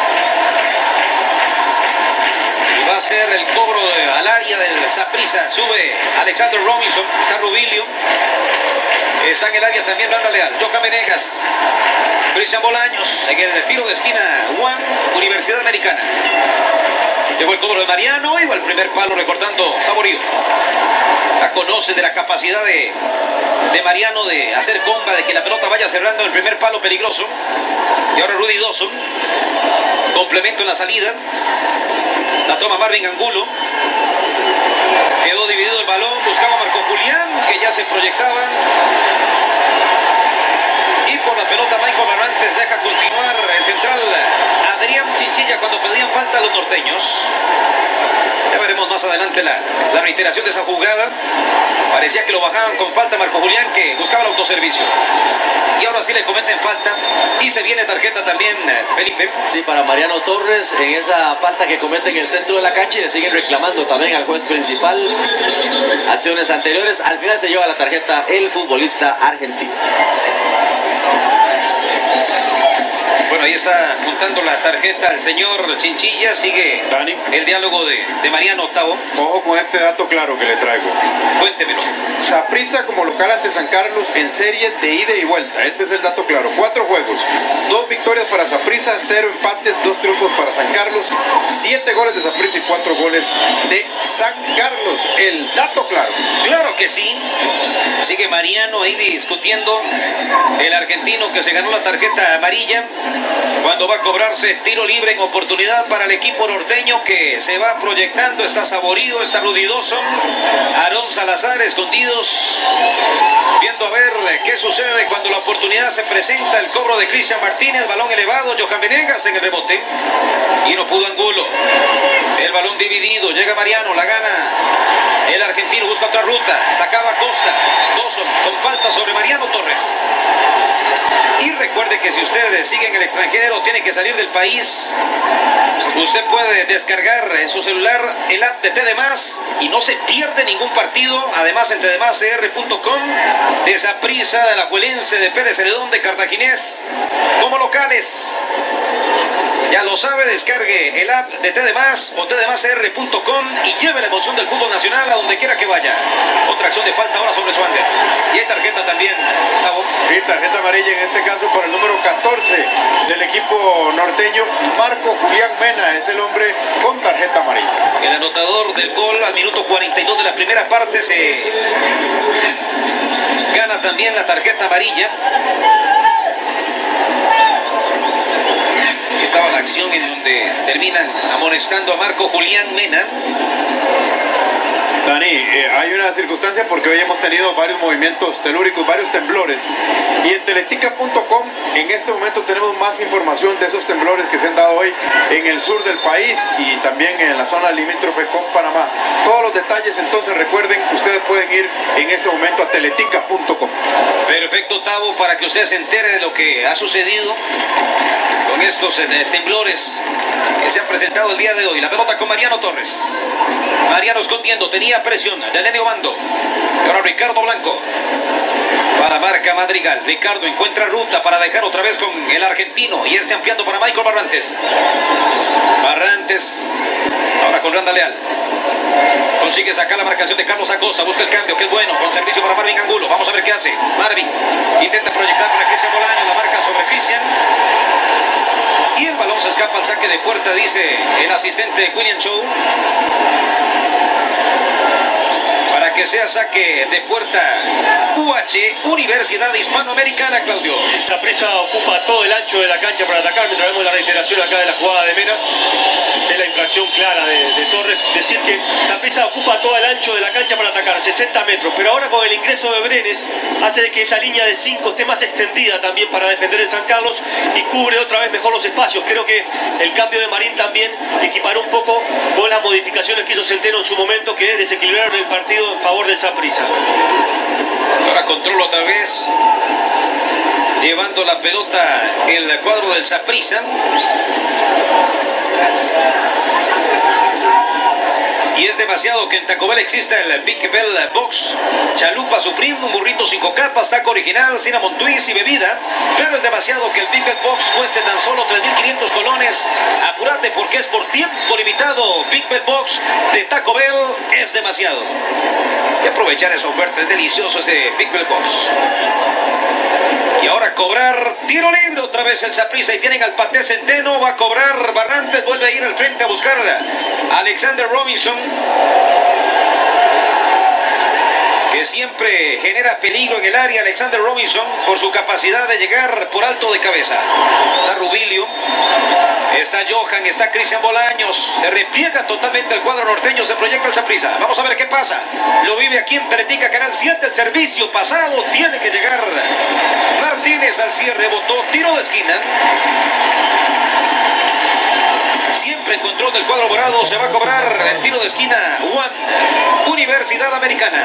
Y va a ser el cobro al área del Saprissa. Sube Alexander Robinson, está Rubilio. Está en el área también Blanda Leal, Johan Venegas, Cristian Bolaños, en el tiro de esquina Juan, Universidad Americana. Llegó el cobro de Mariano, iba al primer palo recortando Saborío. La conoce de la capacidad de Mariano de hacer comba, de que la pelota vaya cerrando el primer palo peligroso. Y ahora Rudy Dawson, complemento en la salida. La toma Marvin Angulo. Quedó dividido el balón, buscaba Marco Julián, que ya se proyectaban. Y por la pelota Michael Barrantes deja continuar el central Adrián Chinchilla cuando pedían falta a los norteños. Ya veremos más adelante la reiteración de esa jugada. Parecía que lo bajaban con falta Marco Julián, que buscaba el autoservicio. Y ahora sí le cometen falta. Y se viene tarjeta también, Felipe. Sí, para Mariano Torres en esa falta que comete en el centro de la cancha, y le siguen reclamando también al juez principal. Acciones anteriores. Al final se lleva la tarjeta el futbolista argentino. Bueno, ahí está juntando la tarjeta el señor Chinchilla. Sigue Dani, el diálogo de Mariano Octavo. Ojo con este dato claro que le traigo. Cuéntemelo. Saprissa como local ante San Carlos en serie de ida y vuelta. Este es el dato claro. 4 juegos, 2 victorias para Saprissa, 0 empates, 2 triunfos para San Carlos, 7 goles de Saprissa y 4 goles de San Carlos. El dato claro. Claro que sí. Sigue Mariano ahí discutiendo. El argentino que se ganó la tarjeta amarilla. Cuando va a cobrarse tiro libre en oportunidad para el equipo norteño, que se va proyectando, está saborido, está ruidoso. Aarón Salazar escondidos, viendo a ver qué sucede cuando la oportunidad se presenta. El cobro de Cristian Martínez, balón elevado, Johan Venegas en el rebote. Y no pudo Angulo. El balón dividido, llega Mariano, la gana. El argentino busca otra ruta, sacaba Costa. Dawson con falta sobre Mariano Torres. Y recuerde que si usted sigue en el extranjero, tiene que salir del país. Usted puede descargar en su celular el app de TD+, y no se pierde ningún partido. Además, en tdmascr.com, de Saprissa, de Alajuelense, de Pérez Celedón, de Cartaginés, como locales. Ya lo sabe, descargue el app de TD+, o tdmascr.com, y lleve la emoción del fútbol nacional a donde quiera que vaya. Otra acción de falta ahora sobre Swander. Y hay tarjeta también, Gustavo. Sí, tarjeta amarilla en este caso por el número 14 del equipo norteño. Marco Julián Mena es el hombre con tarjeta amarilla. El anotador del gol al minuto 42 de la primera parte se gana también la tarjeta amarilla. Estaba la acción en donde terminan amonestando a Marco Julián Mena. Dani, hay una circunstancia porque hoy hemos tenido varios movimientos telúricos, varios temblores, y en teletica.com en este momento tenemos más información de esos temblores que se han dado hoy en el sur del país y también en la zona limítrofe con Panamá. Todos los detalles, entonces recuerden, ustedes pueden ir en este momento a teletica.com. Perfecto, Tavo, para que usted se entere de lo que ha sucedido con estos temblores que se han presentado el día de hoy. La pelota con Mariano Torres. Mariano escondiendo, tenía presión de Nene Obando. Y ahora Ricardo Blanco. Para marca Madrigal. Ricardo encuentra ruta para dejar otra vez con el argentino. Y ese ampliando para Michael Barrantes. Barrantes. Ahora con Randa Leal. Consigue sacar la marcación de Carlos Acosta. Busca el cambio, que es bueno. Con servicio para Marvin Angulo. Vamos a ver qué hace. Marvin intenta proyectar para Cristian Bolaño. La marca sobre Cristian. Y el balón se escapa al saque de puerta, dice el asistente William Chow. Para que sea saque de puerta UH, Universidad Hispanoamericana, Claudio. Saprissa ocupa todo el ancho de la cancha para atacar, mientras vemos la reiteración acá de la jugada de Mena. Es la infracción clara de Torres. Decir que Saprissa ocupa todo el ancho de la cancha para atacar, 60 metros. Pero ahora con el ingreso de Brenes hace de que esa línea de 5 esté más extendida también para defender el San Carlos y cubre otra vez mejor los espacios. Creo que el cambio de Marín también equiparó un poco con las modificaciones que hizo Centeno en su momento, que desequilibraron el partido en favor del Saprissa. Ahora controla otra vez, llevando la pelota el cuadro del Saprissa. Y es demasiado que en Taco Bell exista el Big Bell Box. Chalupa Supreme, un burrito 5 capas, taco original, cinnamon twist y bebida. Pero es demasiado que el Big Bell Box cueste tan solo 3.500 colones. Apúrate porque es por tiempo limitado. Big Bell Box de Taco Bell es demasiado. Y aprovechar esa oferta, es delicioso ese Big Bell Box. Y ahora cobrar tiro libre otra vez el Saprissa y tienen al Paté Centeno. Va a cobrar Barrantes, vuelve a ir al frente a buscar a Alexander Robinson, que siempre genera peligro en el área. Alexander Robinson por su capacidad de llegar por alto de cabeza. Está Rubilio. Está Johan, está Cristian Bolaños. Se repliega totalmente el cuadro norteño, se proyecta el Saprissa. Vamos a ver qué pasa. Lo vive aquí en Teletica, Canal 7. El servicio pasado tiene que llegar. Martínez al cierre, botó, tiro de esquina. Siempre en control del cuadro morado. Se va a cobrar el tiro de esquina. Universidad Americana.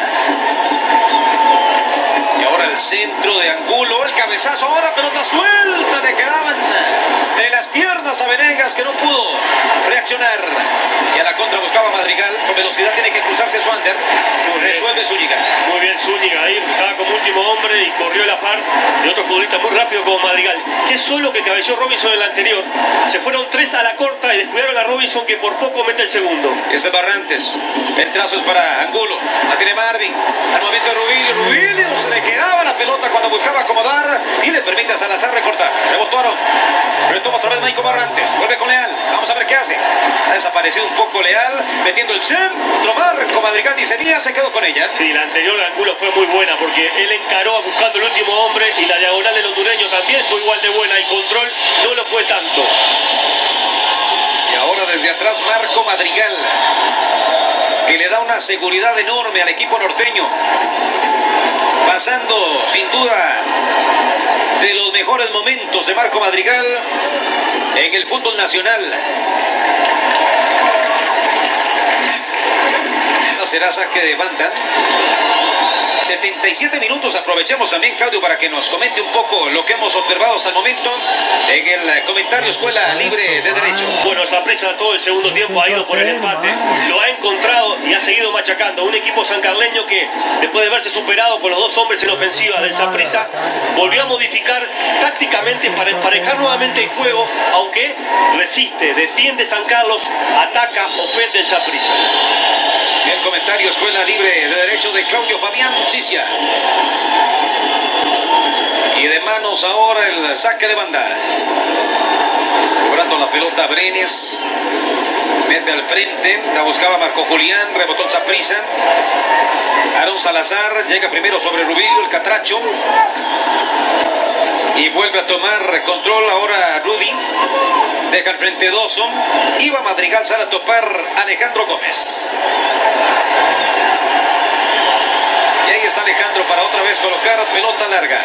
Y ahora el centro de Angulo, el cabezazo, ahora pelota suelta, le quedaban entre las piernas a Venegas, que no pudo reaccionar. Y a la contra buscaba Madrigal, con velocidad tiene que cruzarse Swander, resuelve Zúñiga. Muy bien Zúñiga, ahí estaba como último hombre y corrió a la par de otro futbolista muy rápido como Madrigal. Qué solo que cabeceó Robinson en la anterior. Se fueron 3 a la corta y descuidaron a Robinson, que por poco mete el segundo. Este es Barrantes, el trazo es para Angulo, la tiene Marvin, al momento de Rubilio se le quedaba la pelota cuando buscaba acomodar y le permite a Salazar recortar. Rebotó Aarón, retoma otra vez Maico Barrantes, vuelve con Leal, vamos a ver qué hace. Ha desaparecido un poco Leal, metiendo el centro. Marco Madrigal dice mía, se quedó con ella. Sí, la anterior de Angulo fue muy buena porque él encaró buscando el último hombre y la diagonal del hondureño también fue igual de buena. El control no lo fue tanto. Y ahora desde atrás Marco Madrigal, que le da una seguridad enorme al equipo norteño, pasando sin duda de los mejores momentos de Marco Madrigal en el fútbol nacional. No será saque de banda. 77 minutos, aprovechemos también, Claudio, para que nos comente un poco lo que hemos observado hasta el momento en el comentario Escuela Libre de Derecho. Bueno, Saprissa todo el segundo tiempo ha ido por el empate, lo ha encontrado y ha seguido machacando. Un equipo sancarleño que, después de verse superado con los 2 hombres en ofensiva del Saprissa, volvió a modificar tácticamente para emparejar nuevamente el juego, aunque resiste, defiende San Carlos, ataca, ofende el Saprissa. El comentario Escuela Libre de Derecho de Claudio Fabián Cicia. Y de manos ahora el saque de banda. Cobrando la pelota Brenes. Mete al frente. La buscaba Marco Julián. Rebotó el Saprissa. Aarón Salazar llega primero sobre Rubilio, el catracho. Y vuelve a tomar control ahora Rudy. Deja al frente Dawson. Iba Madrigal, sale a topar Alejandro Gómez. Y ahí está Alejandro para otra vez colocar pelota larga.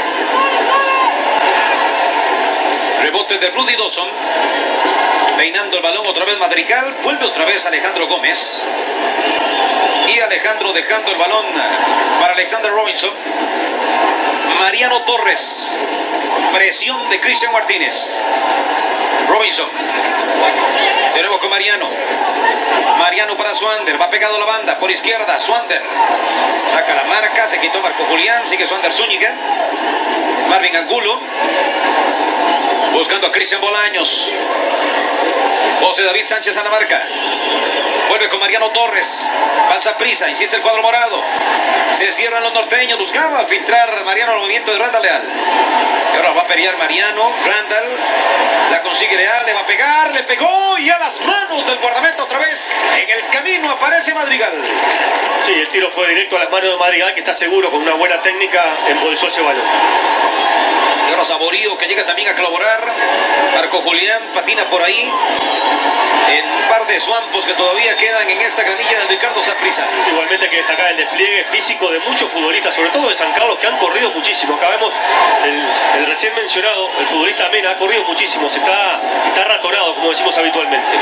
Rebote de Rudy Dawson. Peinando el balón otra vez Madrigal. Vuelve otra vez Alejandro Gómez. Y Alejandro dejando el balón para Alexander Robinson. Mariano Torres. Presión de Cristian Martínez. Robinson. De nuevo con Mariano. Mariano para Swander. Va pegado a la banda. Por izquierda. Swander. Saca la marca. Se quitó Marco Julián. Sigue Swander Zúñiga. Marvin Angulo. Buscando a Cristian Bolaños. José David Sánchez a la marca. Vuelve con Mariano Torres. Falsa prisa. Insiste el cuadro morado. Se cierran los norteños. Buscaba filtrar Mariano al movimiento de Randall Leal. Y ahora va a pelear Mariano. Randall. La consigue Leal. Le va a pegar. Le pegó. Y a las manos del guardameta otra vez. En el camino aparece Madrigal. Sí, el tiro fue directo a las manos de Madrigal, que está seguro, con una buena técnica, embolsó ese balón. Y ahora Saborío, que llega también a colaborar. Marco Julián patina por ahí. En un par de suampos que todavía quedan en esta granilla del Ricardo Saprissa. Igualmente hay que destacar el despliegue físico de muchos futbolistas, sobre todo de San Carlos, que han corrido muchísimo. Acá vemos el recién mencionado, el futbolista Mena, ha corrido muchísimo. Está ratonado, como decimos habitualmente.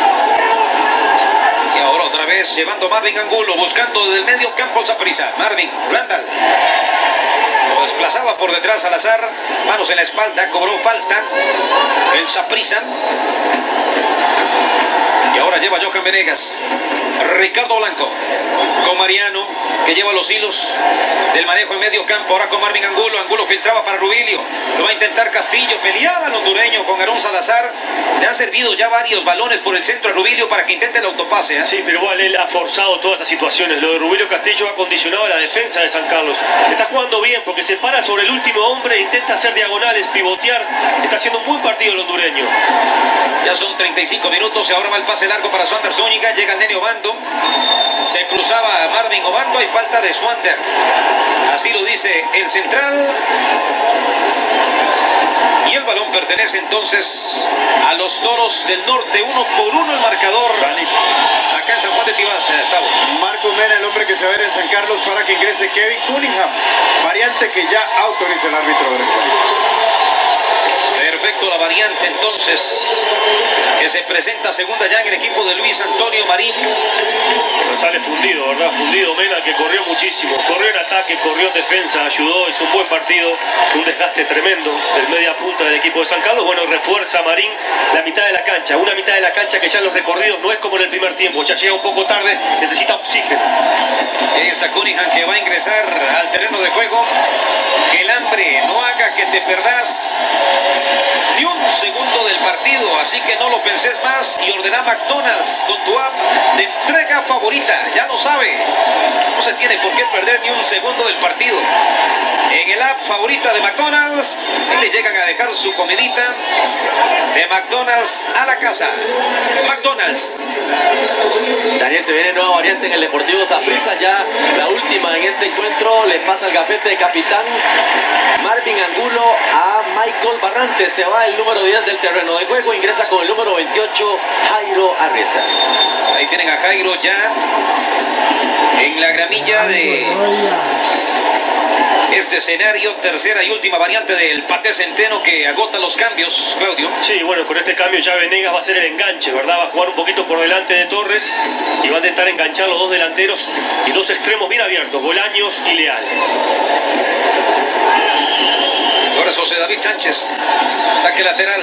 Y ahora otra vez llevando Marvin Angulo, buscando desde el medio campo el Saprissa. Marvin, Randall. Lo desplazaba por detrás Salazar. Manos en la espalda, cobró falta el Saprissa. Y ahora lleva Johan Venegas. Ricardo Blanco con Mariano, que lleva los hilos del manejo en medio campo. Ahora con Marvin Angulo. Angulo filtraba para Rubilio. Lo va a intentar Castillo. Peleaba el hondureño con Aarón Salazar. Le han servido ya varios balones por el centro a Rubilio para que intente el autopase, ¿eh? Sí, pero igual él ha forzado todas las situaciones. Lo de Rubilio Castillo ha condicionado la defensa de San Carlos. Está jugando bien porque se para sobre el último hombre, intenta hacer diagonales, pivotear. Está haciendo un buen partido el hondureño. Ya son 35 minutos y ahora va el pase largo para Swander Zúñiga. Llega el Nene Obando. Se cruzaba a Marvin Obando. Hay falta de Swander. Así lo dice el central. Y el balón pertenece entonces a los Toros del Norte. 1-1 el marcador. Acá en San Juan de Tibás, Tavo. Marcos Mena, el hombre que se va a ver en San Carlos para que ingrese Kevin Cunningham. Variante que ya autoriza el árbitro del encuentro. Perfecto, la variante entonces que se presenta segunda ya en el equipo de Luis Antonio Marín. Pero sale fundido, ¿verdad? Fundido Mena, que corrió muchísimo. Corrió en ataque, corrió en defensa, ayudó, hizo un buen partido. Un desgaste tremendo del media punta del equipo de San Carlos. Bueno, refuerza a Marín la mitad de la cancha. Una mitad de la cancha que ya en los recorridos no es como en el primer tiempo. Ya llega un poco tarde, necesita oxígeno. Es a Cunningham que va a ingresar al terreno de juego. Que el hambre no haga que te perdás ni un segundo del partido, así que no lo penses más y ordena McDonald's con tu app de entrega favorita. Ya lo sabe, no se tiene por qué perder ni un segundo del partido. En el app favorita de McDonald's y le llegan a dejar su comidita de McDonald's a la casa. McDonald's. Daniel, se viene nueva variante en el Deportivo Saprissa, ya la última en este encuentro. Le pasa el gafete de capitán Marvin Angulo a Michael Barrantes. Se va el número 10 del terreno de juego, ingresa con el número 28 Jairo Arrieta. Ahí tienen a Jairo ya en la gramilla de este escenario. Tercera y última variante del Paté Centeno que agota los cambios, Claudio. Sí, bueno, con este cambio ya Venegas va a ser el enganche, ¿verdad? Va a jugar un poquito por delante de Torres y va a intentar enganchar los dos delanteros y dos extremos bien abiertos, Bolaños y Leal. Ahora es José David Sánchez, saque lateral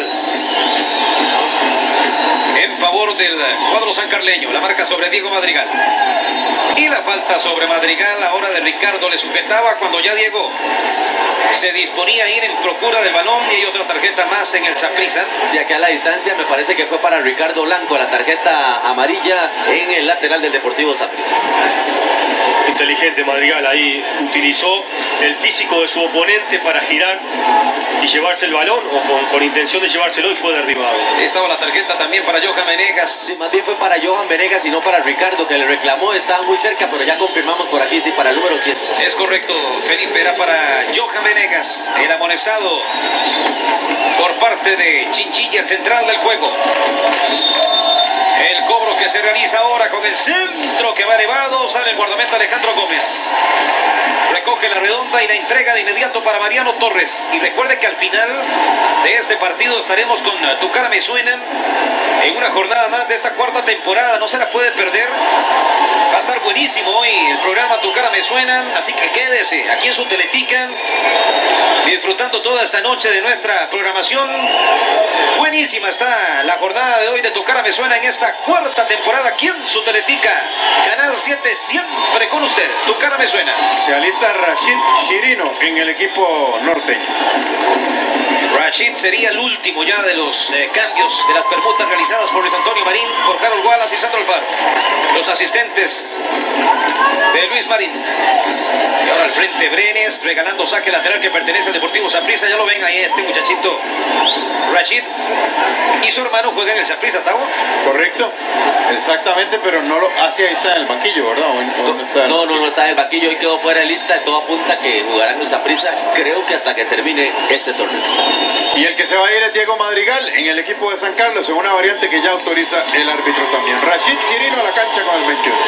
en favor del cuadro sancarleño. La marca sobre Diego Madrigal y la falta sobre Madrigal ahora de Ricardo. Le sujetaba cuando ya Diego se disponía a ir en procura del balón y hay otra tarjeta más en el Saprissa. Sí, aquí a la distancia me parece que fue para Ricardo Blanco la tarjeta amarilla en el lateral del Deportivo Saprissa. Inteligente Madrigal, ahí utilizó el físico de su oponente para girar y llevarse el balón, o con intención de llevárselo, y fue derribado. Estaba la tarjeta también para Johan Venegas. Sí, más bien fue para Johan Venegas y no para Ricardo, que le reclamó. Estaba muy cerca, pero ya confirmamos por aquí, sí, para el número 7. Es correcto, Felipe, era para Johan Venegas, el amonestado por parte de Chinchilla, el central del juego. El cobro que se realiza ahora con el centro que va elevado, sale el guardameta Alejandro Gómez. Recoge la redonda y la entrega de inmediato para Mariano Torres. Y recuerde que al final de este partido estaremos con Tu Cara Me Suena en una jornada más de esta cuarta temporada. No se la puede perder. Va a estar buenísimo hoy el programa Tu Cara Me Suena. Así que quédese aquí en su Teletica, disfrutando toda esta noche de nuestra programación. Buenísima está la jornada de hoy de Tu Cara Me Suena en esta cuarta temporada aquí en su Teletica. Canal 7 siempre con usted. Tu Cara Me Suena. Se alista Rashid Chirino en el equipo norteño. Rashid sería el último ya de los cambios de las permutas realizadas por Luis Antonio Marín, por Carlos Wallace y Sandro Alfaro. Los asistentes de Luis Marín. Y ahora al frente Brenes, regalando saque lateral que pertenece al Deportivo Saprissa. Ya lo ven ahí, este muchachito Rashid y su hermano juegan en el Saprissa, Tavo. Correcto, exactamente, pero no lo así ahí está en el banquillo, ¿verdad? No está en el banquillo, hoy quedó fuera de lista. Todo apunta que jugarán en el Saprissa, creo que hasta que termine este torneo. Y el que se va a ir es Diego Madrigal en el equipo de San Carlos, en una variante que ya autoriza el árbitro también. Rashid Chirino a la cancha con el 21.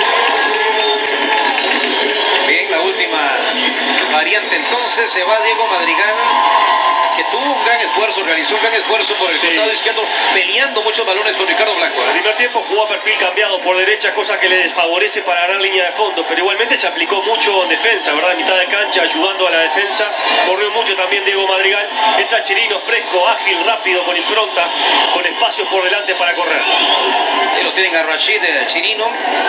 Bien, la última variante entonces, se va Diego Madrigal, que tuvo un gran esfuerzo, realizó un gran esfuerzo por el costado izquierdo, peleando muchos balones con Ricardo Blanco. El primer tiempo jugó a perfil cambiado por derecha, cosa que le desfavorece para ganar línea de fondo, pero igualmente se aplicó mucho en defensa, ¿verdad? Mitad de cancha, ayudando a la defensa. Corrió mucho también Diego Madrigal. Entra Chirino, fresco, ágil, rápido, con impronta, con espacios por delante para correr. Ahí lo tienen a Rashid Chirino,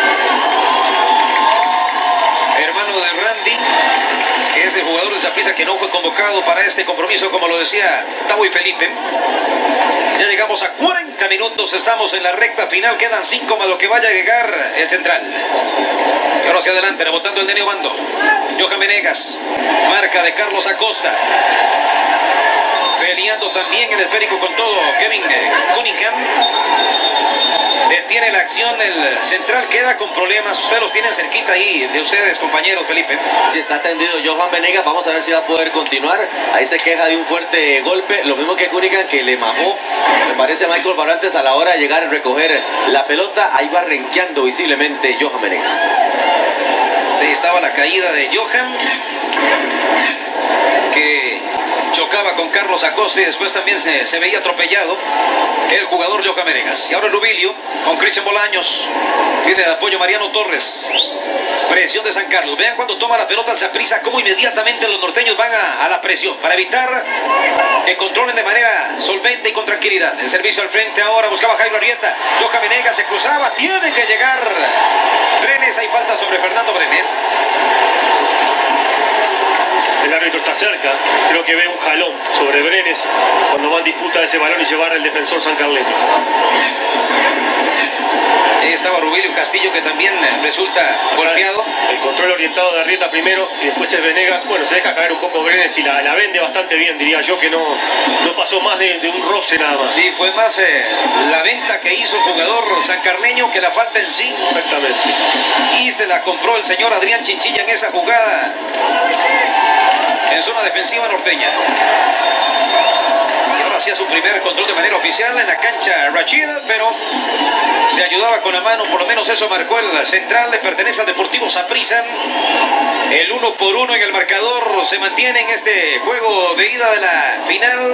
hermano de Randy, que es el jugador de Saprissa que no fue convocado para este compromiso, como lo decía Tavo y Felipe. Ya llegamos a 40 minutos, estamos en la recta final, quedan 5 más lo que vaya a llegar el central. Y ahora hacia adelante, rebotando el de Neobando. Johan Venegas, marca de Carlos Acosta. Peleando también el esférico con todo Kevin Cunningham. Detiene la acción, el central queda con problemas. Ustedes los tienen cerquita ahí de ustedes, compañeros, Felipe. Si está tendido Johan Venegas, vamos a ver si va a poder continuar. Ahí se queja de un fuerte golpe, lo mismo que Cunningham, que le majó, me parece, a Michael Barrantes a la hora de llegar a recoger la pelota. Ahí va renqueando visiblemente Johan Venegas. Ahí estaba la caída de Johan, que chocaba con Carlos Acosta y después también se veía atropellado el jugador Johan Venegas. Y ahora el Rubilio con Cristian Bolaños. Viene de apoyo Mariano Torres. Presión de San Carlos. Vean cuando toma la pelota el Saprissa, cómo inmediatamente los norteños van a la presión para evitar que controlen de manera solvente y con tranquilidad. El servicio al frente ahora buscaba Jairo Arrieta. Johan Venegas se cruzaba. Tiene que llegar Brenes. Hay falta sobre Fernando Brenes. El árbitro está cerca, creo que ve un jalón sobre Brenes cuando va en disputa ese balón y se barra el defensor sancarleño. Ahí estaba Rubilio Castillo, que también resulta golpeado. El control orientado de Arrieta primero y después es Venegas. Bueno, se deja caer un poco Brenes y la vende bastante bien, diría yo, que no pasó más de un roce nada más. Sí, fue más la venta que hizo el jugador sancarleño que la falta en sí. Exactamente. Y se la compró el señor Adrián Chinchilla en esa jugada en zona defensiva norteña. Y ahora hacía su primer control de manera oficial en la cancha Rachid, pero se ayudaba con la mano, por lo menos eso marcó el central. Le pertenece al Deportivo Saprissa. El 1-1 en el marcador se mantiene en este juego de ida de la final.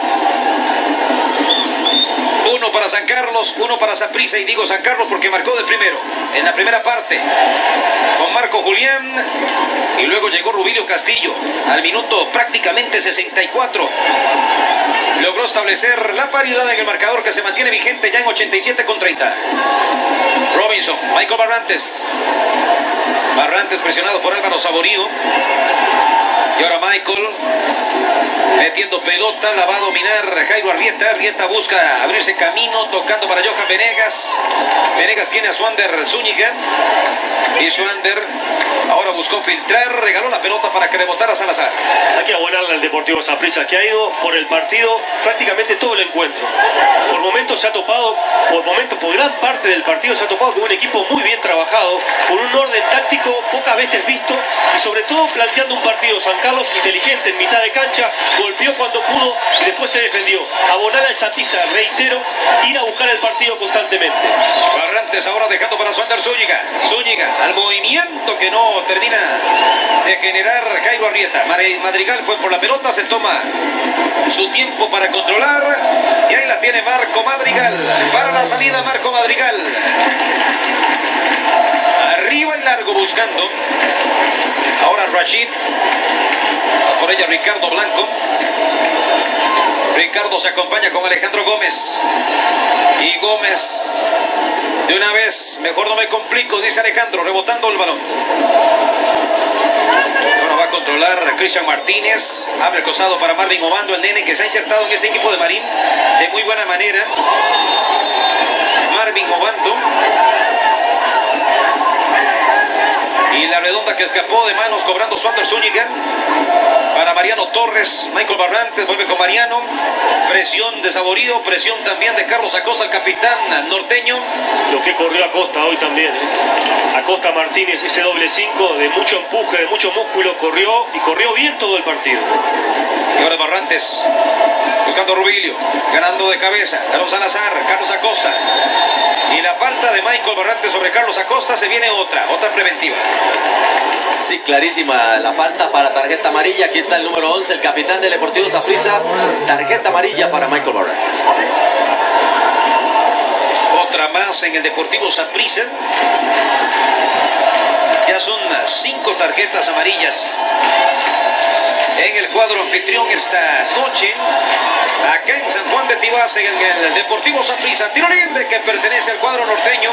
1 para San Carlos, 1 para Saprissa, y digo San Carlos porque marcó de primero en la primera parte con Marco Julián, y luego llegó Rubilio Castillo al minuto prácticamente 64. Logró establecer la paridad en el marcador, que se mantiene vigente ya en 87-30. Robinson, Michael Barrantes presionado por Álvaro Saborío. Y ahora Michael metiendo pelota, la va a dominar Jairo Arrieta. Arrieta busca abrirse camino, tocando para Johan Venegas. Venegas tiene a Swander Zúñiga. Y Swander ahora buscó filtrar, regaló la pelota para que rebotara Salazar. Hay que abonarle al Deportivo Saprissa, que ha ido por el partido prácticamente todo el encuentro. Por momentos se ha topado, por gran parte del partido se ha topado con un equipo muy bien trabajado, con un orden táctico pocas veces visto, y sobre todo planteando un partido San Carlos inteligente en mitad de cancha, golpeó cuando pudo y después se defendió. Abonar al Saprissa, reitero, ir a buscar el partido constantemente. Barrantes ahora dejando para Swander Zúñiga. Zúñiga al movimiento que no termina de generar Jairo Arrieta. Madrigal fue por la pelota, se toma su tiempo para controlar, y ahí la tiene Marco Madrigal. Para la salida Marco Madrigal. Arriba y largo buscando. Ahora Rachid. Va por ella Ricardo Blanco. Ricardo se acompaña con Alejandro Gómez. Y Gómez, de una vez, mejor no me complico, dice Alejandro, rebotando el balón. Ahora va a controlar a Cristian Martínez. Abre el costado para Marvin Obando, el nene que se ha insertado en este equipo de Marín de muy buena manera. Marvin Obando. Y la redonda que escapó de manos cobrando Swander Zúñiga para Mariano Torres. Michael Barrantes vuelve con Mariano. Presión de Saborío, presión también de Carlos Acosta, el capitán norteño. Lo que corrió Acosta hoy también. Acosta Martínez, ese doble 5 de mucho empuje, de mucho músculo, corrió y corrió bien todo el partido. Y ahora Barrantes buscando a Rubilio, ganando de cabeza. Carlos Salazar, Carlos Acosta. Y la falta de Michael Barrantes sobre Carlos Acosta, se viene otra preventiva. Sí, clarísima la falta para tarjeta amarilla. Aquí está el número 11, el capitán del Deportivo Saprissa. Tarjeta amarilla para Michael Barrantes. Otra más en el Deportivo Saprissa. Ya son 5 tarjetas amarillas en el cuadro anfitrión esta noche, acá en San Juan de Tibás, en el Deportivo Saprissa. Tiro libre que pertenece al cuadro norteño.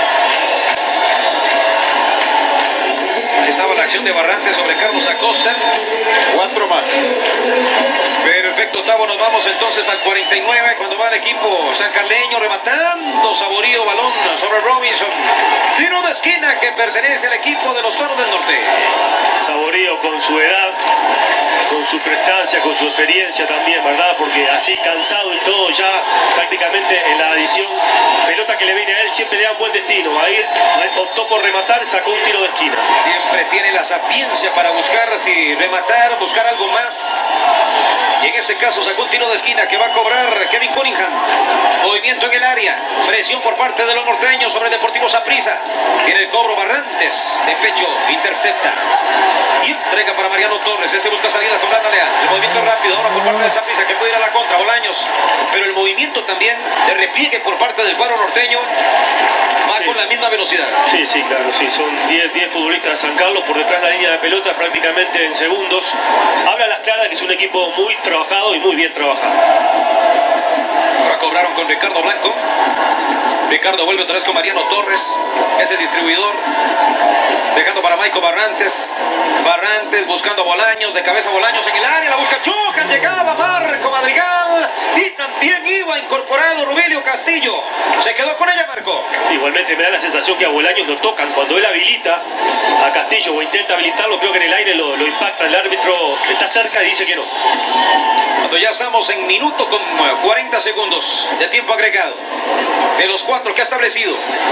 Ahí estaba la acción de Barrantes sobre Carlos Acosta. 4 más. Perfecto, Tavo, nos vamos entonces al 49, cuando va el equipo sancarleño rematando. Saborío, balón sobre Robinson. Tiro de esquina que que pertenece al equipo de los Toros del Norte. Saborío con su edad, con su prestancia, con su experiencia también, ¿verdad? Porque así cansado y todo ya prácticamente en la adición, pelota que le viene a él siempre le da un buen destino. Ahí optó por rematar, sacó un tiro de esquina. Siempre tiene la sapiencia para buscar si rematar, buscar algo más. Y en ese caso sacó un tiro de esquina que va a cobrar Kevin Cunningham. Movimiento en el área, presión por parte de los norteños sobre Deportivo Saprissa. Viene el cobro Barrantes de pecho, intercepta. Y entrega para Mariano Torres. Este busca salida con Brandon Leal. El movimiento rápido ahora por parte del Saprissa que puede ir a la contra, Bolaños. Pero el movimiento también de repliegue por parte del cuadro norteño va con la misma velocidad. Sí, sí, claro, sí. Son 10 futbolistas de San Carlos por detrás de la línea de pelota prácticamente en segundos. Habla a las claras que es un equipo muy trabajado y muy bien trabajado. Ahora cobraron con Ricardo Blanco. Ricardo vuelve otra vez con Mariano Torres. Es el distribuidor. Dejando para Maico Barrantes. Barrantes buscando a Bolaños. De cabeza Bolaños en el área. La busca Johan. Llegaba Marco Madrigal. Y también iba incorporado Rubilio Castillo. Se quedó con ella Marco. Igualmente me da la sensación que a Bolaños lo tocan. Cuando él habilita a Castillo o intenta habilitarlo, creo que en el aire lo impacta. El árbitro está cerca y dice que no. Cuando ya estamos en minuto con 40 segundos de tiempo agregado. De los 4 que ha establecido.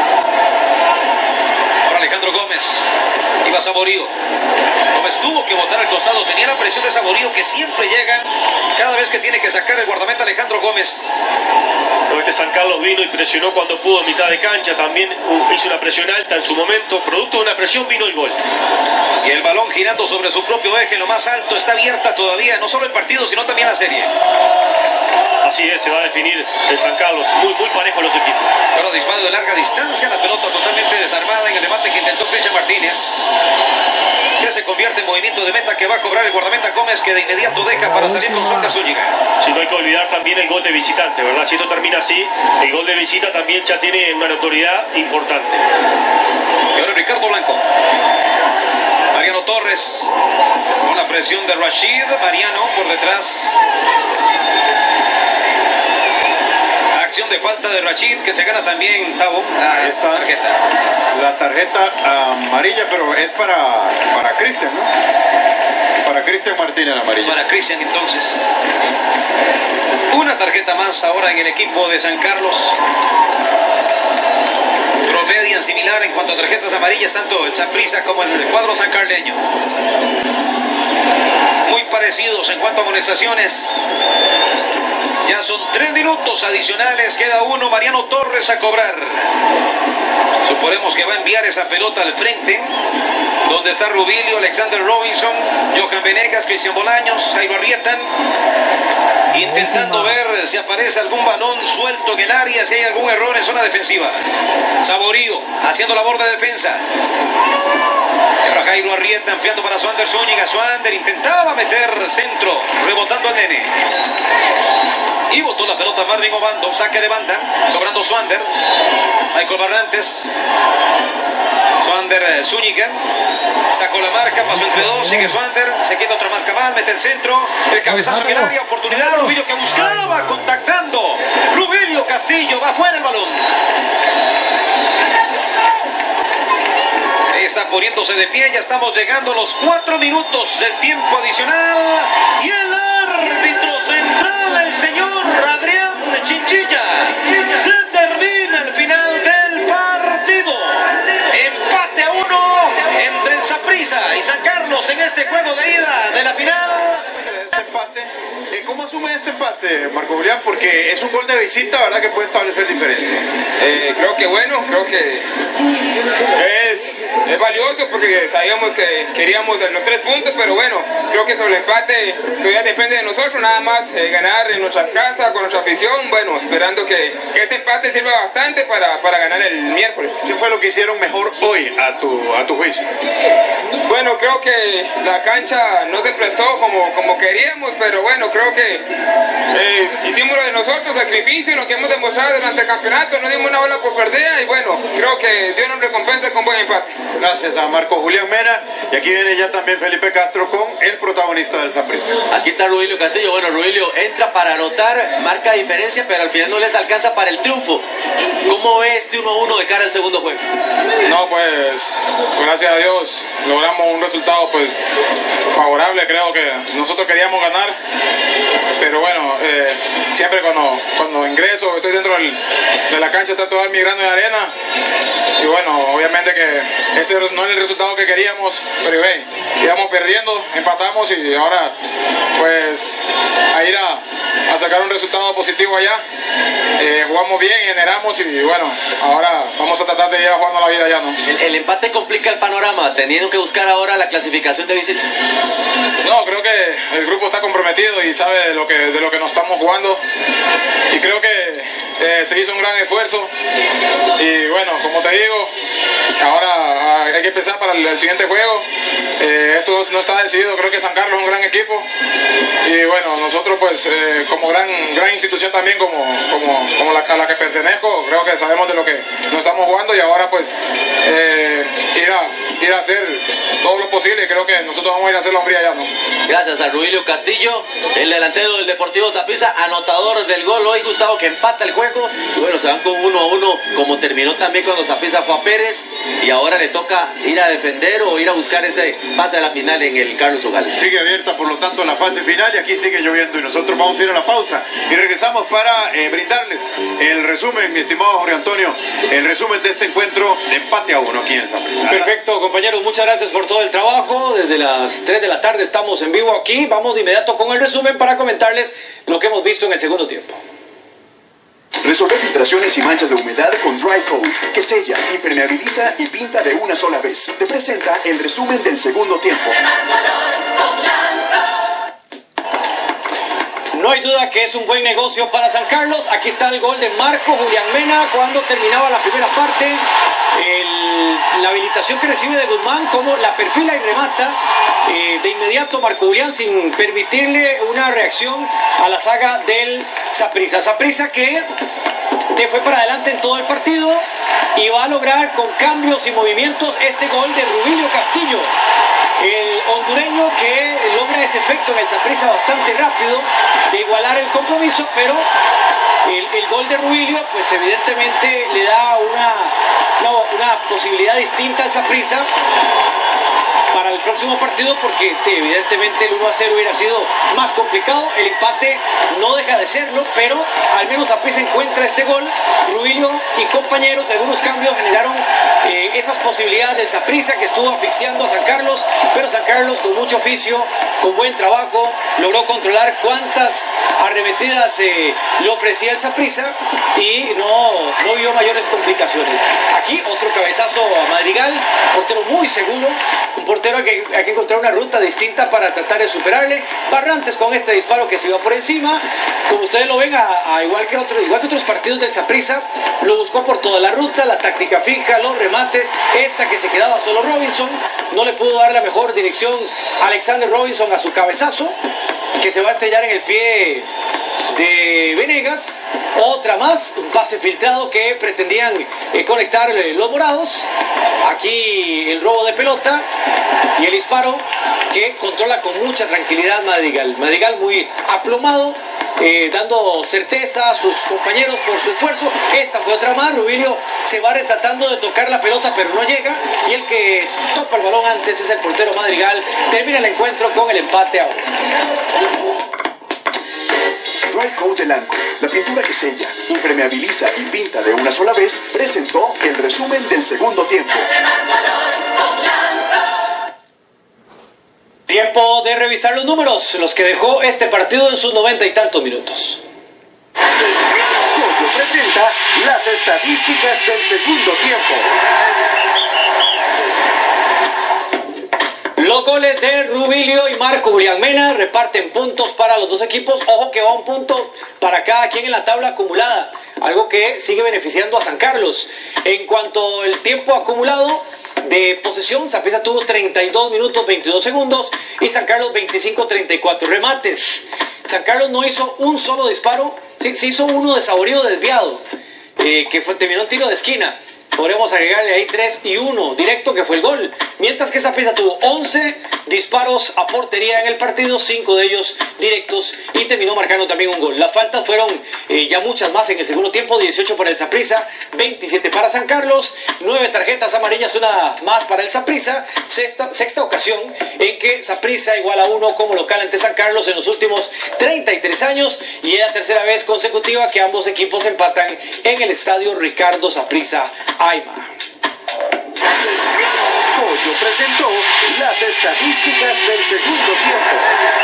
Ahora Alejandro Gómez. Iba Saborío. Gómez tuvo que botar al costado. Tenía la presión de Saborío que siempre llega cada vez que tiene que sacar el guardameta Alejandro Gómez. Este San Carlos vino y presionó cuando pudo en mitad de cancha. También hizo una presión alta en su momento. Producto de una presión vino el gol. Y el balón girando sobre su propio eje. Lo más alto. Está abierta todavía. No solo el partido, sino también la serie. Así es, se va a definir el San Carlos. Muy parejo los equipos. Ahora disparo de larga distancia. La pelota totalmente desarmada en el remate que intentó Cristian Martínez. Que se convierte en movimiento de meta que va a cobrar el guardameta Gómez, que de inmediato deja para salir con Swander Zúñiga. Sí, no hay que olvidar también el gol de visitante, ¿verdad? Si esto termina así, el gol de visita también ya tiene una notoriedad importante. Y ahora Ricardo Blanco. Mariano Torres. Con la presión de Rashid. Mariano por detrás. Acción de falta de Rashid que se gana también Tavo. Ahí está tarjeta. La tarjeta amarilla, pero es para Cristian, ¿no? Para Cristian Martínez la amarilla. Para Cristian entonces. Una tarjeta más ahora en el equipo de San Carlos. Promedian similar en cuanto a tarjetas amarillas tanto el Saprissa como el cuadro sancarleño. Muy parecidos en cuanto a amonestaciones. Ya son 3 minutos adicionales, queda uno, Mariano Torres a cobrar. Suponemos que va a enviar esa pelota al frente, donde está Rubilio, Alexander Robinson, Johan Venegas, Cristian Bolaños, Jairo Arrieta, intentando ver si aparece algún balón suelto en el área, si hay algún error en zona defensiva. Saborío haciendo labor de defensa. Y ahora Jairo Arrieta ampliando para Swander Zúñiga. Swander intentaba meter centro, rebotando al nene. Y botó la pelota Marvin Obando, saque de banda, cobrando Swander. Michael Barrantes. Swander Zúñiga. Sacó la marca, pasó entre dos, sigue Swander. Se queda otra marca más, mete el centro. El cabezazo en el área, oportunidad. Rubilio que buscaba, contactando. Rubilio Castillo, va fuera el balón. Ahí está poniéndose de pie, ya estamos llegando a los 4 minutos del tiempo adicional. Y el árbitro central, el señor Adrián Chinchilla, determina el final del partido. Empate a 1 entre el Saprissa y San Carlos en este juego de ida de la final. ¿Cómo asume este empate, Marco Julián? Porque es un gol de visita, ¿verdad? Que puede establecer diferencia. Creo que es valioso porque sabíamos que queríamos los 3 puntos, pero bueno, creo que con el empate todavía depende de nosotros, nada más ganar en nuestra casa, con nuestra afición, bueno, esperando que este empate sirva bastante para ganar el miércoles. ¿Qué fue lo que hicieron mejor hoy a tu juicio? Bueno, creo que la cancha no se prestó como queríamos, pero bueno, creo que hicimos lo de nosotros, sacrificio, lo que hemos demostrado durante el campeonato, no dimos una bola por perdida y bueno, creo que Dios nos recompensa con buen empate. Gracias a Marco Julián Mena, y aquí viene ya también Felipe Castro con el protagonista del Saprissa. Aquí está Rubilio Castillo. Bueno, Rubilio entra para anotar, marca diferencia, pero al final no les alcanza para el triunfo. ¿Cómo ve este 1-1 de cara al segundo juego? No, pues gracias a Dios logramos un resultado pues favorable. Creo que nosotros queríamos ganar, pero bueno, siempre cuando ingreso, estoy dentro de la cancha, trato de dar mi grano de arena. Y bueno, obviamente que este no es el resultado que queríamos, pero íbamos perdiendo, empatamos y ahora pues a ir a sacar un resultado positivo allá. Jugamos bien, generamos y bueno, ahora vamos a tratar de ir a jugarnos la vida allá, ¿no? El empate complica el panorama, teniendo que buscar ahora la clasificación de visita. No, creo que el grupo está comprometido y sabe de lo que nos estamos jugando y creo que se hizo un gran esfuerzo y bueno, como te digo, ahora hay que pensar para el siguiente juego. Esto no está decidido, creo que San Carlos es un gran equipo y bueno, nosotros pues como gran institución también como a la que pertenezco, creo que sabemos de lo que nos estamos jugando y ahora pues ir a hacer todo lo posible y creo que nosotros vamos a ir a hacer la hombría ya, ¿no? Gracias a Rubilio Castillo, el delantero del Deportivo Saprissa, anotador del gol hoy, Gustavo, que empata el juego y bueno, se van con 1-1 como terminó también cuando Saprissa fue a Pérez y ahora le toca ir a defender o ir a buscar ese pase a la final en el Carlos Ogales. Sigue abierta por lo tanto la fase final y aquí sigue lloviendo y nosotros vamos a ir a la pausa y regresamos para brindarles el resumen, mi estimado Jorge Antonio, el resumen de este encuentro de empate a 1 aquí en Saprissa. Perfecto, compañeros, muchas gracias por todo el trabajo. Desde las 3 de la tarde estamos en vivo aquí. Vamos de inmediato con el resumen para comentarles lo que hemos visto en el segundo tiempo. Resolver filtraciones y manchas de humedad con Dry Coat, que sella, impermeabiliza y pinta de una sola vez. Te presenta el resumen del segundo tiempo. No hay duda que es un buen negocio para San Carlos. Aquí está el gol de Marco Julián Mena cuando terminaba la primera parte. La habilitación que recibe de Guzmán, como la perfila y remata de inmediato Marco Julián sin permitirle una reacción a la saga del Saprissa. Saprissa que fue para adelante en todo el partido y va a lograr con cambios y movimientos este gol de Rubilio Castillo, el hondureño que logra ese efecto en el Saprissa bastante rápido de igualar el compromiso, pero el gol de Rubilio pues evidentemente le da una posibilidad distinta al Saprissa para el próximo partido, porque evidentemente el 1-0 hubiera sido más complicado. El empate no deja de serlo, pero al menos Saprissa encuentra este gol. Rubilio y compañeros, algunos cambios generaron esas posibilidades del Saprissa, que estuvo asfixiando a San Carlos, pero San Carlos con mucho oficio, con buen trabajo, logró controlar cuántas arremetidas le ofrecía el Saprissa y no vio mayores complicaciones. Aquí otro cabezazo a Madrigal, portero muy seguro, un portero que hay que encontrar una ruta distinta para tratar de superarle. Barrantes con este disparo que se iba por encima, como ustedes lo ven, igual que otros partidos del Saprissa, lo buscó por toda la ruta, la táctica fija, los remates. Esta que se quedaba solo Robinson, no le pudo dar la mejor dirección Alexander Robinson a su cabezazo, que se va a estrellar en el pie de Venegas. Otra más, un pase filtrado que pretendían conectar los morados. Aquí el robo de pelota y el disparo que controla con mucha tranquilidad Madrigal. Madrigal muy aplomado, dando certeza a sus compañeros por su esfuerzo. Esta fue otra más. Rubilio se va tratando de tocar la pelota, pero no llega, y el que topa el balón antes es el portero Madrigal. Termina el encuentro con el empate a 1. Dry Coat del Anco, la pintura que sella, impermeabiliza y pinta de una sola vez, presentó el resumen del segundo tiempo. Tiempo de revisar los números, los que dejó este partido en sus 90 y tantos minutos. Goyo presenta las estadísticas del segundo tiempo. Los goles de Rubilio y Marco Julián Mena reparten puntos para los dos equipos. Ojo que va un punto para cada quien en la tabla acumulada, algo que sigue beneficiando a San Carlos. En cuanto al tiempo acumulado de posesión, Saprissa tuvo 32 minutos 22 segundos y San Carlos 25-34 remates. San Carlos no hizo un solo disparo, sí hizo uno de saborío desviado, que terminó en tiro de esquina. podremos agregarle ahí 3-1 directo, que fue el gol. Mientras que Saprissa tuvo 11 disparos a portería en el partido, 5 de ellos directos, y terminó marcando también un gol. Las faltas fueron ya muchas más en el segundo tiempo, 18 para el Saprissa, 27 para San Carlos, 9 tarjetas amarillas, una más para el Saprissa, sexta ocasión en que Saprissa iguala a 1 como local ante San Carlos en los últimos 33 años, y es la tercera vez consecutiva que ambos equipos empatan en el estadio Ricardo Saprissa Aima. Pollo presentó las estadísticas del segundo tiempo.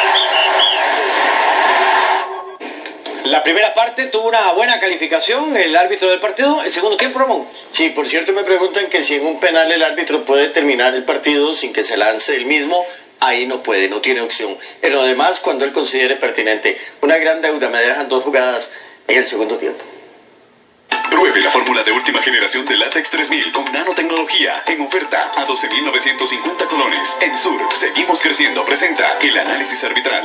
La primera parte tuvo una buena calificación el árbitro del partido. El segundo tiempo, Ramón. Sí, por cierto, me preguntan que si en un penal el árbitro puede terminar el partido sin que se lance el mismo. Ahí no puede, no tiene opción. En lo demás, cuando él considere pertinente. Una gran deuda, me dejan 2 jugadas en el segundo tiempo. Pruebe la fórmula de última generación de Látex 3000 con nanotecnología en oferta a 12.950 colones. En Sur, seguimos creciendo. Presenta el análisis arbitral.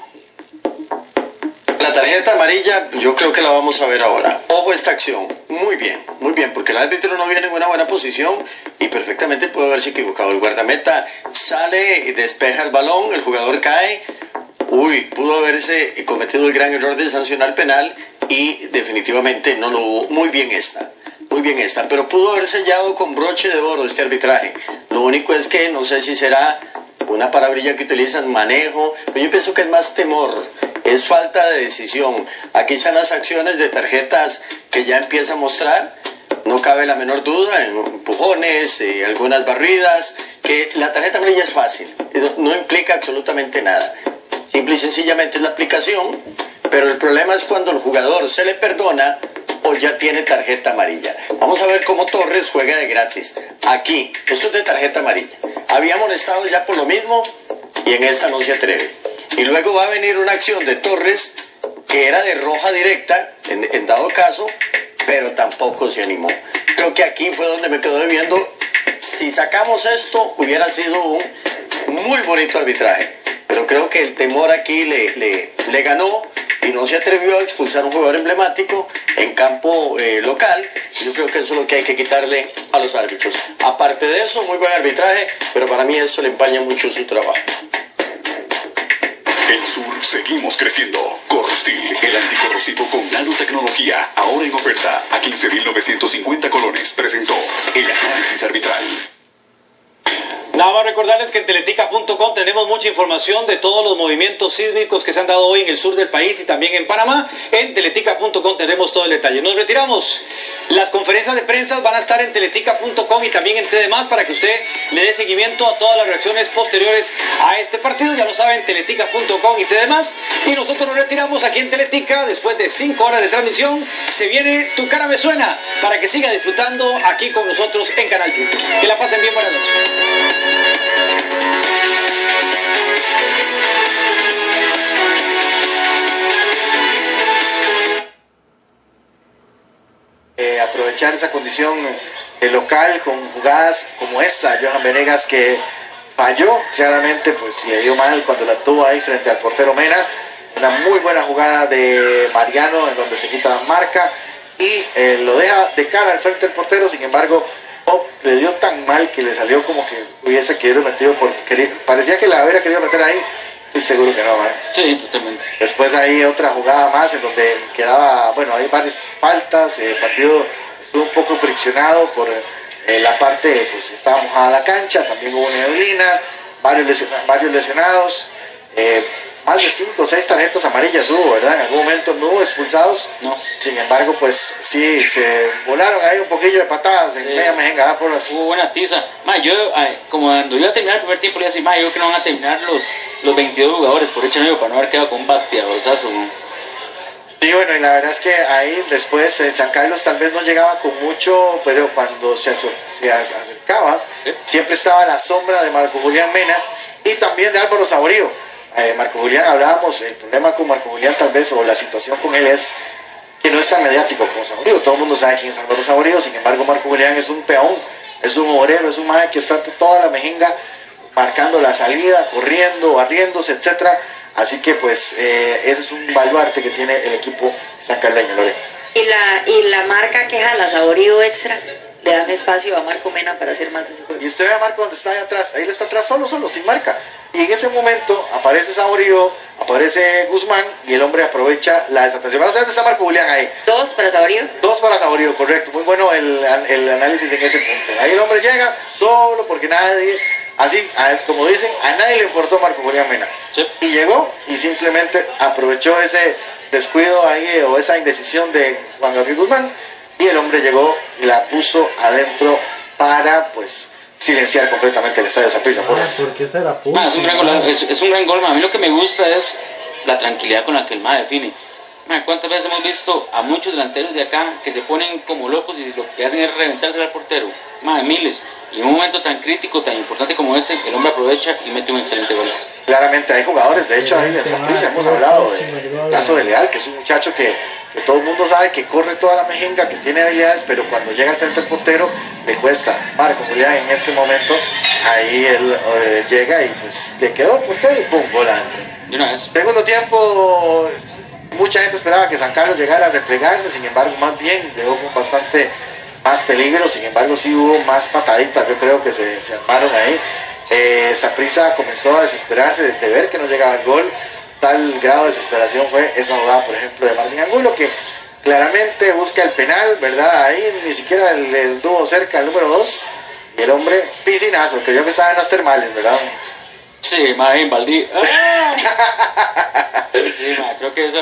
La tarjeta amarilla yo creo que la vamos a ver ahora. Ojo a esta acción. Muy bien, porque el árbitro no viene en una buena posición y perfectamente puede haberse equivocado. El guardameta sale y despeja el balón, el jugador cae. Pudo haberse cometido el gran error de sancionar penal y definitivamente no lo hubo. Muy bien esta, pero pudo haber sellado con broche de oro este arbitraje. Lo único es que no sé si será una palabrilla que utilizan, manejo, pero yo pienso que es más temor, es falta de decisión. Aquí están las acciones de tarjetas que ya empieza a mostrar, no cabe la menor duda, empujones, algunas barridas, que la tarjeta amarilla es fácil, no implica absolutamente nada. Simple y sencillamente es la aplicación, pero el problema es cuando el jugador se le perdona o ya tiene tarjeta amarilla. Vamos a ver cómo Torres juega de gratis. Aquí, esto es de tarjeta amarilla. Había molestado ya por lo mismo y en esta no se atreve. Y luego va a venir una acción de Torres que era de roja directa, en dado caso, pero tampoco se animó. Creo que aquí fue donde me quedó debiendo. Si sacamos esto, hubiera sido un muy bonito arbitraje. Pero creo que el temor aquí le ganó y no se atrevió a expulsar a un jugador emblemático en campo local. Yo creo que eso es lo que hay que quitarle a los árbitros. Aparte de eso, muy buen arbitraje, pero para mí eso le empaña mucho su trabajo. En Sur seguimos creciendo. Corrostil, el anticorrosivo con nanotecnología, ahora en oferta a 15.950 colones, presentó el análisis arbitral. Nada más recordarles que en teletica.com tenemos mucha información de todos los movimientos sísmicos que se han dado hoy en el sur del país y también en Panamá. En teletica.com tenemos todo el detalle. Nos retiramos. Las conferencias de prensa van a estar en teletica.com y también en TD+, para que usted le dé seguimiento a todas las reacciones posteriores a este partido. Ya lo saben, teletica.com y TD+. Y nosotros nos retiramos aquí en Teletica después de 5 horas de transmisión. Se viene Tu Cara Me Suena para que siga disfrutando aquí con nosotros en Canal 5. Que la pasen bien, buenas noches. Aprovechar esa condición local con jugadas como esta, Johan Venegas, que falló claramente, pues le dio mal cuando la tuvo ahí frente al portero Mena. Una muy buena jugada de Mariano en donde se quita la marca y lo deja de cara al frente del portero. Sin embargo, Pop le dio tan mal que le salió como que hubiese querido metido, porque parecía que la hubiera querido meter ahí. Estoy seguro que no, ¿eh? Sí, totalmente. Después hay otra jugada más en donde quedaba, bueno, hay varias faltas, el partido estuvo un poco friccionado por la parte, pues estaba mojada la cancha, también hubo neblina, varios lesionados, más de 5 o 6 tarjetas amarillas hubo, ¿verdad? En algún momento no hubo expulsados. No. Sin embargo, pues sí, se volaron ahí un poquillo de patadas en media mejenga por las... Hubo buena tiza. Yo, como cuando iba a terminar el primer tiempo, le iba a decir, yo creo que no van a terminar los 22 jugadores por hecho medio para no haber quedado con un bateadorazo, ¿no? Sí, bueno, y la verdad es que ahí después San Carlos tal vez no llegaba con mucho, pero cuando se acercaba, siempre estaba la sombra de Marco Julián Mena y también de Álvaro Saborío. Marco Julián, hablábamos, el problema con Marco Julián tal vez, o la situación con él es que no es tan mediático como Saborío. Todo el mundo sabe quién es Álvaro Saborío, sin embargo Marco Julián es un peón, es un obrero, es un maje que está toda la mejenga marcando la salida, corriendo, barriéndose, etcétera. Así que pues ese es un baluarte que tiene el equipo sancarleño, Lore. ¿Y la marca que jala Saborío extra? le dan espacio a Marco Mena para hacer más de ese juego. Y usted ve a Marco donde está ahí atrás, ahí él está atrás solo, sin marca. Y en ese momento aparece Saborío, aparece Guzmán y el hombre aprovecha la desatención. Vamos a ver dónde está Marco Julián ahí. 2 para Saborío. 2 para Saborío, correcto. Muy bueno el análisis en ese punto. Ahí el hombre llega solo porque nadie, así como dicen, a nadie le importó Marco Julián Mena. Sí. Y llegó y simplemente aprovechó ese descuido ahí o esa indecisión de Juan Gabriel Guzmán. Y el hombre llegó y la puso adentro para, pues, silenciar completamente el estadio Saprissa. Es un gran gol, es un gran gol. A mí lo que me gusta es la tranquilidad con la que el MAE define. ¿Cuántas veces hemos visto a muchos delanteros de acá que se ponen como locos y lo que hacen es reventarse al portero? Miles. Y en un momento tan crítico, tan importante como ese, el hombre aprovecha y mete un excelente gol. Claramente hay jugadores, de hecho ahí en Saprissa hemos hablado del caso de Leal, que es un muchacho que todo el mundo sabe que corre toda la mejenga, que tiene habilidades, pero cuando llega al frente del portero le cuesta. Marco Julián en este momento, ahí él llega y pues le quedó el portero y pum, gol adentro. Segundo tiempo, mucha gente esperaba que San Carlos llegara a replegarse, sin embargo más bien llegó con bastante más peligro, sin embargo sí hubo más pataditas, yo creo que se armaron ahí. Saprissa comenzó a desesperarse de ver que no llegaba el gol. Tal grado de desesperación fue esa jugada, por ejemplo, de Marvin Angulo, que claramente busca el penal, ¿verdad? Ahí ni siquiera le tuvo cerca el número 2, y el hombre, piscinazo, creyó que estaba en las termales, ¿verdad? Sí, en Valdí. Sí, creo que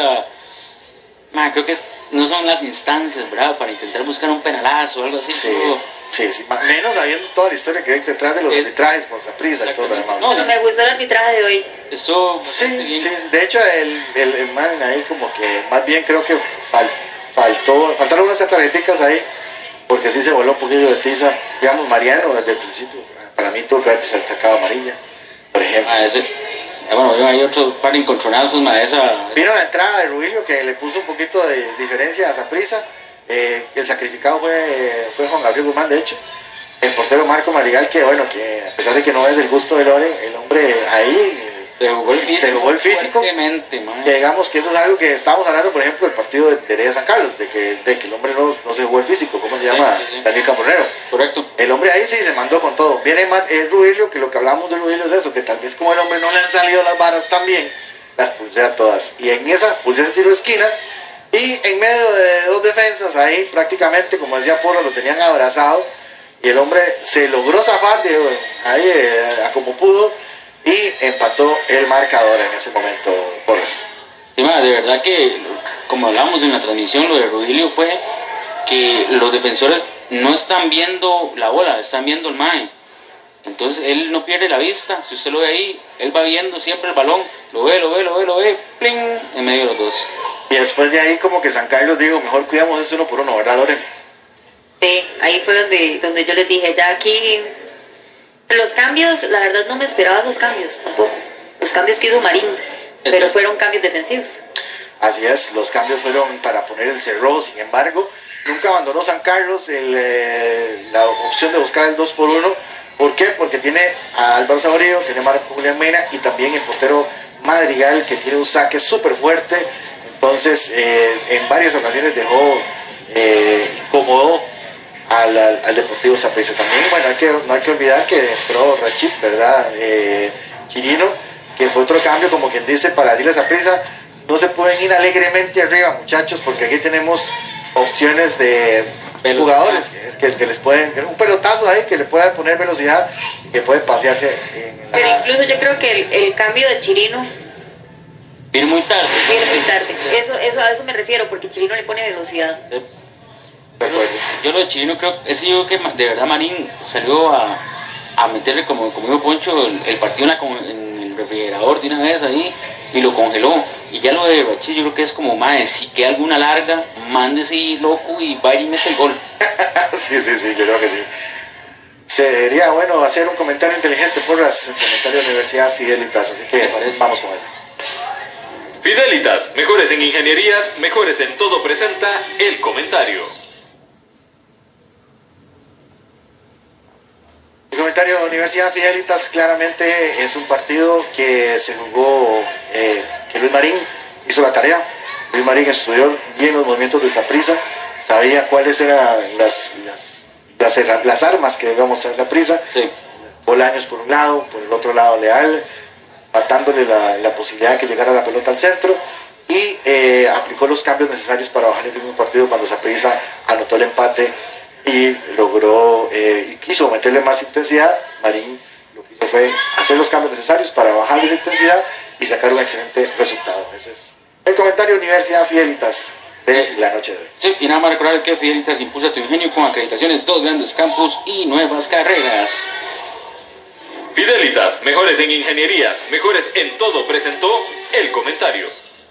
no son las instancias, ¿verdad? Para intentar buscar un penalazo o algo así. Sí, menos sabiendo toda la historia que hay detrás de los arbitrajes con Saprissa y todo lo demás. No, me gustó el arbitraje de hoy. Sí, de hecho el man ahí como que más bien creo que faltaron unas atleticas ahí, porque sí se voló un poquillo de tiza, digamos Mariano desde el principio. Para mí tuvo que haber sacado amarilla, por ejemplo. Bueno, hay otro par de encontronazos, Vino la entrada de Ruilio que le puso un poquito de diferencia a Saprissa. El sacrificado fue Juan Gabriel Guzmán, de hecho. El portero Marco Marigal, que bueno, que a pesar de que no es del gusto de Loren, el hombre ahí se jugó el físico. Que digamos que eso es algo que estábamos hablando, por ejemplo, del partido de Heredia San Carlos, de que el hombre no se jugó el físico, ¿cómo se llama? Daniel Cambronero. Correcto. El hombre ahí sí se mandó con todo. Viene el Ruilio, que lo que hablamos de Ruilio es eso, que tal vez como el hombre no le han salido las varas tan bien, las pulsea todas. Y en esa pulsea ese tiro de esquina, y en medio de dos defensas, ahí prácticamente, como decía Porro, lo tenían abrazado, y el hombre se logró zafar a como pudo, y empató el marcador en ese momento, Porras. Sí, de verdad que, como hablábamos en la transmisión, lo de Ruilio fue que los defensores no están viendo la bola, están viendo el mae. Entonces él no pierde la vista, si usted lo ve ahí, él va viendo siempre el balón, lo ve, pling, en medio de los dos. Y después de ahí como que San Carlos dijo, mejor cuidamos esto 1 por 1, ¿verdad, Loren? Sí, ahí fue donde yo les dije, ya aquí los cambios, la verdad no me esperaba esos cambios tampoco, los cambios que hizo Marín, pero fueron cambios defensivos. Así es, los cambios fueron para poner el cerrojo, sin embargo, nunca abandonó San Carlos la opción de buscar el 2 por 1. ¿Por qué? Porque tiene a Álvaro Saborío, tiene a Marco Julián Mena y también el portero Madrigal, que tiene un saque súper fuerte. Entonces, en varias ocasiones incomodó al Deportivo Saprissa. También, bueno, no hay que olvidar que entró Rachid, ¿verdad? Chirino, que fue otro cambio, como quien dice, para decirle a Saprissa, no se pueden ir alegremente arriba, muchachos, porque aquí tenemos opciones de jugadores que les pueden, un pelotazo ahí que le pueda poner velocidad y que puede pasearse pero incluso yo creo que el cambio de Chirino viene muy tarde. A eso me refiero, porque Chirino le pone velocidad. Yo lo de Chirino creo que de verdad Marín salió a meterle, como dijo Poncho, el partido en el refrigerador de una vez ahí y lo congeló. Y ya lo de Rachid yo creo que es como, si queda alguna larga, mándese loco y vaya y mete el gol. Sí, yo creo que sí. Sería bueno hacer un comentario inteligente por el comentario de Universidad Fidelitas, así que vamos con eso. Fidelitas, mejores en ingenierías, mejores en todo, presenta el comentario. El comentario de Universidad Fidelitas claramente es un partido que se jugó, que Luis Marín hizo la tarea. Luis Marín estudió bien los movimientos de Saprissa, sabía cuáles eran las las armas que debe mostrar Saprissa. Sí. Bolaños por un lado, por el otro lado Leal, matándole la posibilidad de que llegara la pelota al centro, y aplicó los cambios necesarios para bajar el ritmo del partido cuando Saprissa anotó el empate y logró y quiso meterle más intensidad. Marín lo que hizo fue hacer los cambios necesarios para bajar esa intensidad y sacar un excelente resultado. Ese es el comentario de Universidad Fidelitas de la noche de hoy. Sí, y nada más recordar que Fidelitas impulsa tu ingenio con acreditaciones, 2 grandes campus y nuevas carreras. Fidelitas, mejores en ingenierías, mejores en todo, presentó el comentario.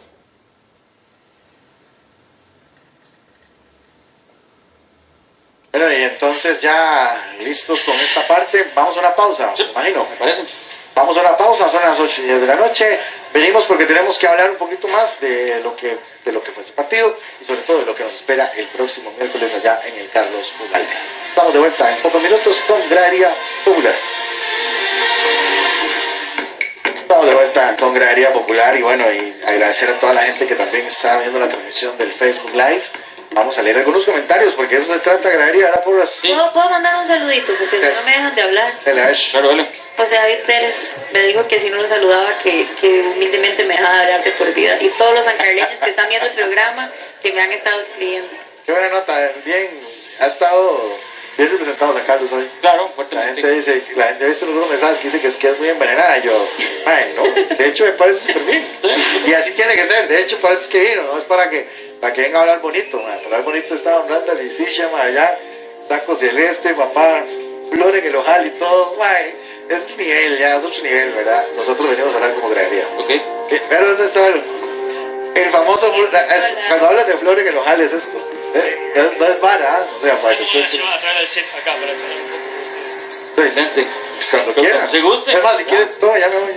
Bueno, y entonces ya listos con esta parte, vamos a una pausa, sí, me imagino. Me parece. Vamos a una pausa, son las 8:10 de la noche. Venimos porque tenemos que hablar un poquito más de lo que fue ese partido y sobre todo de lo que nos espera el próximo miércoles allá en el Carlos Ugalde. Estamos de vuelta en pocos minutos con Gradería Popular. Estamos de vuelta con Gradería Popular y bueno, y agradecer a toda la gente que también está viendo la transmisión del Facebook Live. Vamos a leer algunos comentarios porque eso se trata, Gradería, ¿verdad, Porras? Sí. ¿Puedo mandar un saludito? Porque si no me dejan de hablar. Claro, dale. José David Pérez me dijo que si no lo saludaba, que humildemente me dejaba de hablar de por vida. Y todos los sancarleños que están viendo el programa, que me han estado escribiendo. Qué buena nota, bien, ha estado bien representado San Carlos hoy. Claro, fuertemente. La gente dice algunos mensajes que dice que es muy envenenada. Y yo, ay, no, de hecho me parece súper bien. Y así tiene que ser, de hecho parece que vino, no es para que venga a hablar bonito, para hablar bonito estaba hablando de Lisicia, allá, saco celeste, papá, flor en el ojal y todo, es nivel, ya es otro nivel, ¿verdad? Nosotros venimos a hablar como Gradería. Ok. Pero ¿dónde está el famoso, cuando hablas de flor en el ojal es esto? No es vara, o sea, para que ustedes... Yo voy a traer el chef acá para eso. Sí, cuando quiera. Si guste. Es más, si quiere todo, ya me voy.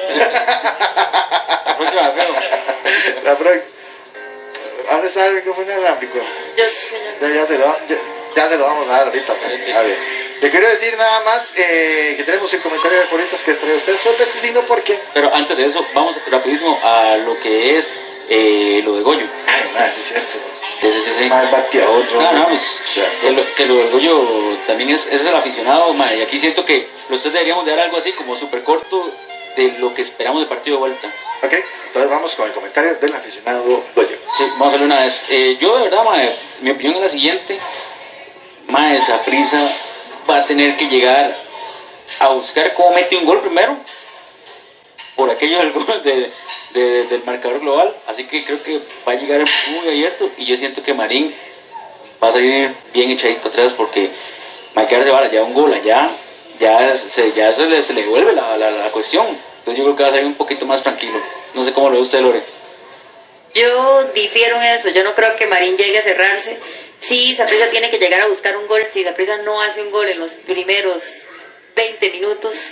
La próxima. ¿Dónde está el micrófono inalámbrico? Ya se lo vamos a dar ahorita. A ver. Le quiero decir nada más que tenemos el comentario de favoritas que les traigo a ustedes por Beticino, porque... Pero antes de eso, vamos rapidísimo a lo que es lo de Goyo. Ay, sí es cierto. Sí. Más bateador. No, pues, que lo de Goyo también es el aficionado, y aquí siento que los tres deberíamos de dar algo así como súper corto de lo que esperamos del partido de vuelta. Ok, entonces vamos con el comentario del aficionado Goyo. Sí, vamos a hacerlo una vez. Yo de verdad, mi opinión es la siguiente. Saprissa va a tener que llegar a buscar cómo mete un gol primero, por aquello del gol del marcador global, así que creo que va a llegar muy abierto y yo siento que Marín va a salir bien echadito atrás porque Maquear se va a llevar un gol allá, ya se le devuelve la cuestión, entonces yo creo que va a salir un poquito más tranquilo. No sé cómo lo ve usted, Lore. Yo difiero en eso, yo no creo que Marín llegue a cerrarse. Sí, Saprissa tiene que llegar a buscar un gol. Si Saprissa no hace un gol en los primeros 20 minutos,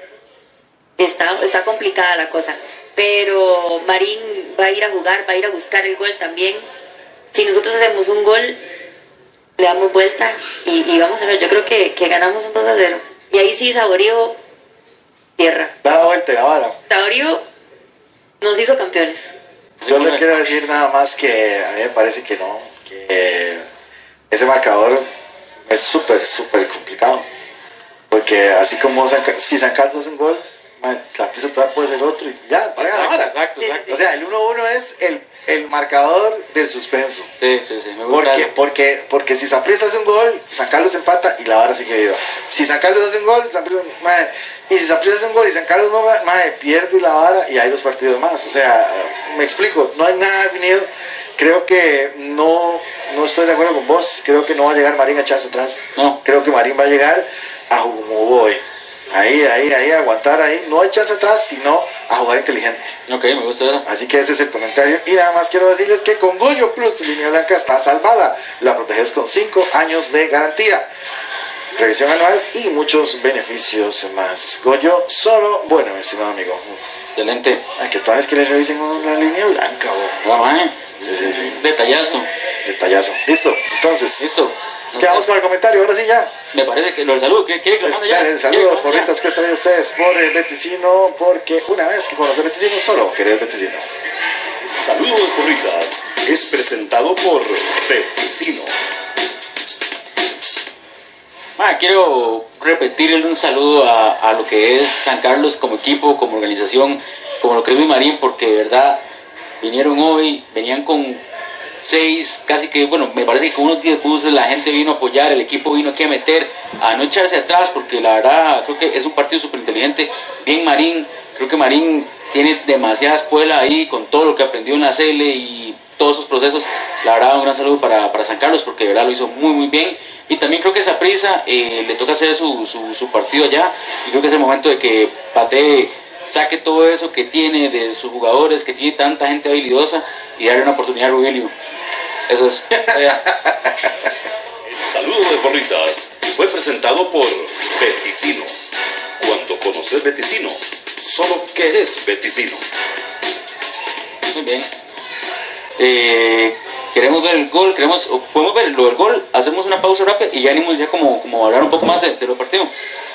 está complicada la cosa. Pero Marín va a ir a jugar, va a ir a buscar el gol también. Si nosotros hacemos un gol, le damos vuelta y vamos a ver, yo creo que ganamos un 2-0. Y ahí sí Saborío tierra. Da vuelta la vara. Saborío nos hizo campeones. Yo le quiero decir nada más que a mí me parece que no, que ese marcador es súper complicado, porque así como si San Carlos hace un gol, Saprissa todavía puede ser otro y ya, para ganar. Exacto. O sea, el 1-1 es el marcador del suspenso. Sí, me gusta. Porque si Saprissa hace un gol, San Carlos empata y la vara sigue viva. Si San Carlos hace un gol, y si Saprissa hace un gol y San Carlos no pierde la vara y hay 2 partidos más. O sea, me explico, no hay nada definido. Creo que no estoy de acuerdo con vos. Creo que no va a llegar Marín a echarse atrás. No. Creo que Marín va a llegar a como voy. Ahí, aguantar ahí, no a echarse atrás, sino a jugar inteligente. Ok, me gusta eso. Así que ese es el comentario. Y nada más quiero decirles que con Goyo Plus tu línea blanca está salvada. La proteges con 5 años de garantía, revisión anual y muchos beneficios más. Goyo, solo bueno, mi estimado amigo. Excelente. Que tú sabes que le revisen una línea blanca, Sí. Detallazo. Listo, entonces. Listo. Quedamos con el comentario, ahora sí ya. Me parece que lo saludo, ¿quiere que lo mande ya? El saludo, porritas que traen ustedes por el Beticino, porque una vez que conoces Beticino, solo querés Beticino. Saludos, porritas, es presentado por Beticino. Quiero repetirle un saludo a lo que es San Carlos como equipo, como organización, como lo que es Luis Marín, porque de verdad vinieron hoy, venían con 6, casi que, bueno, me parece que con unos 10 buses, la gente vino a apoyar, el equipo vino aquí a meter, a no echarse atrás, porque la verdad creo que es un partido súper inteligente, bien Marín, creo que Marín tiene demasiada escuela ahí con todo lo que aprendió en la CL y todos esos procesos. La verdad, un gran saludo para San Carlos, porque de verdad lo hizo muy muy bien, y también creo que Saprissa le toca hacer su partido allá, y creo que es el momento de que patee, saque todo eso que tiene de sus jugadores, que tiene tanta gente habilidosa, y darle una oportunidad a Rugelio. Eso es. El saludo de porritas fue presentado por Beticino. Cuando conoces Beticino, solo querés Beticino. Muy bien. Queremos ver el gol, podemos ver lo del gol, hacemos una pausa rápida y ya venimos ya como a hablar un poco más de los partidos.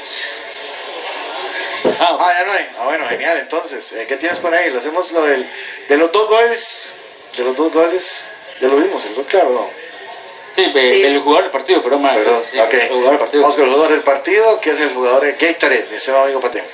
Ya no hay. Bueno, genial. Entonces, ¿qué tienes por ahí? Lo hacemos lo de los 2 goles. De los 2 goles, ya lo vimos, el gol claro, ¿no? Sí, el jugador del partido, perdón, sí, ok. El jugador del partido. Vamos con el jugador del partido, que es el jugador de Gatorade, mi estimado amigo Pateo.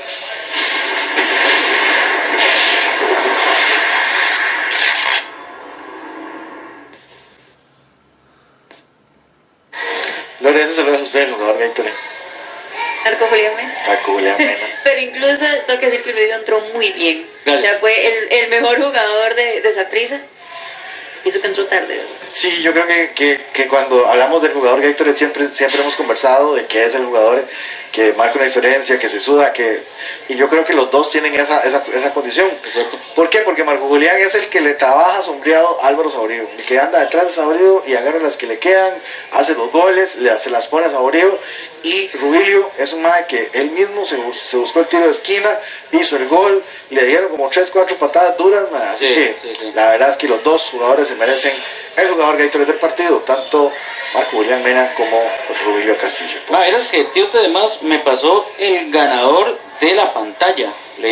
Gloria, eso se lo deja a usted, el jugador de Gatorade. Marco Julián Mena. Marco Julián Mena. Pero incluso tengo que decir que Luis entró muy bien. Dale. O sea, fue el mejor jugador de Saprissa. Hizo que entró tarde, ¿verdad? Sí, yo creo que cuando hablamos del jugador Gatorade siempre hemos conversado de que es el jugador que marca una diferencia, que se suda, y yo creo que los dos tienen esa condición. Exacto. ¿Por qué? Porque Marco Julián es el que le trabaja sombreado a Álvaro Saborío, el que anda detrás de Saborío y agarra las que le quedan, hace los goles, se las pone a Saborío, y Rubilio es un mae que él mismo se buscó el tiro de esquina, hizo el gol, le dieron como 3-4 patadas duras, mae, así que la verdad es que los dos jugadores se merecen el jugador Gatorade del partido, tanto Marco Julián Mena como Rubilio Castillo. Esas que tío además me pasó el ganador de la pantalla.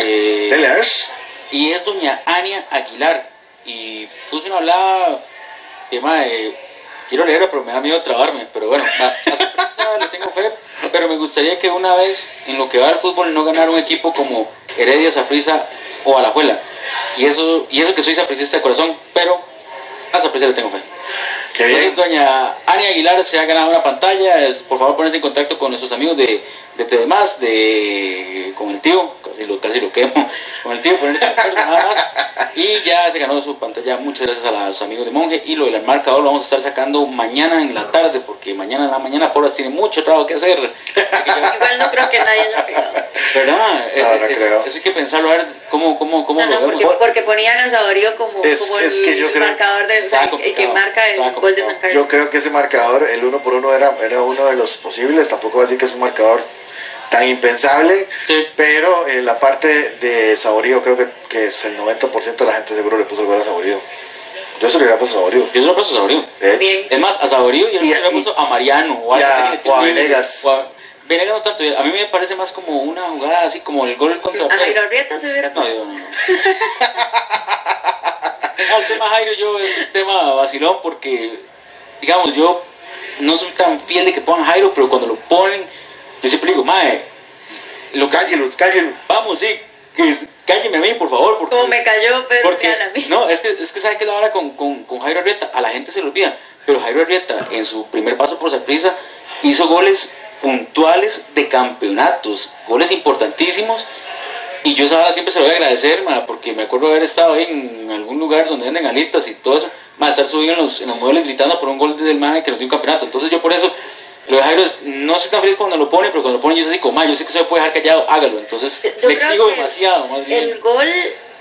Y es doña Ania Aguilar. Y puse una hablada, tema de, quiero leerla pero me da miedo trabarme, pero bueno, a Saprissa le tengo fe, pero me gustaría que una vez en lo que va del fútbol no ganara un equipo como Heredia, Saprissa o Alajuela. Y eso que soy sapricista de corazón, pero a Saprissa le tengo fe. Qué bien. Entonces, doña Ania Aguilar se ha ganado una pantalla. Por favor, ponerse en contacto con nuestros amigos de TV Más, con el tío, casi lo quemo, con el tío, ponerse en contacto nada más. Y ya se ganó su pantalla. Muchas gracias a los amigos de Monje. Y lo del marcador lo vamos a estar sacando mañana en la tarde, porque mañana en la mañana Paula tiene mucho trabajo que hacer. Igual no creo que nadie haya pegado. ¿Verdad? No creo. Eso hay que pensarlo, a ver cómo lo vemos. Porque ponían a Saborío como es que yo creo, marcador el que marca el gol de San Carlos. Yo creo que ese marcador, el 1-1 era uno de los posibles. Tampoco va a decir que es un marcador tan impensable, pero en la parte de Saborío creo que es el 90% de la gente seguro le puso el gol a Saborío. Yo se lo hubiera puesto a Saborío. Yo se lo puesto a Saborío. Es más, a Saborío y yo se lo hubiera puesto a Mariano o a Venegas. Venegas no tanto, a mí me parece más como una jugada así como el gol contra a Jairo Arrieta se hubiera puesto. No. El tema Jairo yo es un tema vacilón porque, digamos, yo no soy tan fiel de que pongan Jairo, pero cuando lo ponen, yo siempre digo, mae, cállelos. Vamos, sí, cálleme a mí, por favor. Porque, como me cayó, pero porque, a mí. No, es que sabe que la hora con Jairo Arrieta, a la gente se lo olvida, pero Jairo Arrieta en su primer paso por Saprissa hizo goles puntuales de campeonatos, goles importantísimos. Y yo esa hora siempre se lo voy a agradecer, porque me acuerdo haber estado ahí en algún lugar donde venden alitas y todo eso, estar subido en los muebles gritando por un gol del mae que nos dio un campeonato. Entonces yo por eso, lo de Jairo, no soy tan feliz cuando lo pone, pero cuando lo pone yo soy así como, yo sé que se me puede dejar callado, hágalo. Entonces le exigo demasiado, más bien. El gol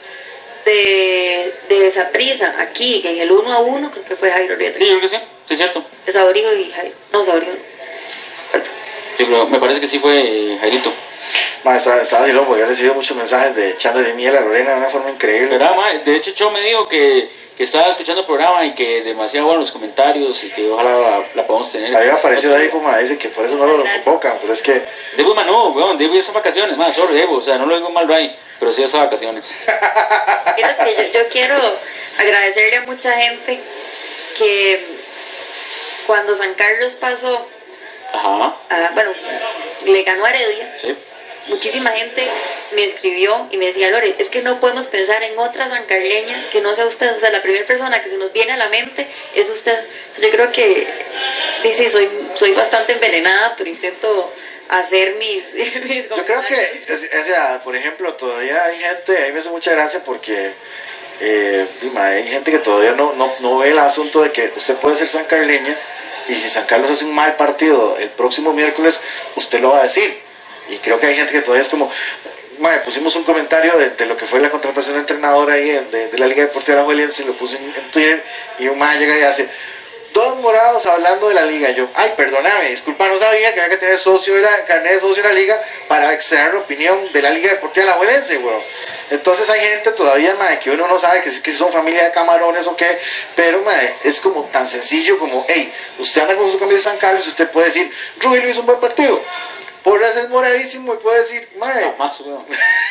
de Saprissa aquí, en el 1-1, creo que fue Jairo Arrieta. Sí, yo creo que sí, es cierto. Saborío y Jairo. No, Saborío. Yo creo, me parece que sí fue Jairito. Estaba de loco, yo he recibido muchos mensajes de echándole miel a Lorena de una forma increíble. ¿Verdad, ma? De hecho, Cho me dijo que estaba escuchando el programa y que demasiado buenos los comentarios y que ojalá la podamos tener. A mí me pareció de ahí como dice que por eso no lo convocan, pero es que... Debo, no, weón, Debo esas vacaciones, más, solo Debo, o sea, no lo digo mal ahí, pero sí esas vacaciones. Mira, es que yo quiero agradecerle a mucha gente que cuando San Carlos pasó bueno, le ganó a Heredia. Sí. Muchísima gente me escribió y me decía, Lore, es que no podemos pensar en otra sancarleña que no sea usted. O sea, la primera persona que se nos viene a la mente es usted. Entonces, yo creo que, sí, soy bastante envenenada, pero intento hacer mis Yo creo que, o sea, por ejemplo, todavía hay gente, a mí me hace mucha gracia porque hay gente que todavía no ve el asunto de que usted puede ser sancarleña y si San Carlos hace un mal partido el próximo miércoles, usted lo va a decir. Y creo que hay gente que todavía es como, pusimos un comentario de lo que fue la contratación de entrenador ahí de la Liga Deportiva Alajuelense, lo puse en Twitter y un man llega y hace, dos morados hablando de la liga. Yo, ay, perdóname, disculpa, no sabía que había que tener carnet de socio de la liga para externar la opinión de la Liga Deportiva Alajuelense, weón. Entonces hay gente todavía, que uno no sabe que si son familia de camarones o qué, pero es como tan sencillo como, hey, usted anda con su camisa de San Carlos y usted puede decir, Rubilio hizo un buen partido. Porras es moradísimo y puede decir, Bueno, de hecho, yo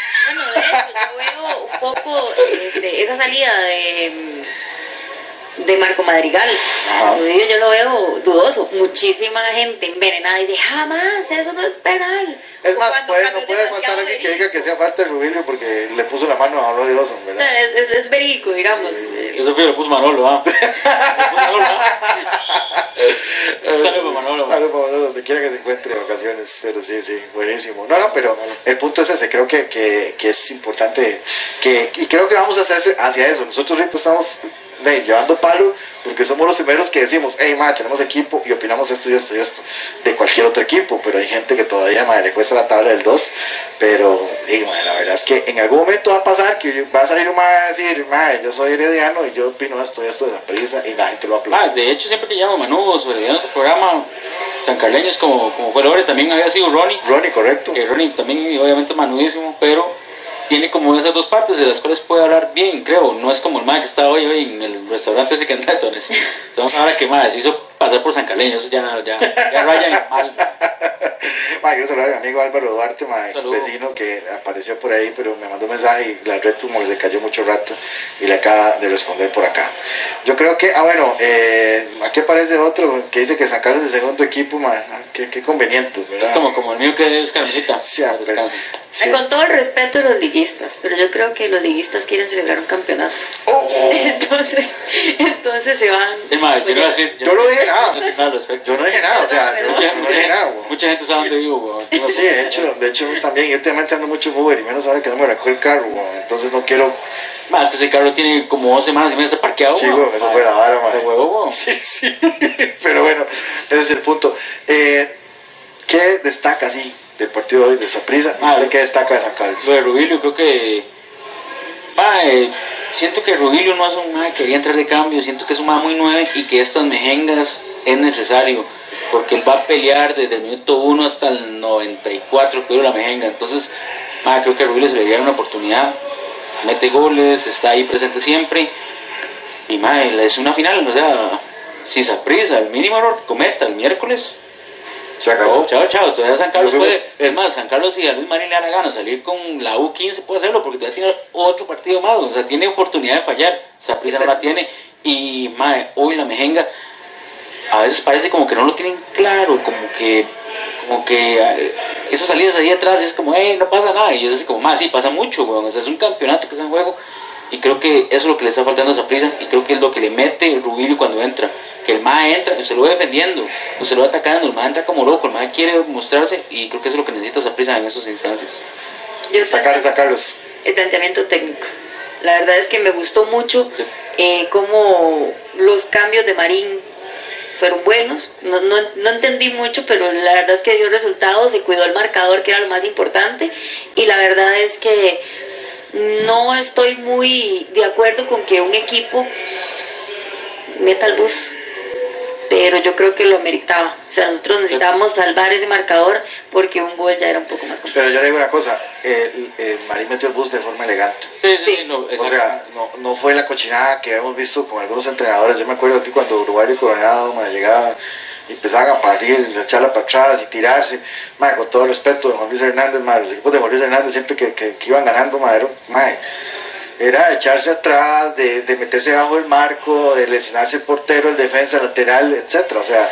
veo un poco esa salida de Marco Madrigal. Yo lo veo dudoso. Muchísima gente envenenada dice, jamás, eso no es penal. Es más, no puede faltar alguien que diga que sea falta de Rubilio porque le puso la mano a Manolo Dawson, ¿verdad? Es verídico, digamos. Eso fue, le puso Manolo, Saludos para Manolo, donde quiera que se encuentre de vacaciones, pero sí, buenísimo. No, pero el punto es ese, creo que es importante, y creo que vamos hacia eso. Nosotros ahorita estamos llevando palo porque somos los primeros que decimos, hey, tenemos equipo y opinamos esto y esto y esto de cualquier otro equipo, pero hay gente que todavía le cuesta la tabla del 2, pero la verdad es que en algún momento va a pasar que va a salir un a decir, yo soy herediano y yo opino esto y esto de Saprissa y la gente lo va a aplaudir. De hecho, siempre que llamo Manu sobre este programa sancarleños como fue Lore, también había sido Ronnie, correcto, que Ronnie también obviamente manudísimo, pero tiene como esas dos partes de las cuales puede hablar bien, creo. No es como el man que está hoy en el restaurante ese que anda de Tones. Estamos ahora que se hizo pasar por sancarleño, eso ya raya en mal. Quiero saludar a mi amigo Álvaro Duarte, ex vecino que apareció por ahí, pero me mandó un mensaje y la red como que se cayó mucho rato y le acaba de responder por acá. Yo creo que, aquí aparece otro que dice que San Carlos es el segundo equipo, qué conveniente, ¿verdad? Es como el mío que es Carmelita. Sí. Con todo el respeto de los liguistas, pero yo creo que los liguistas quieren celebrar un campeonato. Entonces se van. Yo no dije nada. Yo no dije nada, o sea, yo no dije nada. Mucha gente sabe dónde vivo, Sí, de hecho también, yo últimamente ando mucho en Uber y menos ahora que no me arrancó el carro, entonces no quiero. Es que ese carro tiene como 2 semanas y media parqueado. Sí, eso fue la vara, de huevo, Sí, pero bueno, ese es el punto. ¿Qué destaca así del partido de hoy de Saprissa? ¿Usted qué destaca de San Carlos? Lo de Rubilio, creo que siento que Rubilio no es un mae que quería entrar de cambio, siento que es un mae muy 9 y que estas mejengas es necesario, porque él va a pelear desde el minuto 1 hasta el 94 que dura la mejenga. Entonces creo que a Rubilio se le dieron una oportunidad, mete goles, está ahí presente siempre y es una final. O sea, si Saprissa el mínimo error cometa el miércoles, se acabó. Chao. Todavía San Carlos puede. Es más, San Carlos, si a Luis Marín le da la gana salir con la U15, puede hacerlo porque todavía tiene otro partido más. O sea, tiene oportunidad de fallar. Saprissa no la tiene. Y hoy la mejenga a veces parece como que no lo tienen claro. Como que esas salidas ahí atrás es como, no pasa nada. Y yo es como, sí, pasa mucho, weón. O sea, es un campeonato que está en juego. Y creo que eso es lo que le está faltando a Saprissa. Y creo que es lo que le mete Rubilio cuando entra. Que el MAE entra, se lo va defendiendo, no se lo va atacando, el MAE entra como loco, el MAE quiere mostrarse y creo que eso es lo que necesita Saprissa en esas instancias. Carlos. El planteamiento técnico. La verdad es que me gustó mucho cómo los cambios de Marín fueron buenos. No entendí mucho, pero la verdad es que dio resultados, se cuidó el marcador, que era lo más importante, y la verdad es que no estoy muy de acuerdo con que un equipo meta el bus, pero yo creo que lo meritaba. O sea, nosotros necesitábamos salvar ese marcador porque un gol ya era un poco más complicado. Pero yo le digo una cosa, Marín metió el bus de forma elegante. Sí. O sea, no fue la cochinada que hemos visto con algunos entrenadores. Yo me acuerdo que cuando Uruguay y Coronado llegaba y empezaban a partir, echarla para atrás y tirarse, con todo el respeto de Juan Luis Hernández, los equipos de Juan Luis Hernández siempre que iban ganando, era echarse atrás, de meterse debajo del marco, de lesionarse el portero, el defensa, el lateral, etcétera. O sea,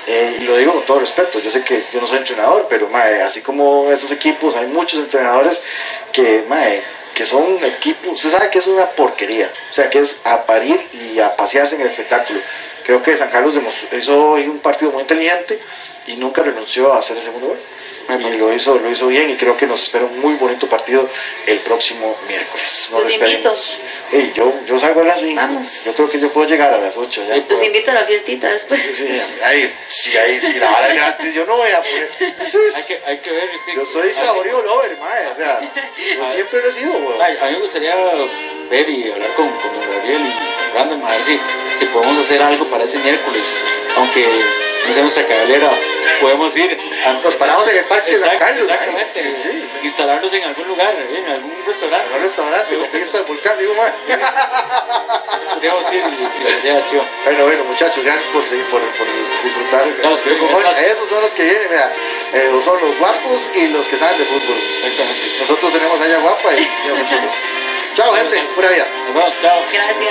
Y lo digo con todo respeto, yo sé que yo no soy entrenador, pero así como esos equipos, hay muchos entrenadores que son equipos, usted sabe que es una porquería, o sea, que es a parir y a pasearse en el espectáculo. Creo que San Carlos hizo hoy un partido muy inteligente y nunca renunció a hacer el segundo gol. Y lo hizo bien, y creo que nos espera un muy bonito partido el próximo miércoles. Los invito. Yo salgo a las 5. Vamos. Yo creo que yo puedo llegar a las 8 ya. Los invito a la fiestita después. Si la vara es gratis, yo no voy a poner. Hay que ver. Sí, yo soy saborío lover, o sea, yo siempre he sido. A mí me gustaría ver y hablar con Gabriel y Brandon, a ver si podemos hacer algo para ese miércoles, aunque no sea nuestra cabalera, podemos ir. Nos paramos en el Parque de San Carlos. Exactamente. Sí. Instalarnos en algún lugar, en algún restaurante. En un restaurante, con fiesta del volcán, digo, Podríamos ir y ya, tío. Bueno, muchachos, gracias por disfrutar. Esos son los que vienen, son los guapos y los que saben de fútbol. Exactamente. Nosotros tenemos a ella guapa y los chicos. Chao, gente, pura vida. Nos vemos, chao. Gracias.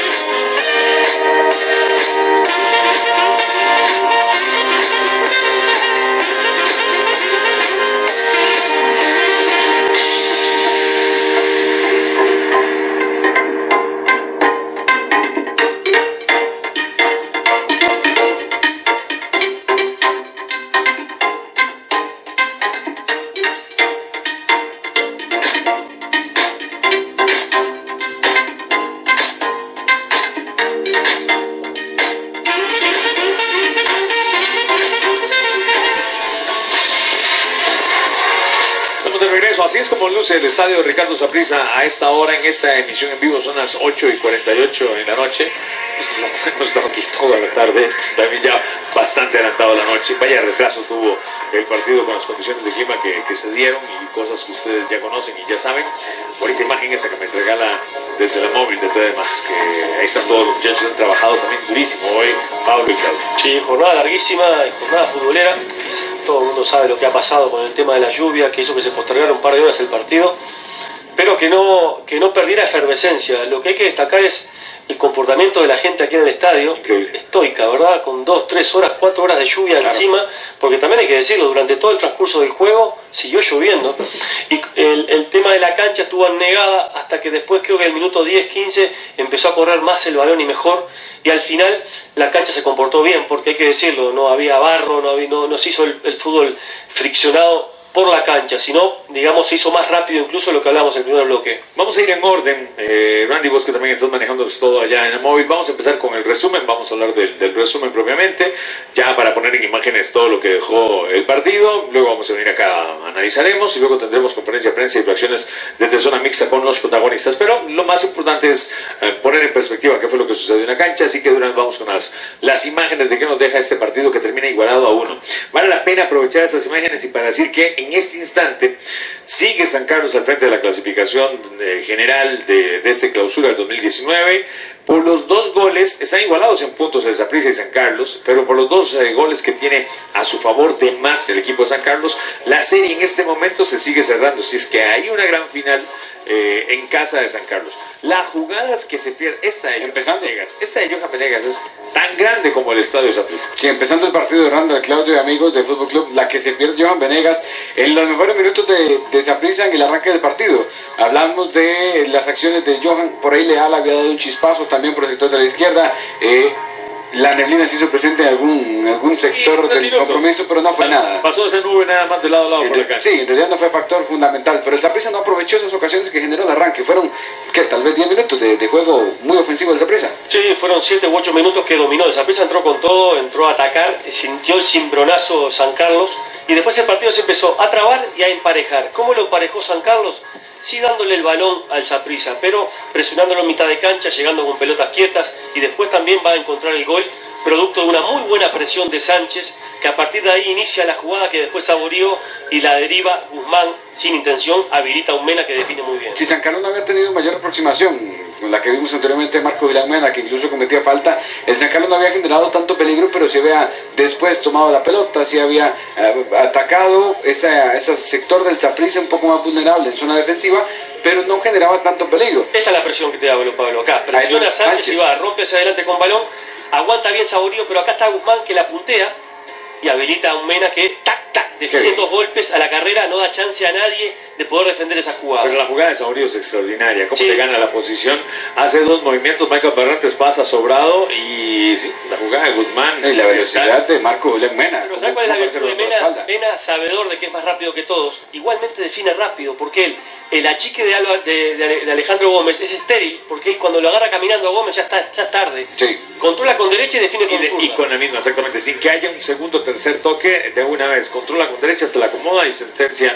Así es como luce el estadio Ricardo Saprissa a esta hora, en esta emisión en vivo. Son las 8:48 en la noche. Hemos estado aquí toda la tarde, también ya bastante adelantado la noche. Vaya retraso tuvo el partido con las condiciones de clima que se dieron y cosas que ustedes ya conocen y ya saben. Bonita imagen esa que me regala desde la móvil de TV Más, que ahí están todos los muchachos, han trabajado también durísimo hoy, Pablo y Claudio. Sí, jornada larguísima, jornada futbolera. Todo el mundo sabe lo que ha pasado con el tema de la lluvia, que hizo que se postergara un par de horas el partido, pero que no perdiera efervescencia. Lo que hay que destacar es el comportamiento de la gente aquí en el estadio. Increíble. Estoica, ¿verdad? Con 2, 3 horas, 4 horas de lluvia encima, porque también hay que decirlo, durante todo el transcurso del juego siguió lloviendo, y el tema de la cancha estuvo anegada hasta que después, creo que el minuto 10, 15, empezó a correr más el balón y mejor, y al final la cancha se comportó bien, porque hay que decirlo, no había barro, no se hizo el fútbol friccionado por la cancha, sino, digamos, se hizo más rápido incluso lo que hablamos en el primer bloque. Vamos a ir en orden. Randy, vos que también estás manejando todo allá en el móvil, vamos a empezar con el resumen, vamos a hablar del resumen propiamente, ya para poner en imágenes todo lo que dejó el partido. Luego vamos a venir acá, analizaremos, y luego tendremos conferencia de prensa y reacciones desde zona mixta con los protagonistas. Pero lo más importante es poner en perspectiva qué fue lo que sucedió en la cancha, así que durante vamos con las imágenes de qué nos deja este partido que termina igualado a 1. Vale la pena aprovechar esas imágenes y para decir que en este instante sigue San Carlos al frente de la clasificación general de este clausura del 2019. Por los 2 goles, están igualados en puntos el Saprissa y San Carlos, pero por los 2 goles que tiene a su favor de más el equipo de San Carlos, la serie en este momento se sigue cerrando. Si es que hay una gran final en casa de San Carlos. Las jugadas que se pierden, esta de Johan Venegas es tan grande como el estadio Saprissa. Sí, empezando el partido de Randa, Claudio y amigos del Fútbol Club, la que se pierde Johan Venegas en los mejores minutos de Saprissa en el arranque del partido. Hablamos de las acciones de Johan, por ahí Leal había dado un chispazo también por el sector de la izquierda. La neblina se hizo presente en algún sector del compromiso, pero no fue nada. Pasó esa nube nada más de lado a lado por la cancha. Sí, en realidad no fue factor fundamental, pero el Saprissa no aprovechó esas ocasiones que generó de arranque. Fueron, tal vez 10 minutos de juego muy ofensivo del Saprissa. Sí, fueron 7 u 8 minutos que dominó. El Saprissa entró con todo, entró a atacar, sintió el cimbronazo San Carlos, y después el partido se empezó a trabar y a emparejar. ¿Cómo lo emparejó San Carlos? Sí, dándole el balón al Saprissa, pero presionándolo en mitad de cancha, llegando con pelotas quietas, y después también va a encontrar el gol, producto de una muy buena presión de Sánchez, que a partir de ahí inicia la jugada que después saboreó, y la deriva Guzmán sin intención, habilita a un Mena que define muy bien. Si San Carlos no había tenido mayor aproximación, con la que vimos anteriormente de Marco Vilán Mena, que incluso cometía falta, el San Carlos no había generado tanto peligro, pero sí había después tomado la pelota, sí había atacado ese sector del Saprissa un poco más vulnerable en zona defensiva, pero no generaba tanto peligro. Esta es la presión que te hablo, Pablo. Acá presiona a Sánchez y va, rompe hacia adelante con balón, aguanta bien Saborío, pero acá está Guzmán que la puntea, y habilita a un Mena que define dos golpes a la carrera, no da chance a nadie de poder defender esa jugada. Pero la jugada de Saurio es extraordinaria, cómo le gana la posición, hace dos movimientos, Michael Barrantes pasa sobrado y sí, la jugada de Guzmán. Y la velocidad de Marco Julián Mena. Pero ¿sabes cuál es la virtud de Mena? Mena, sabedor de que es más rápido que todos, igualmente define rápido, porque el achique de Alejandro Gómez es estéril, porque cuando lo agarra caminando a Gómez ya es tarde. Sí. Controla con derecha y define con zurda. Y con la misma, exactamente, sin que haya un segundo o tercer toque, de una vez, controla con derecha, se la acomoda y sentencia,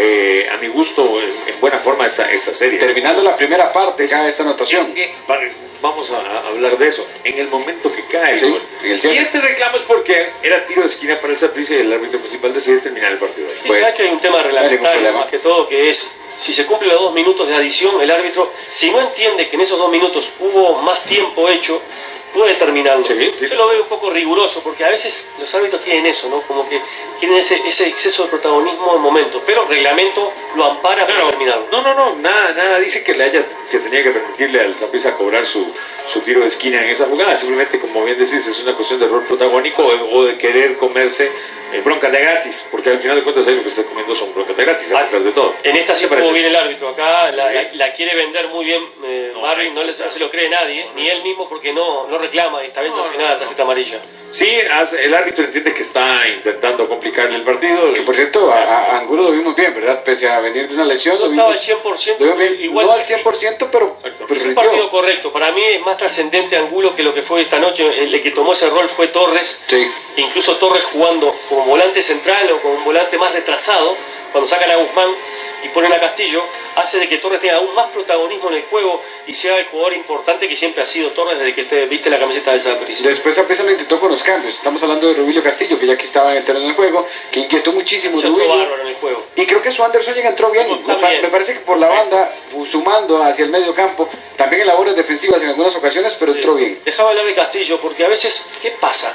a mi gusto, en buena forma esta serie. Terminando la primera parte, cae esta anotación. Vamos a hablar de eso. En el momento que cae el gol. Y este reclamo es porque era tiro de esquina para el Saprissa y el árbitro principal decidió terminar el partido ahí. Y sabes que hay un tema reglamentario, más que todo, que es, si se cumplen los 2 minutos de adición, el árbitro, si no entiende que en esos 2 minutos hubo más tiempo hecho, puede terminarlo. Yo lo veo un poco riguroso, porque a veces los árbitros tienen eso, ¿no? Como que tienen ese exceso de protagonismo en momentos, pero el reglamento lo ampara para terminarlo. No, nada dice que tenía que permitirle al Saprissa cobrar su tiro de esquina en esa jugada, simplemente, como bien decís, es una cuestión de rol protagónico o de querer comerse broncas de gratis, porque al final de cuentas ahí lo que se está comiendo son broncas de gratis, a pesar de todo. En esta sí estuvo bien el árbitro, acá la quiere vender muy bien Marvin, no se lo cree nadie, ni él mismo, porque no reclama y está bien sancionada la tarjeta amarilla. Sí, el árbitro entiende que está intentando complicarle el partido. Que por cierto, a Angulo lo vimos bien, ¿verdad? Pese a venir de una lesión. No estaba al 100%, igual no al 100%, pero es un partido correcto. Para mí es más trascendente Angulo que lo que fue esta noche. El que tomó ese rol fue Torres. Sí. Incluso Torres jugando como volante central o como un volante más retrasado, cuando sacan a Guzmán y ponen a Castillo, hace de que Torres tenga aún más protagonismo en el juego y sea el jugador importante que siempre ha sido Torres desde que te viste la camiseta del Saprissa. Después Saprissa lo intentó con los cambios. Estamos hablando de Rubilio Castillo, que ya aquí estaba en el terreno del juego, que inquietó muchísimo bárbaro en el juego. Y creo que su Anderson entró bien. Me parece que por la banda, sumando hacia el medio campo, también en labores defensivas en algunas ocasiones, pero entró bien. Dejaba hablar de Castillo, porque a veces, ¿qué pasa?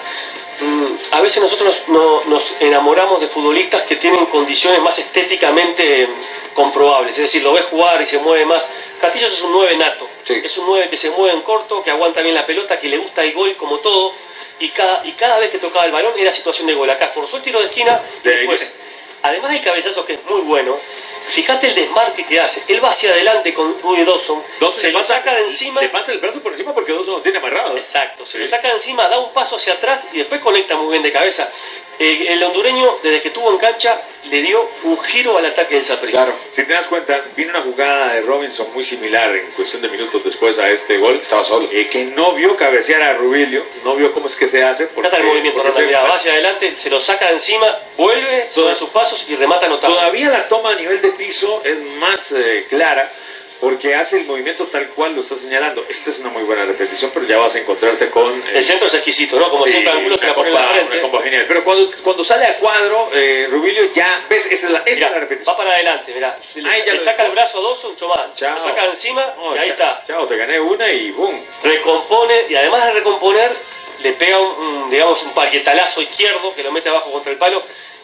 A veces nosotros nos enamoramos de futbolistas que tienen condiciones más estéticamente comprobables, es decir, lo ves jugar y se mueve más. Castillo es un 9 nato, es un 9 que se mueve en corto, que aguanta bien la pelota, que le gusta el gol como todo, y cada vez que tocaba el balón era situación de gol. Acá forzó el tiro de esquina y después, además del cabezazo que es muy bueno, fíjate el desmarque que hace. Él va hacia adelante con Rui Dawson, se lo saca de encima. Le pasa el brazo por encima porque Dawson lo tiene amarrado. Exacto, se lo saca de encima, da un paso hacia atrás y después conecta muy bien de cabeza. El hondureño, desde que estuvo en cancha, le dio un giro al ataque del Saprissa. Claro, si te das cuenta, vino una jugada de Robinson muy similar en cuestión de minutos después a este gol. Estaba solo. Que no vio cabecear a Rubilio, no vio cómo es que se hace. Acá está el movimiento, va hacia adelante, se lo saca de encima, vuelve sobre sus pasos y remata notable. Todavía la toma a nivel de piso es más clara, porque hace el movimiento tal cual lo está señalando. Esta es una muy buena repetición, pero ya vas a encontrarte con... el centro es exquisito, ¿no? Como siempre Angulo te la pone en la frente. Una compa genial. Pero cuando sale a cuadro, Rubilio ya... ¿Ves? Esta es la repetición. Va para adelante, mirá. Le saca el brazo a Dawson, Chomán. Lo saca de encima y ahí está. Chao, te gané una y boom. Recompone, y además de recomponer, le pega un parquetalazo izquierdo que lo mete abajo contra el palo.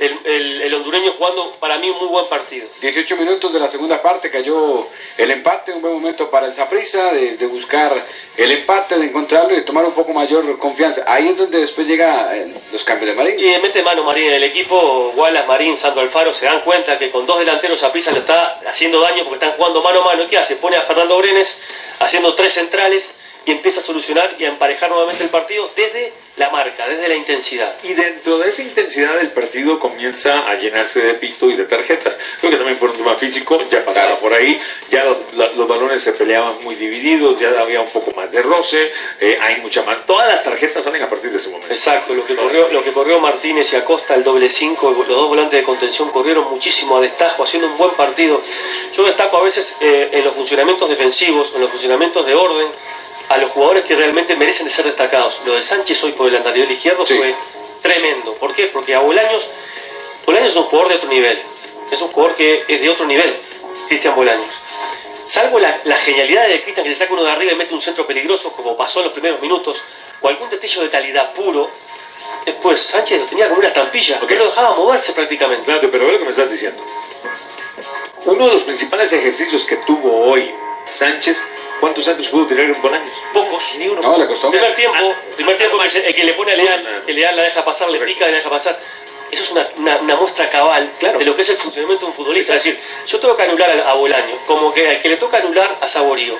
El hondureño jugando para mí un muy buen partido. 18 minutos de la segunda parte, cayó el empate, un buen momento para el Saprissa de buscar el empate, de encontrarlo y de tomar un poco mayor confianza. Ahí es donde después llega los cambios de Marín. Y mete mano Marín en el equipo. Wallace, Marín, Sandro Alfaro se dan cuenta que con 2 delanteros Saprissa lo está haciendo daño porque están jugando mano a mano. ¿Y qué hace? Pone a Fernando Brenes haciendo 3 centrales y empieza a solucionar y a emparejar nuevamente el partido desde la marca, desde la intensidad. Y dentro de esa intensidad del partido comienza a llenarse de pito y de tarjetas. Creo que también por un tema físico, ya pasaba por ahí, ya los balones se peleaban muy divididos, ya había un poco más de roce, hay mucha más. Todas las tarjetas salen a partir de ese momento. Exacto, lo que corrió Martínez y Acosta, el doble 5, los 2 volantes de contención corrieron muchísimo a destajo, haciendo un buen partido. Yo destaco a veces en los funcionamientos defensivos, en los funcionamientos de orden, a los jugadores que realmente merecen de ser destacados. Lo de Sánchez hoy por el lateral izquierdo fue tremendo. ¿Por qué? Porque a Bolaños es un jugador de otro nivel. Es un jugador que es de otro nivel, Cristian Bolaños. Salvo la genialidad de Cristian, que se saca uno de arriba y mete un centro peligroso, como pasó en los primeros minutos, o algún destello de calidad puro, después Sánchez lo tenía como una estampilla, porque no lo dejaba moverse prácticamente. Claro, pero ve lo que me estás diciendo. Uno de los principales ejercicios que tuvo hoy Sánchez ¿cuántos centros pudo tirar Bolaños? Pocos. Ni uno. No, le costó. Primer tiempo el que le pone a Leal, que Leal la deja pasar, le pica y la deja pasar. Eso es una muestra cabal de lo que es el funcionamiento de un futbolista. Es decir, yo tengo que anular a Bolaño, como que al que le toca anular a Saborío.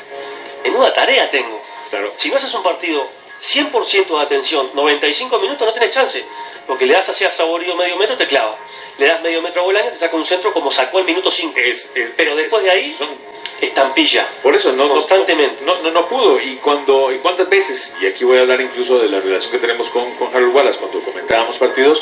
En una tarea tengo. Si no haces un partido 100% de atención, 95 minutos, no tenés chance. Porque le das hacia Saborío medio metro, te clava. Le das medio metro a Bolaño, te saca un centro como sacó el minuto 5. Pero después de ahí, estampilla. Por eso constantemente. No pudo. Y cuántas veces, y aquí voy a hablar incluso de la relación que tenemos con Harold Wallace cuando comentábamos partidos,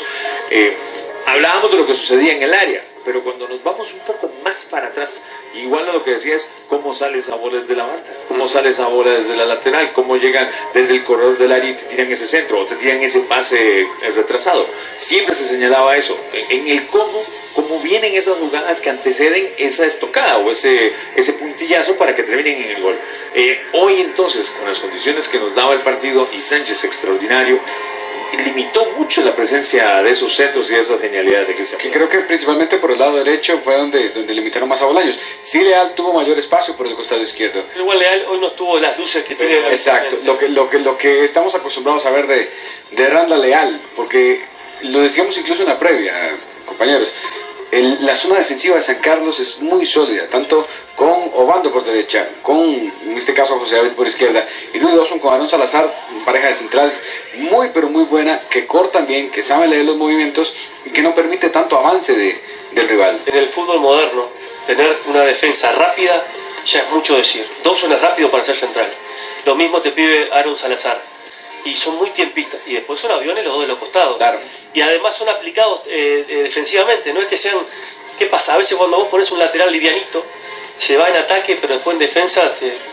hablábamos de lo que sucedía en el área, pero cuando nos vamos un poco más para atrás, igual a lo que decía es cómo sale esa bola desde la banda, cómo sale esa bola desde la lateral, cómo llegan desde el corredor del área y te tiran ese centro o te tiran ese pase retrasado. Siempre se señalaba eso, en el cómo vienen esas jugadas que anteceden esa estocada o ese puntillazo para que terminen en el gol. Hoy entonces, con las condiciones que nos daba el partido y Sánchez extraordinario, limitó mucho la presencia de esos centros y de esas genialidades de Cristian. Que creo que principalmente por el lado derecho fue donde limitaron más a Bolaños. Sí, Leal tuvo mayor espacio por el costado izquierdo. Pero igual Leal hoy no tuvo las luces que tiene. Exacto, lo que estamos acostumbrados a ver de Randall Leal, porque lo decíamos incluso en la previa, compañeros. La zona defensiva de San Carlos es muy sólida, tanto con Obando por derecha, con, en este caso, José David por izquierda, y Luis Dawson con Aaron Salazar, pareja de centrales muy, pero muy buena, que cortan bien, que saben leer los movimientos y que no permite tanto avance del rival. En el fútbol moderno, tener una defensa rápida ya es mucho decir. Dawson es rápido para ser central. Lo mismo te pide Aaron Salazar. Y son muy tiempistas. Y después son aviones los dos de los costados. Claro. Y además son aplicados defensivamente. No es que sean... ¿Qué pasa? A veces cuando vos pones un lateral livianito, se va en ataque, pero después en defensa